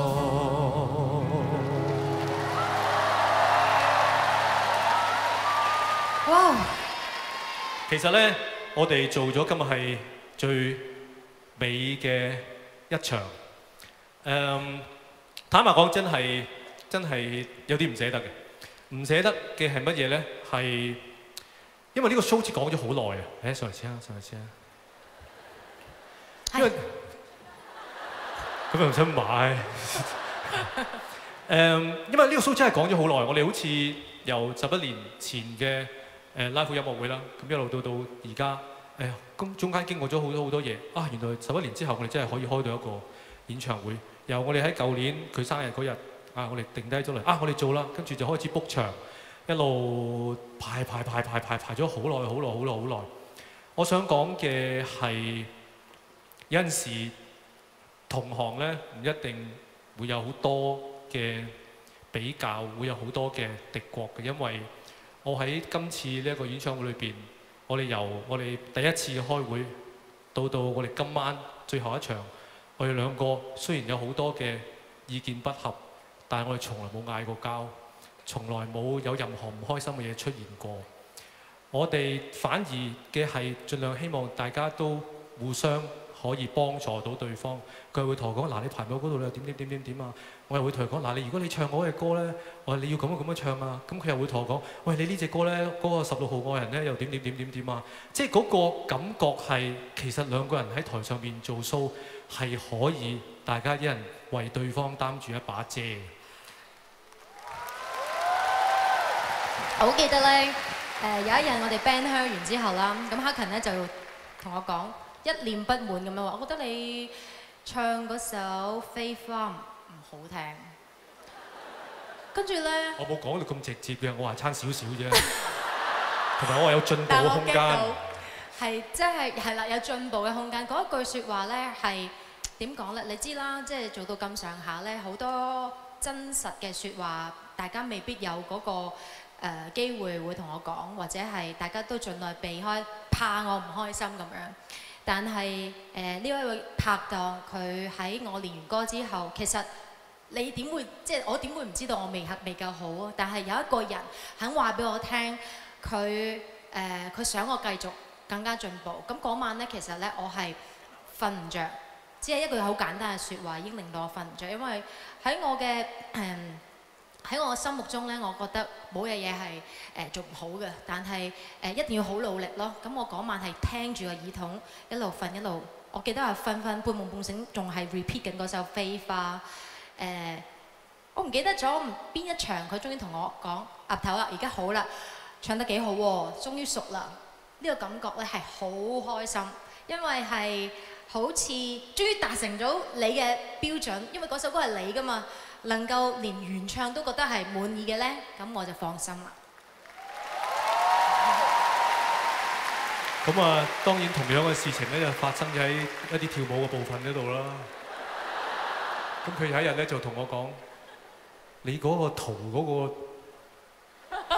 Speaker 3: 哇！其實咧，我哋做咗今日係最美嘅一場。誒、嗯，坦白講，真係真係有啲唔捨得嘅。唔捨得嘅係乜嘢咧？係因為呢個 show 字講咗好耐啊！誒，上嚟先啊，上嚟先啊！因為咁又唔想買。誒，因為呢個 show 真係講咗好耐，我哋好似由十一年前嘅誒 live 音樂會啦，咁一路到到而家，誒，咁中間經過咗好多好多嘢啊！原來十一年之後，我哋真係可以開到一個演唱會。由我哋喺舊年佢生日嗰日
Speaker 6: 啊，我哋定低咗嚟，啊，我哋做啦，跟住就開始 book 場，一路排排排排排排咗好耐好耐好耐好耐。我想講嘅係有陣時同行咧唔一定會有好多嘅比較，會有好多嘅敵國嘅，因為我喺今次呢一個演唱會裏邊，我哋由我哋第一次開會到到我哋今晚最後一場，我哋兩個雖然有好多嘅意見不合，但係我哋從來冇嗌過交，從來冇有任何唔開心嘅嘢出現過。我哋反而嘅係盡量希望大家都互相可以幫助到對方。佢會同我講：嗱，你排舞嗰度你又點點點點點啊！我又會同佢講：嗱，你如果你唱我嘅歌咧，我話你要咁樣咁樣唱啊！咁佢又會同我講：喂，你呢隻歌咧，嗰個十六號愛人咧又點點點點點啊！即係嗰個感覺係其實兩個人喺台上面做 show 係可以大家一人為對方擔住一把遮。
Speaker 4: 我好記得咧，誒有一日我哋 band 香完之後啦，咁克勤咧就同我講一念不滿咁樣話，我覺得你唱嗰首《飛花》唔好聽。跟住咧，
Speaker 6: 我冇講到咁直接嘅，我話差少少啫。同埋我話有進步嘅空間。
Speaker 4: 係即係係啦，有進步嘅空間。嗰一句説話咧係點講咧？你知啦，即係做到咁上下咧，好多真實嘅説話，大家未必有嗰個誒機會會同我講，或者係大家都盡量避開，怕我唔開心咁樣。但係誒呢一位拍檔，佢喺我練完歌之後，其實你點會即係我點會唔知道我未未夠好啊？但係有一個人肯話俾我聽，佢誒佢想我繼續更加進步。咁嗰晚咧，其實咧我係瞓唔着，只係一句好簡單嘅説話已經令到我瞓唔着，因為喺我嘅誒喺我心目中咧，我覺得冇嘢嘢係誒做唔好嘅，但係誒、呃、一定要好努力咯。咁我嗰晚係聽住個耳筒一路瞓一路，我記得係瞓瞓半夢半醒，仲係 repeat 緊嗰首《飛花》。誒、呃，我唔記得咗邊一場，佢終於同我講岌頭啦，而家好啦，唱得幾好喎，終於熟啦。呢、這個感覺咧係好開心，因為係好似終於達成咗你嘅標準，因為嗰首歌係你㗎嘛。能夠連原唱都覺得係滿意嘅呢，咁我就放心啦。
Speaker 6: 咁啊，當然同樣嘅事情咧就發生喺一啲跳舞嘅部分嗰度啦。咁佢有一日咧就同我講：你嗰個圖嗰個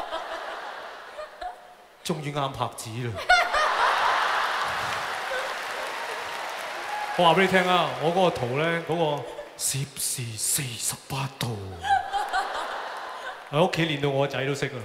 Speaker 6: 終於啱拍子啦！我話俾你聽啊，我嗰個圖咧嗰個攝氏四十八度，喺屋企練到我仔都識啦。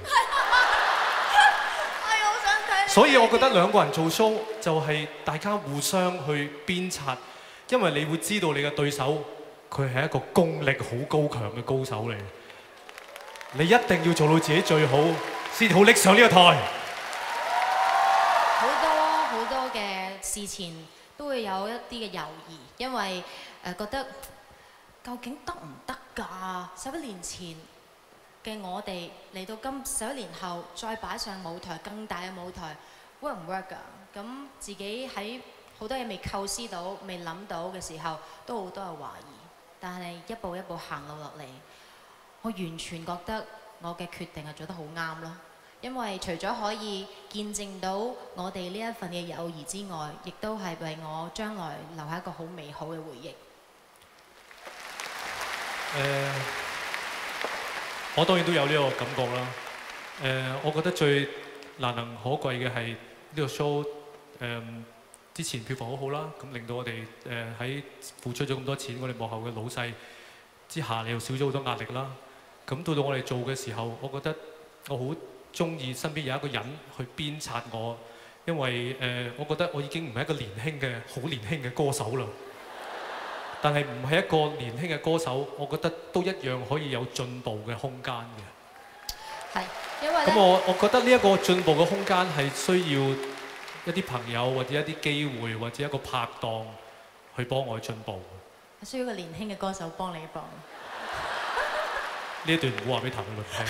Speaker 4: 哎呀，好想睇。
Speaker 6: 所以我覺得兩個人做 show 就係大家互相去鞭策，因為你會知道你嘅對手佢係一個功力好高強嘅高手嚟，你一定要做到自己最好，先好拎上呢個台。
Speaker 4: 好多好多嘅事前都會有一啲嘅猶豫，因為誒覺得。究竟得唔得㗎？十一年前嘅我哋嚟到今十一年後，再擺上舞台更大嘅舞台 ，work 唔 work 㗎？咁自己喺好多嘢未構思到、未諗到嘅時候，都好多嘅懷疑。但係一步一步行路落嚟，我完全覺得我嘅決定係做得好啱咯。因為除咗可以見證到我哋呢一份嘅友誼之外，亦都係為我將來留下一個好美好嘅回憶。
Speaker 6: 誒、呃，我當然都有呢個感覺啦。誒、呃，我覺得最難能可貴嘅係呢個 show 誒、呃、之前票房好好啦，咁令到我哋誒喺付出咗咁多錢，我哋幕後嘅老細之下，你又少咗好多壓力啦。咁到到我哋做嘅時候，我覺得我好中意身邊有一個人去鞭策我，因為誒、呃，我覺得我已經唔係一個年輕嘅好年輕嘅歌手啦。但係唔係一個年輕嘅歌手，我覺得都一樣可以有進步嘅空間嘅。
Speaker 4: 係，因為
Speaker 6: 咁我我覺得呢一個進步嘅空間係需要一啲朋友或者一啲機會或者一個拍檔去幫我進步。
Speaker 4: 我需要一個年輕嘅歌手幫你幫。
Speaker 6: 呢一段唔好話俾譚詠麟聽。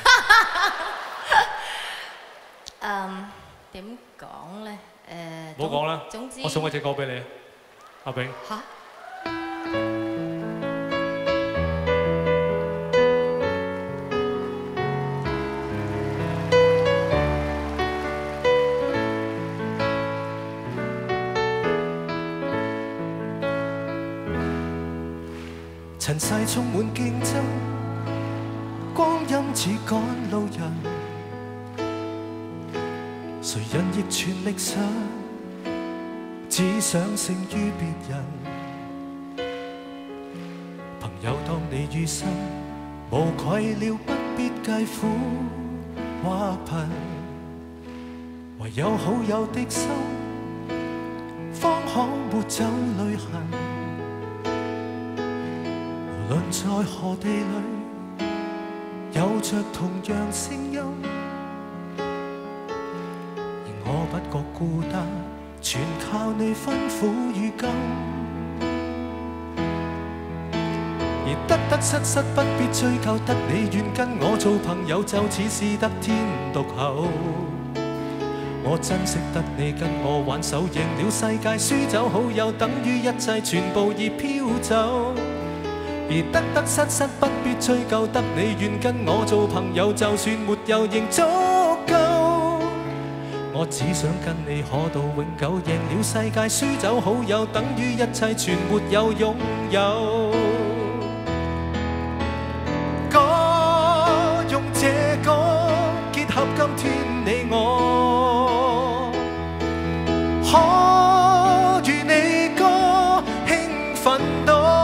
Speaker 4: 嗯，點講咧？誒，
Speaker 6: 唔好講啦。
Speaker 4: 總之，
Speaker 6: 我送一隻歌俾你，阿炳。
Speaker 4: 嚇！
Speaker 5: 塵世充滿競爭，光陰似趕路人。誰人亦全力想，只想勝於別人。朋友當你於心，無愧了，不必計苦或貧。唯有好友的心，方可抹走淚痕。無論在何地裏，有着同樣聲音。我不覺孤單，全靠你吩咐與金。而得得失失不必追究，得你願跟我做朋友，就似是得天獨厚。我珍惜得你跟我挽手，贏了世界，輸走好友，等於一切全部已飄走。而得得失失不必追究，得你願跟我做朋友，就算沒有仍足夠。我只想跟你可到永久，贏了世界，輸走好友，等於一切全沒有擁有。歌用這歌結合今天你我，可與你歌興奮多。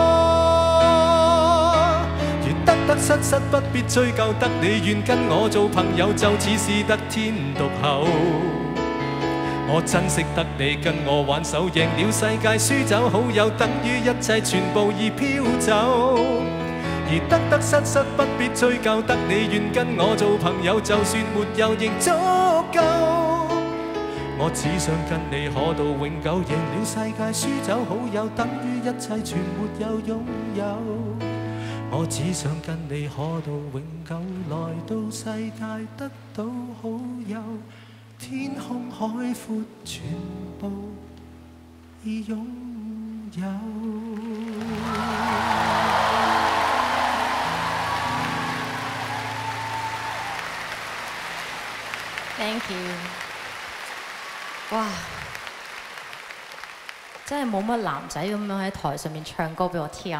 Speaker 5: 得失失不必追究，得你願跟我做朋友，就似是得天獨厚。我珍惜得你跟我挽手，贏了世界，輸走好友，等於一切全部已飄走。而得得失失不必追究，得你願跟我做朋友，就算沒有仍足夠。我只想跟你可到永久，贏了世界，輸走好友，等於一切全沒有擁有。我只想跟你可到永久，來到世界得到好友，天空海闊全部已擁有。
Speaker 4: Thank you。哇！真係冇乜男仔咁樣喺台上面唱歌俾我聽。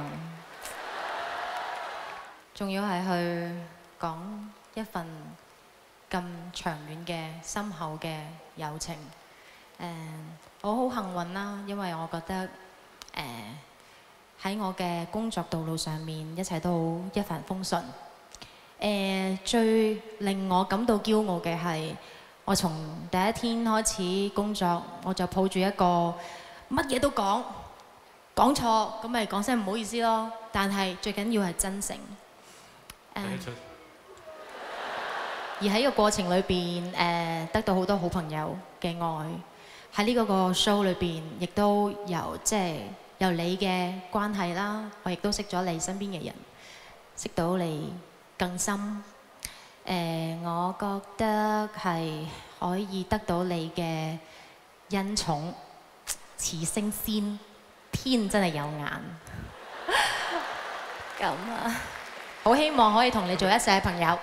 Speaker 4: 仲要係去講一份咁長遠嘅深厚嘅友情。誒，我好幸運啦，因為我覺得誒喺我嘅工作道路上面，一切都一帆風順。誒，最令我感到驕傲嘅係，我從第一天開始工作，我就抱住一個乜嘢都講，講錯咁咪講聲唔好意思咯。但係最緊要係真誠。Uh, 而喺呢個過程裏邊，誒得到好多好朋友嘅愛。喺呢嗰個 show 裏邊，亦都由即係由你嘅關係啦，我亦都識咗你身邊嘅人，識到你更深。誒，我覺得係可以得到你嘅恩寵，似星仙，天真係有眼。咁啊！好希望可以同你做一世嘅朋友。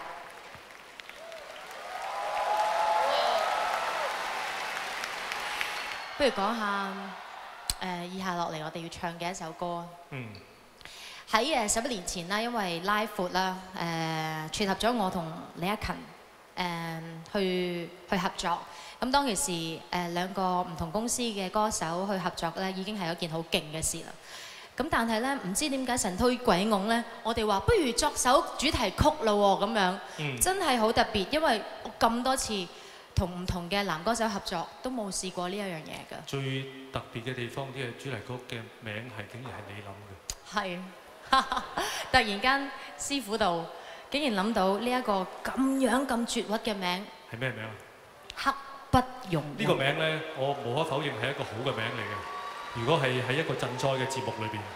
Speaker 4: 不如講下誒，以下落嚟我哋要唱嘅一首歌。嗯。喺誒十一年前啦，因為拉闊啦，誒撮合咗我同李克勤誒去去合作。咁當其時誒兩個唔同公司嘅歌手去合作咧，已經係一件好勁嘅事啦。咁但係咧，唔知點解神推鬼拱咧，我哋話不如作首主題曲咯喎，咁樣，嗯、真係好特別，因為我咁多次同唔同嘅男歌手合作，都冇試過呢一樣嘢㗎。最特別嘅地方，啲嘅主題曲嘅名係竟然係你諗嘅。係，突然間師傅度竟然諗到呢一個咁樣咁絕核嘅名。係咩名啊？刻不容緩。呢個名咧，我無可否認係一個好嘅名嚟嘅。如果係喺一個賑災嘅節目裏邊，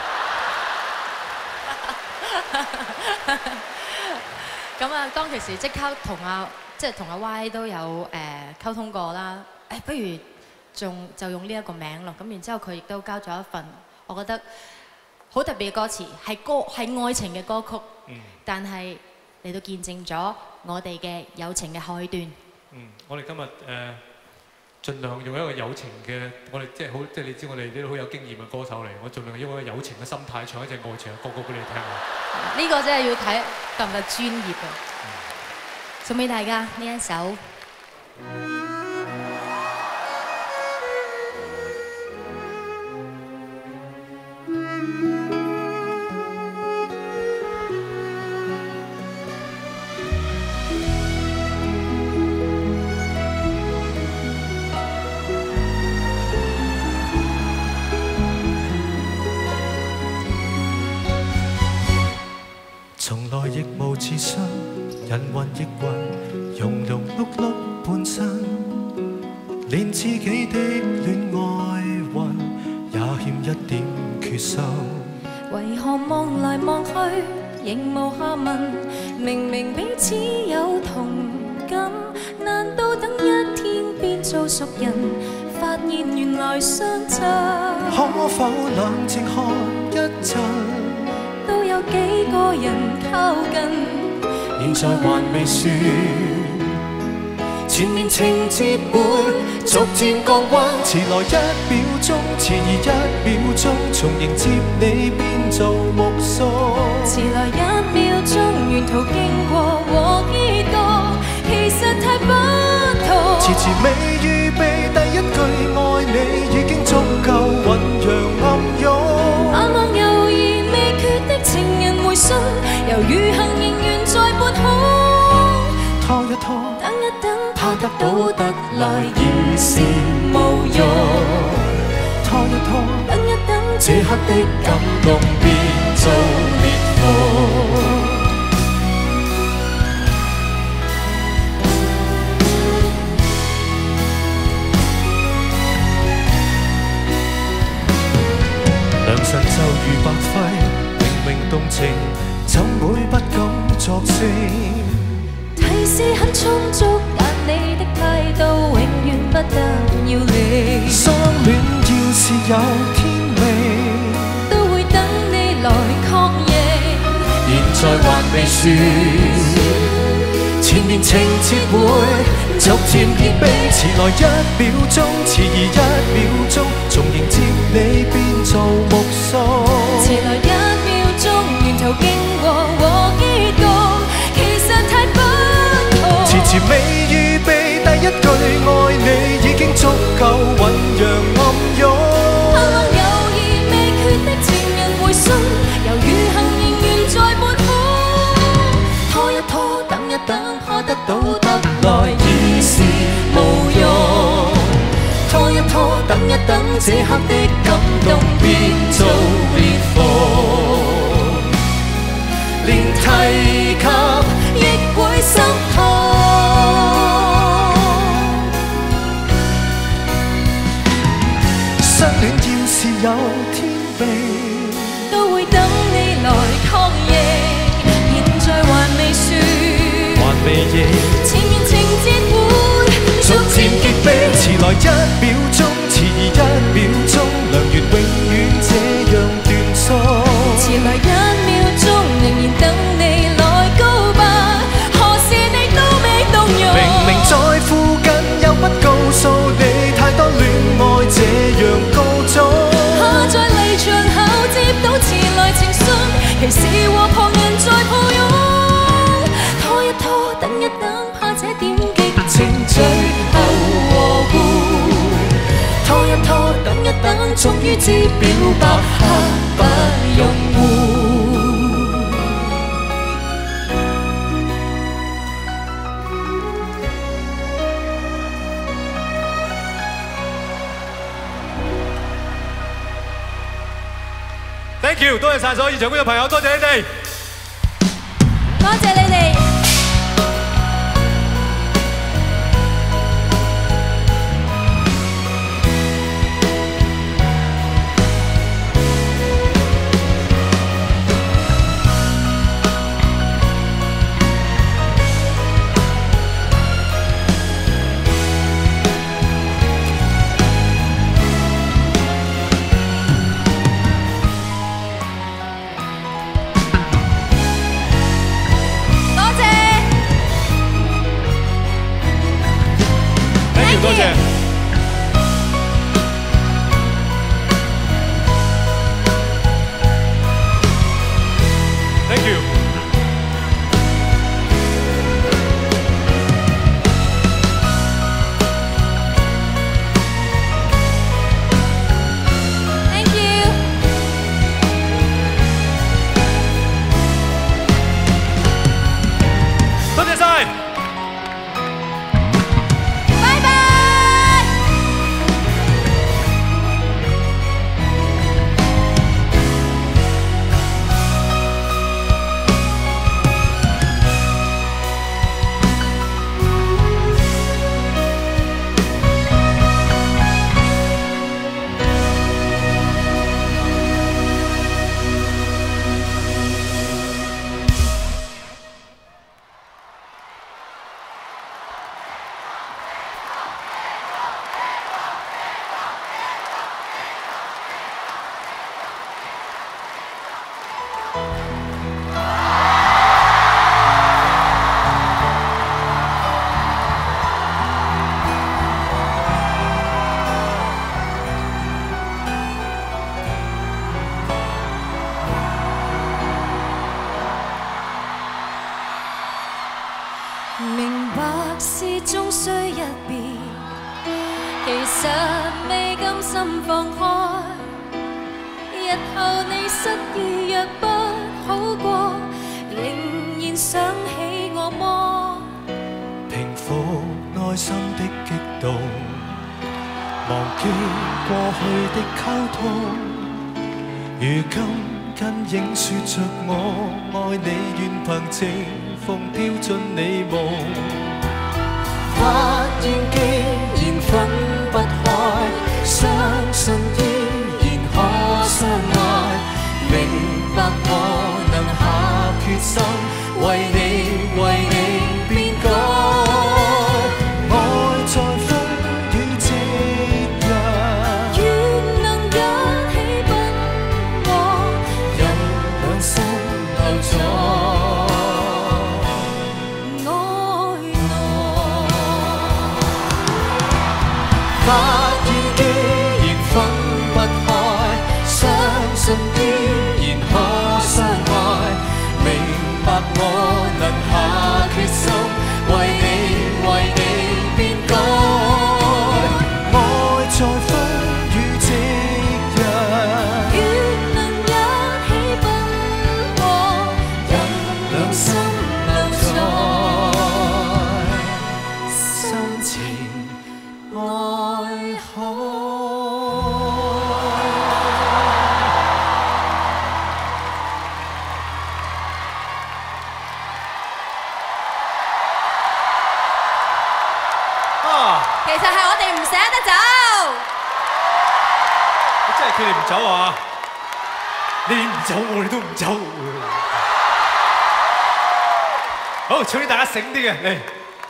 Speaker 4: 咁啊，當其時即刻同阿即係同阿 Y 都有誒溝通過啦。誒，不如仲就用呢一個名咯。咁然之後佢亦都交咗一份，我覺得好特別嘅歌詞，係歌係愛情嘅歌曲，嗯、但係嚟到見證咗我哋嘅友情嘅開端。嗯，我哋今日誒。呃
Speaker 6: 盡量用一個友情嘅，我哋即係好，即係你知我哋呢啲好有經驗嘅歌手嚟，我盡量用一個友情嘅心態唱一隻愛情嘅歌曲俾你聽啊！
Speaker 4: 呢個真係要睇得唔得專業啊！送俾大家呢一首。
Speaker 5: 從來亦無自信，人云亦云，庸庸碌碌半生，連自己的戀愛運也欠一點決心。
Speaker 2: 為何望來望去仍無下文？明明彼此有同感，難道等一天變做熟人，發現原來相襯？
Speaker 5: 可否冷靜看一陣？
Speaker 2: 都有幾個人靠近，
Speaker 5: 現在還未算，前面情節會逐漸降溫。遲來一秒鐘，遲疑一秒鐘，從迎接你變做目送。
Speaker 2: 遲來一秒鐘，沿途經過和結局，其實太不同。
Speaker 5: 遲遲未預備第一句愛你，已經足夠醖釀暗湧。
Speaker 2: 盼望猶豫未決的情人回信，猶如行仍然在半空。
Speaker 5: 拖一拖，
Speaker 2: 等一等，
Speaker 5: 怕得到得來已是無用。拖一拖，
Speaker 2: 等一等，
Speaker 5: 這刻的感動變做烈火。良辰就如白費，明明動情，怎會不敢作聲？
Speaker 2: 提示很充足，但你的態度永遠不得要領。
Speaker 5: 相戀要是有天命，
Speaker 2: 都會等你來確認。
Speaker 5: 現在還未算，前面情節會逐漸結冰。遲來一秒鐘，遲疑一秒鐘，從迎接你變做目送。
Speaker 2: 遲來一秒鐘，沿途經過和結局，其實太不同。
Speaker 5: 遲遲未預備第一句愛你，已經足夠醖釀暗湧。
Speaker 2: 盼望猶豫未決的情人回信，猶如行仍然在半空。
Speaker 5: 拖一拖，等一等，怕得到得來已是無用。拖一拖，等一等，這刻的感動變做烈火，連提及亦會心痛。相戀要是有天命，
Speaker 2: 都會等你來確認。現在還未算，
Speaker 5: 還未認，
Speaker 2: 前面情節會
Speaker 5: 逐漸結冰。遲來一秒鐘，遲疑一秒鐘，良緣永遠這樣斷送。
Speaker 2: 遲來一秒鐘，仍然等你來告白，何時你都未動容。
Speaker 5: 明明在附近，又不告訴你，太多戀愛這樣告終。
Speaker 2: 怕在離場後接到遲來情信，其實和旁人在抱擁。拖一拖，等一等，怕這點激情最後和緩。
Speaker 5: 拖一拖，等一等，終於知表白刻不容緩。Thank you， 多謝晒所有現場觀眾朋友，多謝你哋，
Speaker 4: 多謝你哋。
Speaker 5: 多謝。
Speaker 2: 明白是終須一別，其實未甘心放開。日後你失意若不好過，仍然想起我麼？
Speaker 5: 平復內心的激動，忘記過去的溝通。如今跟影說着我愛你，願憑情縫飄進你夢。發現既然分不開，相信依然可相愛。明白我能下決心，為你為你變改。愛在風雨夕陽，
Speaker 2: 願能一起奔波，
Speaker 5: 任兩心留在。發現既然分不開，相信依然可相愛。明白我能下決心，為你為你變改。愛在風雨夕陽，
Speaker 2: 願能一起奔波，
Speaker 5: 任兩心留在心情愛海。
Speaker 4: 其實係我哋唔捨得走。
Speaker 6: 真係佢哋唔走啊！你唔走，我哋都唔走。好，唱啲大家醒啲嘅嚟。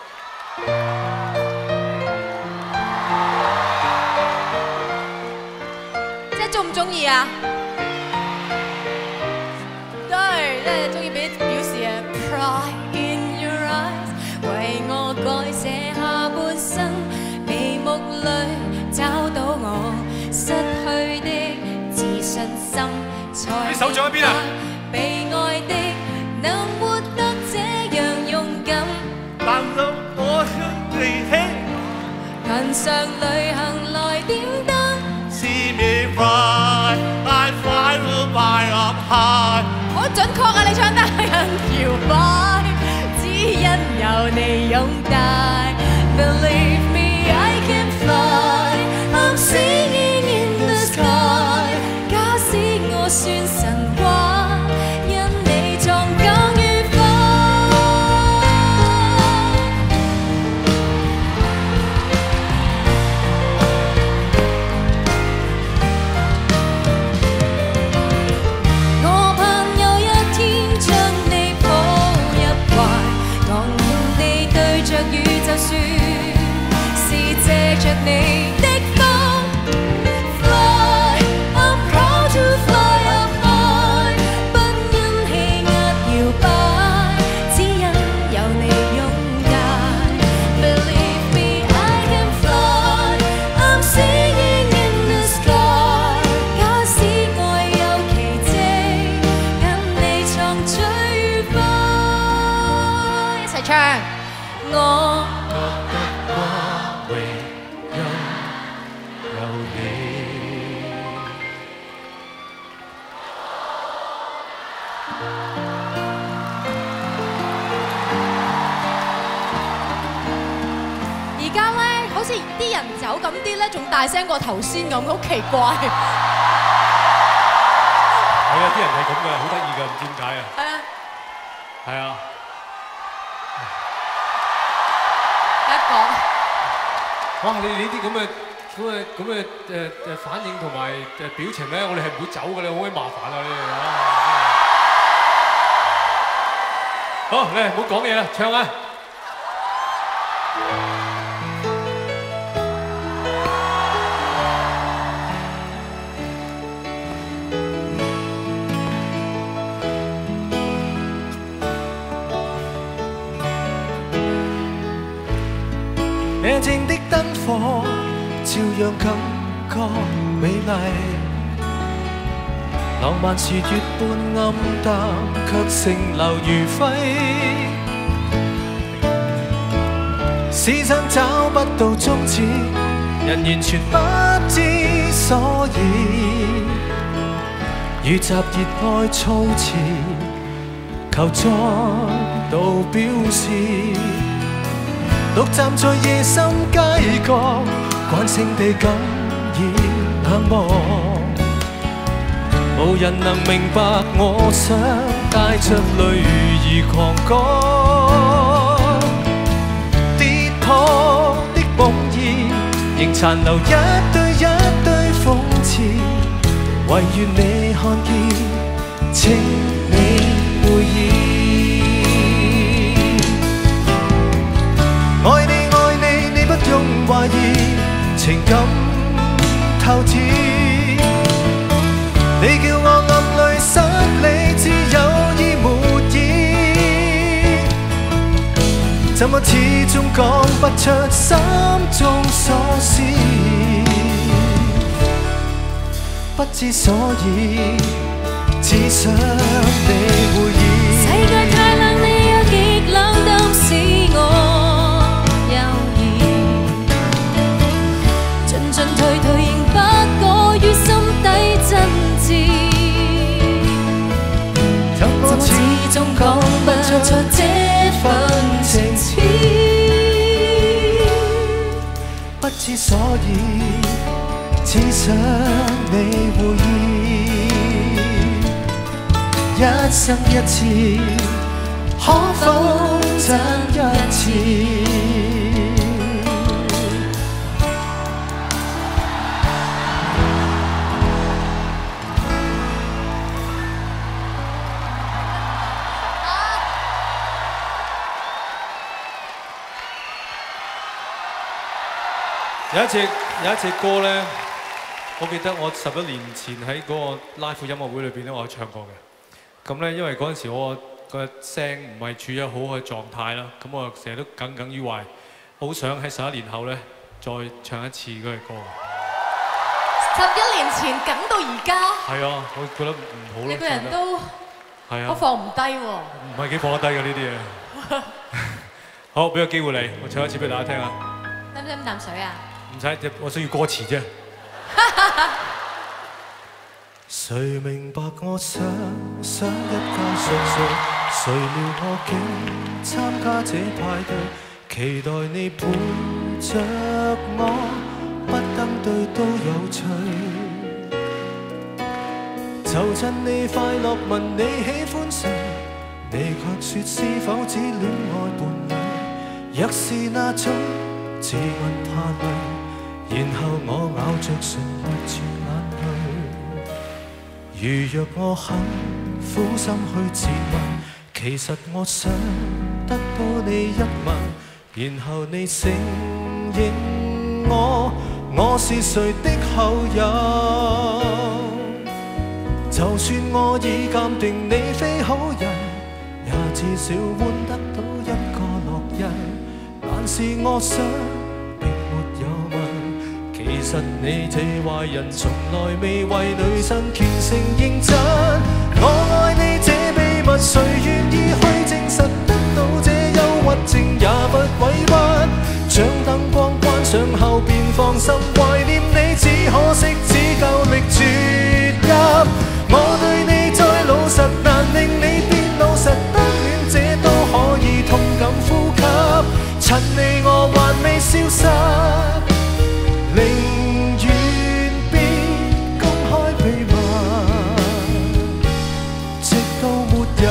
Speaker 4: 即係中唔中意啊？對，即係中意俾表示啊。Pride in your eyes， 為我改寫下半生，眉目裏找到我失去的自信心，才
Speaker 6: 你手掌喺邊啊？
Speaker 4: 被愛的能活得這樣勇敢。
Speaker 6: 難道我向你輕？
Speaker 4: 近上旅行來點燈。
Speaker 6: See me fly, I fly by up high。
Speaker 4: 好準確啊！你唱得人搖擺，只因有你擁戴。Believe me, I can fly, I'm singing in the sky。假使我算神話，因你壯更愉快。我盼有一天將你抱入懷，昂然地對着宇宙說，是借着你的風 Fly, I'm proud to fly up high。不因氣壓搖擺，只因有你擁戴。Believe me, I can fly, I'm singing in the sky。假使愛有奇蹟，跟你創最愉快。一齊唱，我。
Speaker 5: 唯有有你。
Speaker 4: 而家咧，好似啲人走咁啲咧，仲大聲過頭先咁，好奇怪。
Speaker 6: 係啊，啲人係咁嘅，好得意㗎，唔知點解啊。
Speaker 4: 係啊，
Speaker 6: 係啊。
Speaker 4: 一個。
Speaker 6: 哇！你呢啲咁嘅咁嘅咁嘅誒誒反應同埋誒表情咧，我哋係唔會走嘅，你好鬼麻煩啊！你哋啊。好，你唔好講嘢啦，唱啊！
Speaker 5: 夜靜的燈火，照樣感覺美麗。浪漫是月半暗淡，卻成流如輝。 試想找不到終止，人完全不知所以，如集熱愛措辭，求再度表示。獨站在夜深街角，慣性地感染冷漠，無人能明白我想帶着淚兒狂歌。跌破的夢兒，仍殘留一堆一堆諷刺，唯願你看見，請你會意。愛你愛你，你不用懷疑，情感透徹。你叫我暗淚失理智，有意沒意，怎麼始終講不出心中所思，不知所以，只想你會意。
Speaker 2: 世界太冷，你有極冷淡使我進退退仍不過於心底真摯，怎麼始終講不出這份情痴，
Speaker 5: 不知所以，只想你會意。一生一次，可否爭一次？
Speaker 6: 有一隻有一隻歌咧，我記得我十一年前喺嗰個 live 音樂會裏邊咧，我有唱過嘅。咁咧，因為嗰陣時我個聲唔係處於好嘅狀態啦，咁我成日都耿耿於懷，好想喺十一年後咧再唱一次嗰隻歌。
Speaker 4: 十一年前梗到而家。係
Speaker 6: 啊，我覺得唔好咯。
Speaker 4: 你個人都係啊，我放唔低喎。
Speaker 6: 唔係幾放得低嘅呢啲嘢。好，俾個機會你，我唱一次俾大家聽下。
Speaker 4: 使唔使飲啖水啊？
Speaker 6: 唔使，我需要歌詞啫。
Speaker 5: 誰明白我想想一覺熟睡，誰料我竟參加這派對，期待你陪着我，不登對都有趣。就趁你快樂問你喜歡誰，你卻說是否只戀愛伴侶，若是那種自問怕累，然後我咬着唇抹住眼淚。如若我肯苦心去自問，其實我想得到你一吻，然後你承認我，我是誰的後人。就算我已鑑定你非好人，也至少換得到一個烙印。但是我想並沒有問，其實你這壞人從來未為女生虔誠認真。我愛你這秘密，誰願意去證實得到這憂鬱症也不委屈。將燈光關上後便放心，懷念你只可惜只夠力絕入。我對你再老實，難令你變老實，單戀者都可以痛感呼吸。趁你我還未消失，寧願別公開秘密，直到末日。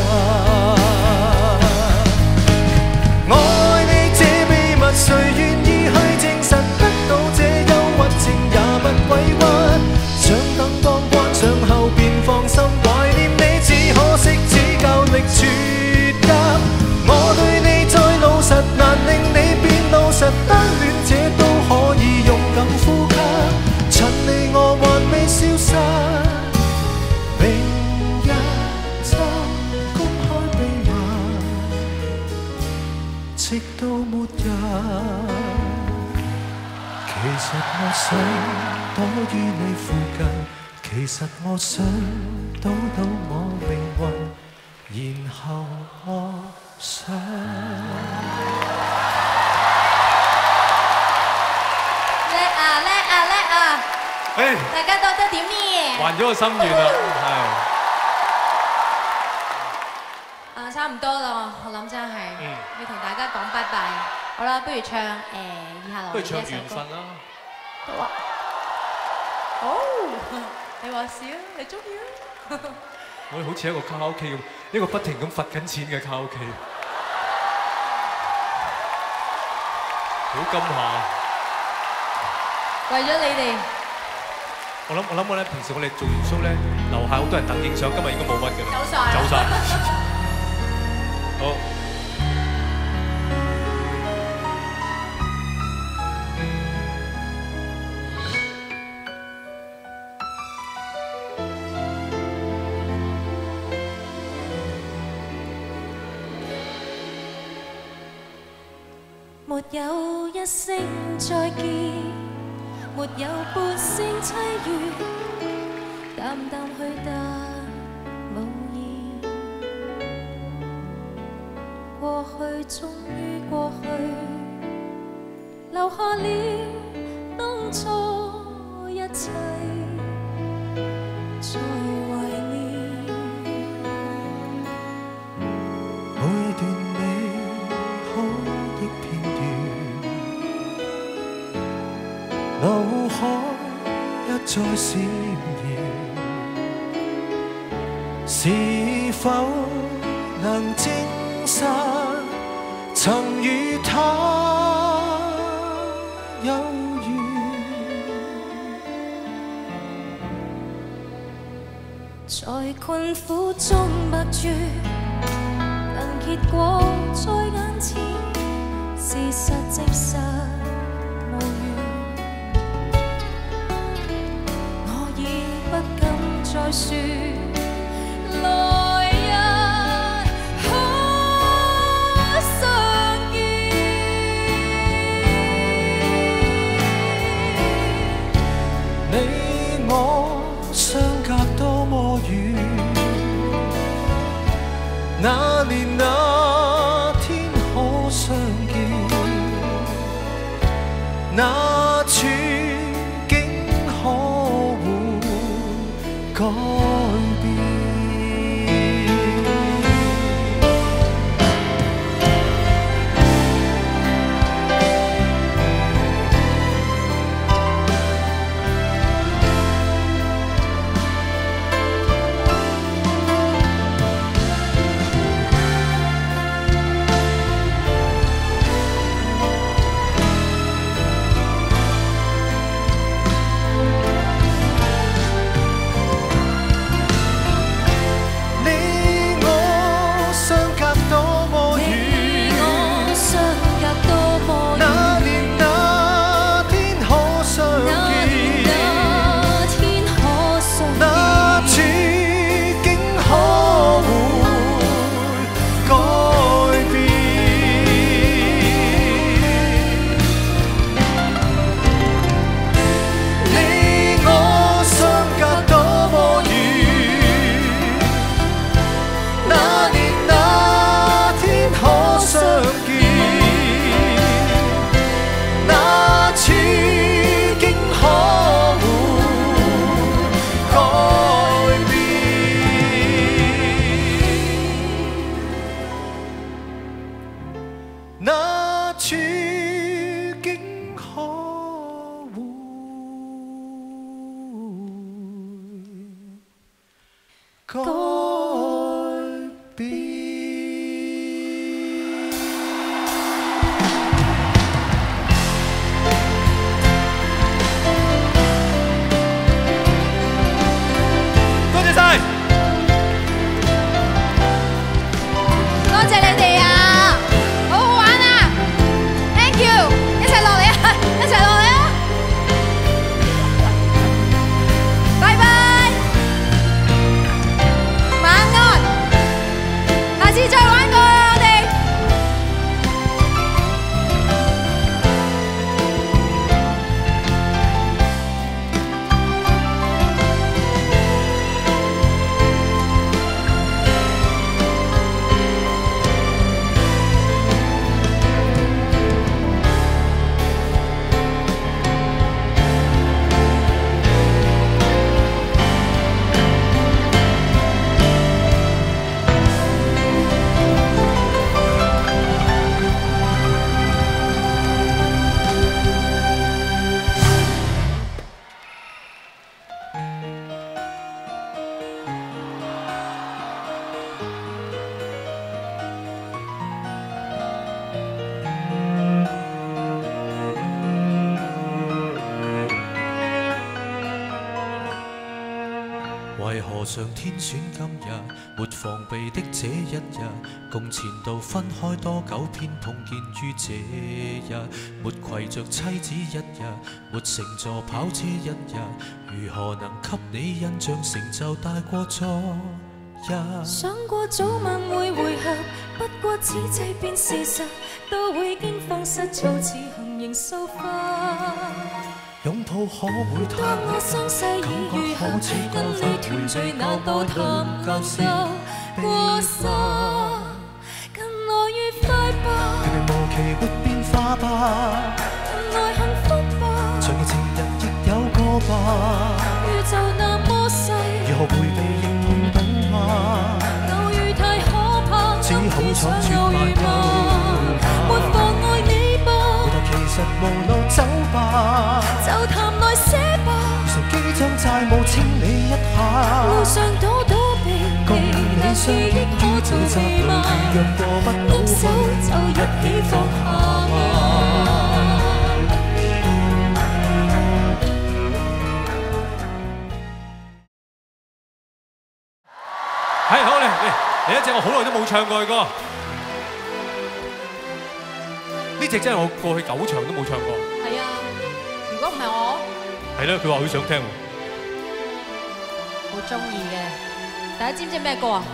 Speaker 5: 我愛你這秘密，誰願意去證實得到這憂鬱症也不委屈。將燈光關上後便放心，懷念你只可惜只夠力絕入。我對你再老實，難令你變老實，單戀者都可以勇敢呼吸。趁你我還未消失，明日就公開秘密，直到末日。其實我想躲於你附近，其實我想賭到我命運，然後我想。
Speaker 6: 哎，
Speaker 4: 大家覺得點呢？
Speaker 6: 還咗個心願啦，
Speaker 4: 啊，差唔多啦，我諗真係
Speaker 6: 嗯
Speaker 4: 要同大家講拜拜。好啦，不如唱誒以下
Speaker 6: 係，
Speaker 4: 落
Speaker 6: 不如唱
Speaker 4: 嚟呢一首歌。
Speaker 6: 緣分啦。
Speaker 4: 好啊。好，你話事啊，你中意啊。
Speaker 6: 我哋好似一個卡拉 OK 咁，一個不停咁罰緊錢嘅卡拉 OK， 好金下。
Speaker 4: 為咗你哋。
Speaker 6: 我諗我諗我咧，平時我哋做完 show 咧，樓下好多人等影相，今日應該冇乜嘅啦，
Speaker 4: 走晒
Speaker 6: 走晒。好。
Speaker 2: 沒有一聲再見，沒有半聲凄怨，淡淡去但無言。過去終於過去，留下了當初一切，在懷念
Speaker 5: 每段美好的片段，腦海一再閃現，是否能證實曾與他有緣？
Speaker 2: 在困苦中默住，但結果在眼前，事實證實無緣。我已不敢再說，來日可相見。
Speaker 5: 你我相隔多麼遠，那年那天可相見，那處境可會改變？那處境可會改變？
Speaker 6: 多謝晒，
Speaker 4: 多謝你哋啊，好好玩啊！誒，
Speaker 5: 何上天選今日，沒防備的這一日，共前度分開多久，偏碰見於這日，沒攜着妻子一日，沒乘坐跑車一日，如何能給你印象成就大過昨日？
Speaker 2: 想過早晚會會合，不過此際變事實，都會驚慌失措，似行刑掃發。
Speaker 5: 擁抱可會太
Speaker 2: 當我傷勢已愈合，跟你團聚那多談舊事過失，更愛愉快吧，
Speaker 5: 明明無期沒變化吧，
Speaker 2: 更愛幸福吧，
Speaker 5: 長夜情人亦有個吧，
Speaker 2: 宇宙那麼細，
Speaker 5: 如何迴避亦碰到嗎？
Speaker 2: 偶遇太可怕，
Speaker 5: 只好闖絕
Speaker 2: 偶遇嗎？沒妨礙你吧，
Speaker 5: 回頭其實無路走吧，
Speaker 2: 就談來寫吧，
Speaker 5: 乘機將債務清理一下，
Speaker 2: 路上躲躲避避，但記憶可逃避嗎？握手就一起放下嗎？
Speaker 6: 係好嚟嚟嚟一隻我好耐都冇唱過嘅歌，呢隻真係我過去九場都冇唱過。
Speaker 4: 係啊，如果唔係我，
Speaker 6: 係啦，佢話佢想聽喎。
Speaker 4: 好中意嘅。大家知唔知咩歌啊？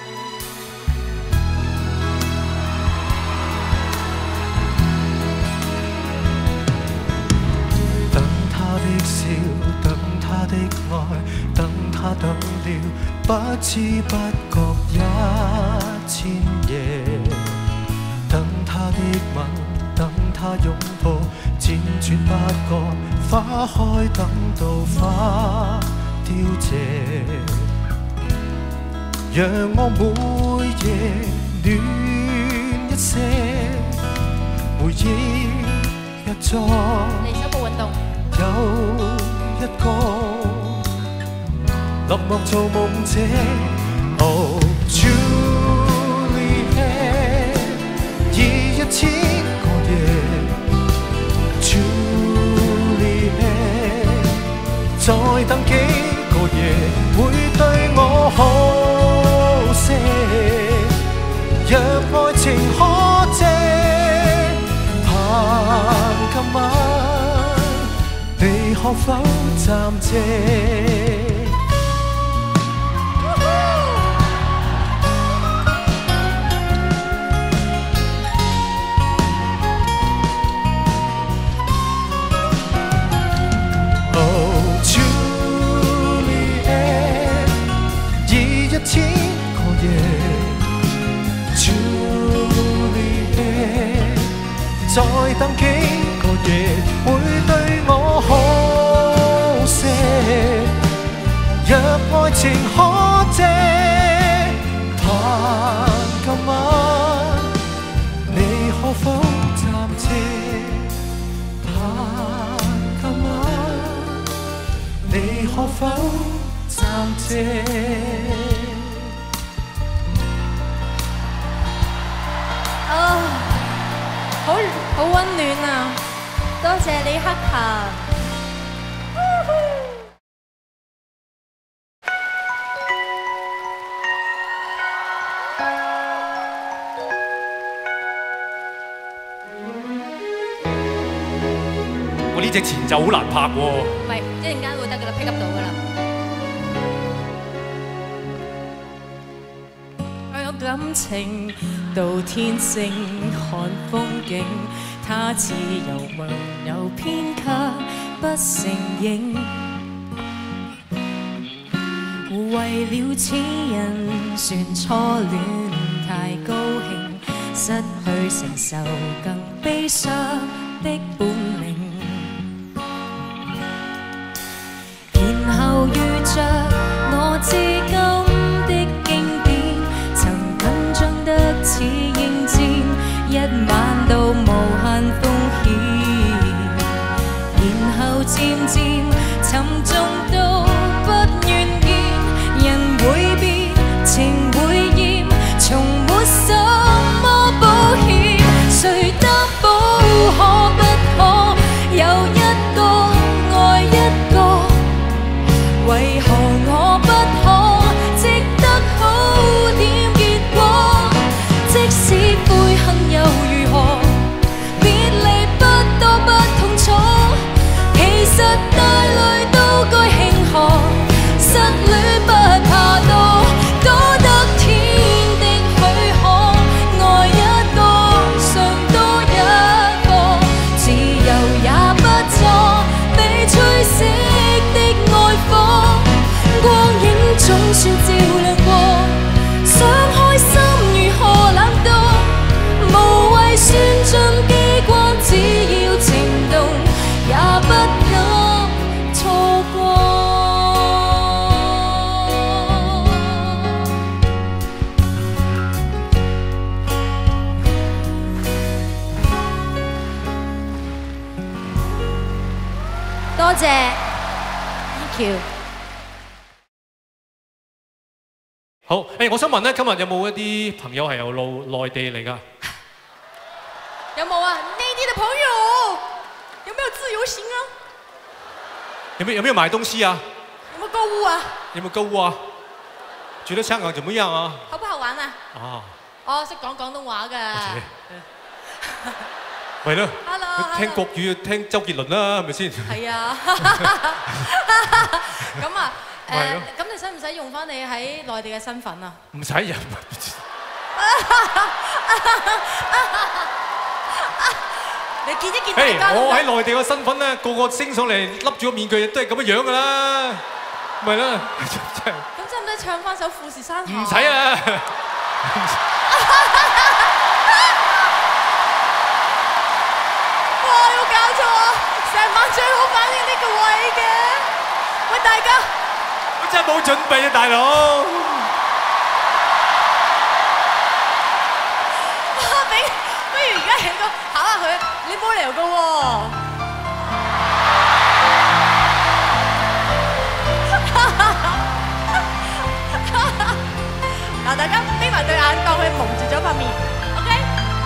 Speaker 5: 等他的笑，等他的愛，等他等了不知不覺一千夜，等他的吻，等他擁抱，輾轉不覺花開，等到花凋謝，讓我每夜暖一些，回憶一再
Speaker 4: 嚟手部運動。
Speaker 5: 有一個落寞做夢者。Oh Juliet， 已一千個夜 Juliet， 再等幾個夜會對我好些。若愛情可借，盼今晚你可否暫借？千個夜 Juliet， 再等幾個夜會對我好些。若愛情可借，盼今晚你可否暫借？盼今晚你可否暫借？
Speaker 4: 好好溫暖啊！多謝李克勤。
Speaker 6: 我呢隻前奏好難拍喎。
Speaker 4: 唔係，一陣間會得噶啦 ，pick up 到噶啦。
Speaker 2: 有感情到天星看風景，他似遊魂遊偏卻不承認。為了此人算初戀太高興，失去承受更悲傷的本領。然後遇着我至今的經典，曾緊張得似應戰，一晚到無限風險，然後漸漸沉重到不願見，人會變，情會厭，從沒什麼保險，誰擔保可不可有一個愛一個？為何我不可
Speaker 4: 謝 ，thank you。
Speaker 6: 好，誒，我想問咧，今日有冇一啲朋友係由路內地嚟㗎？
Speaker 4: 有冇啊？內地的朋友，有沒有自由行啊？
Speaker 6: 有沒有有沒有買東西啊？
Speaker 4: 有冇購物啊？
Speaker 6: 有冇購物啊？覺得香港怎麼樣啊？
Speaker 4: 好不好玩啊？
Speaker 6: 啊！
Speaker 4: 我識講廣東話㗎。
Speaker 6: 係咯。
Speaker 4: Hello。
Speaker 6: 聽國語聽周杰倫啦，係咪先？
Speaker 4: 係啊。咁啊。誒，咁你使唔使用翻你喺內地嘅身份啊？
Speaker 6: 唔使人。
Speaker 4: 你見一見大家。
Speaker 6: 我喺內地嘅身份咧，個個升上嚟笠住個面具都係咁樣樣噶啦，咪啦，真係。
Speaker 4: 咁使唔使唱翻首《富士山下》？
Speaker 6: 唔使啊！
Speaker 4: 哇！有搞錯啊！成晚最好反應呢個位嘅，喂大家。
Speaker 6: 真係冇準備啊，大佬！
Speaker 4: 俾不如而家起個考下佢，你冇理由㗎喎。嗱，大家眯埋對眼，當佢蒙住咗塊面 ，OK？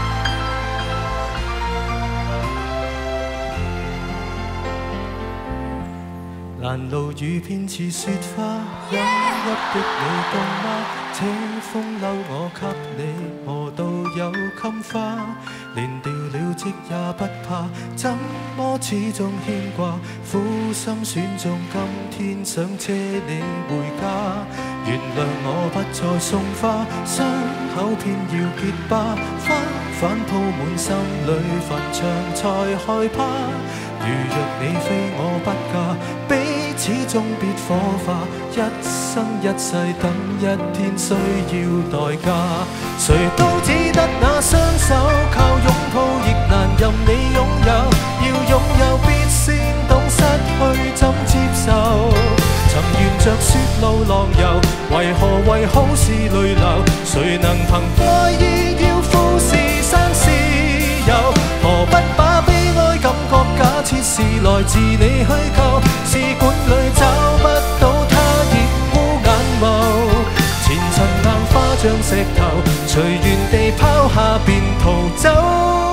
Speaker 5: 攔路雨偏似雪花，陰鬱的你凍嗎？這風褸我給你磨到有襟花，連掉了職也不怕，怎麼始終牽掛？苦心選中今天想車你回家，原諒我不再送花，傷口偏要結疤，花瓣鋪滿心裏，墳場才害怕。如若你非我不嫁，彼此終必火化，一生一世等一天需要代價。誰都只得那雙手，靠擁抱亦難任你擁有，要擁有必先懂失去怎接受。曾沿着雪路浪遊，為何為好事淚流？誰能憑愛意要富士山私有？何不把悲哀感覺假設是來自你虛構？試管裏找不到他熱烏眼眸，前塵硬化像石頭，隨緣地拋下便逃走。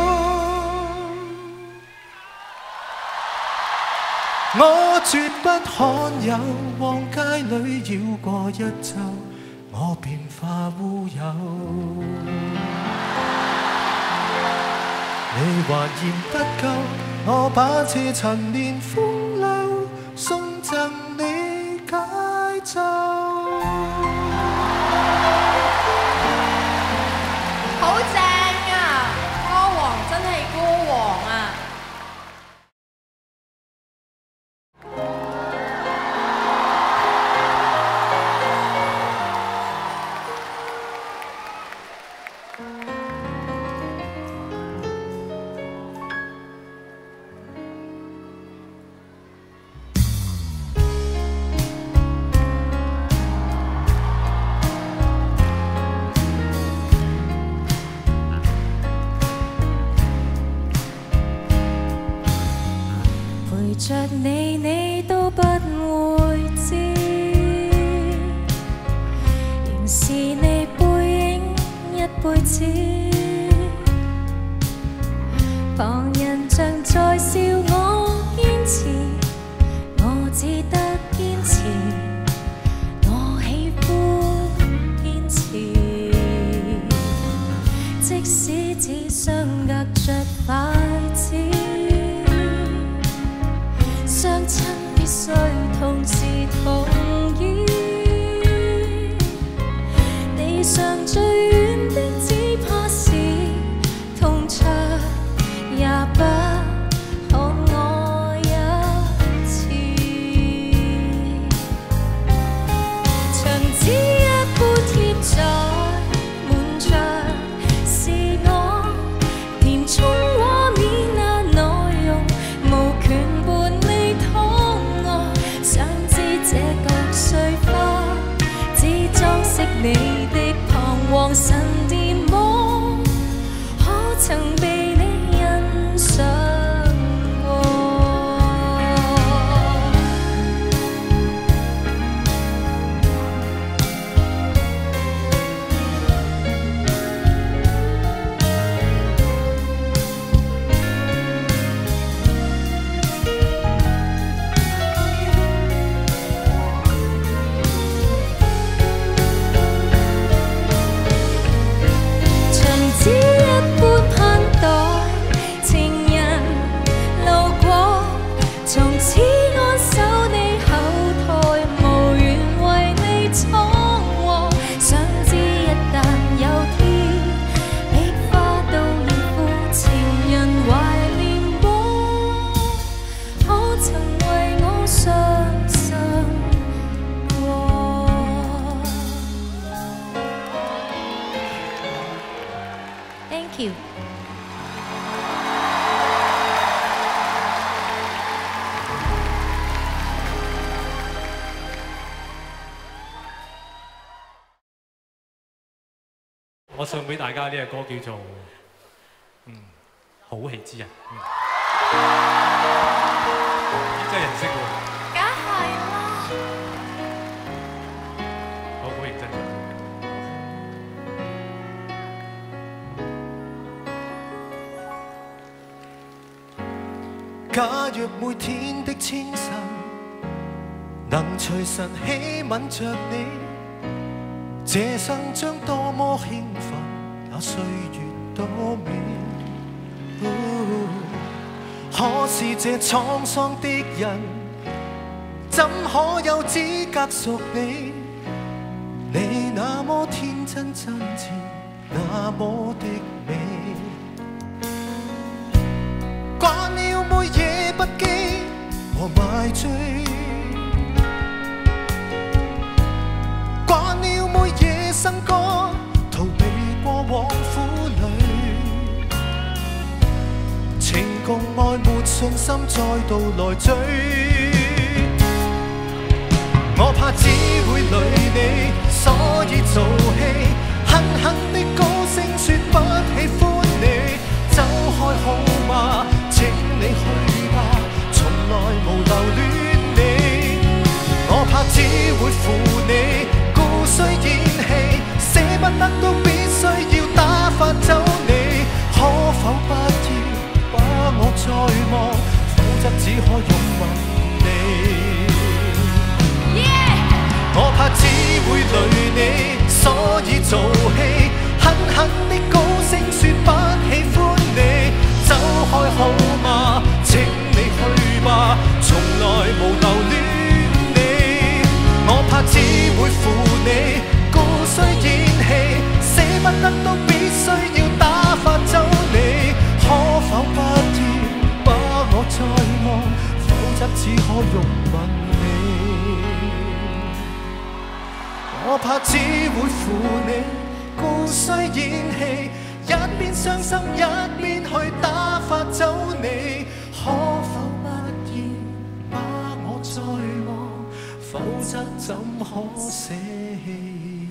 Speaker 5: 我絕不罕有，往街裏繞過一週，我便化烏有。你還嫌不夠，我把這陳年風流送贈你解咒。
Speaker 4: 好正啊！歌王真係歌王啊！
Speaker 2: 着你，你都不會知，仍是你背影一輩子。旁人像在笑我堅持，我只得堅持，我喜歡堅持。即使只相隔着筷子，相親必須同時同意，地上最遠的只怕是銅牆，也不可
Speaker 6: 我送俾大家呢隻歌叫做嗯好戲之人，嗯，真係人識喎，
Speaker 2: 梗係啦。
Speaker 6: 好好認真唱。
Speaker 5: 假若每天的清晨能隨神起吻着你，這生將多麼興奮，那歲月多美。哦，可是這滄桑的人，怎可有資格屬你？你那麼天真真摯，那麼的美。慣了每夜不羈和買醉，慣了每夜笙歌逃避過往苦累，情共愛沒信心再度來追，我怕只會累你，所以做戲，狠狠的高聲說不喜歡你，走開好嗎？請你去吧，從來無留戀你。我怕只會負你，故需演戲，捨不得都必須要打發走你。可否不要把我再望，否則只可擁吻你。Yeah! 我怕只會累你，所以做戲，狠狠的高聲說不喜歡你。走開好嗎？請你去吧，從來無留戀你。我怕只會負你，故需演戲，捨不得都必須要打發走你。可否不要把我再望，否則只可擁吻你。我怕只會負你，故需演戲，一邊傷心一邊去打發走你。可否不要把我再望，否則怎可捨棄？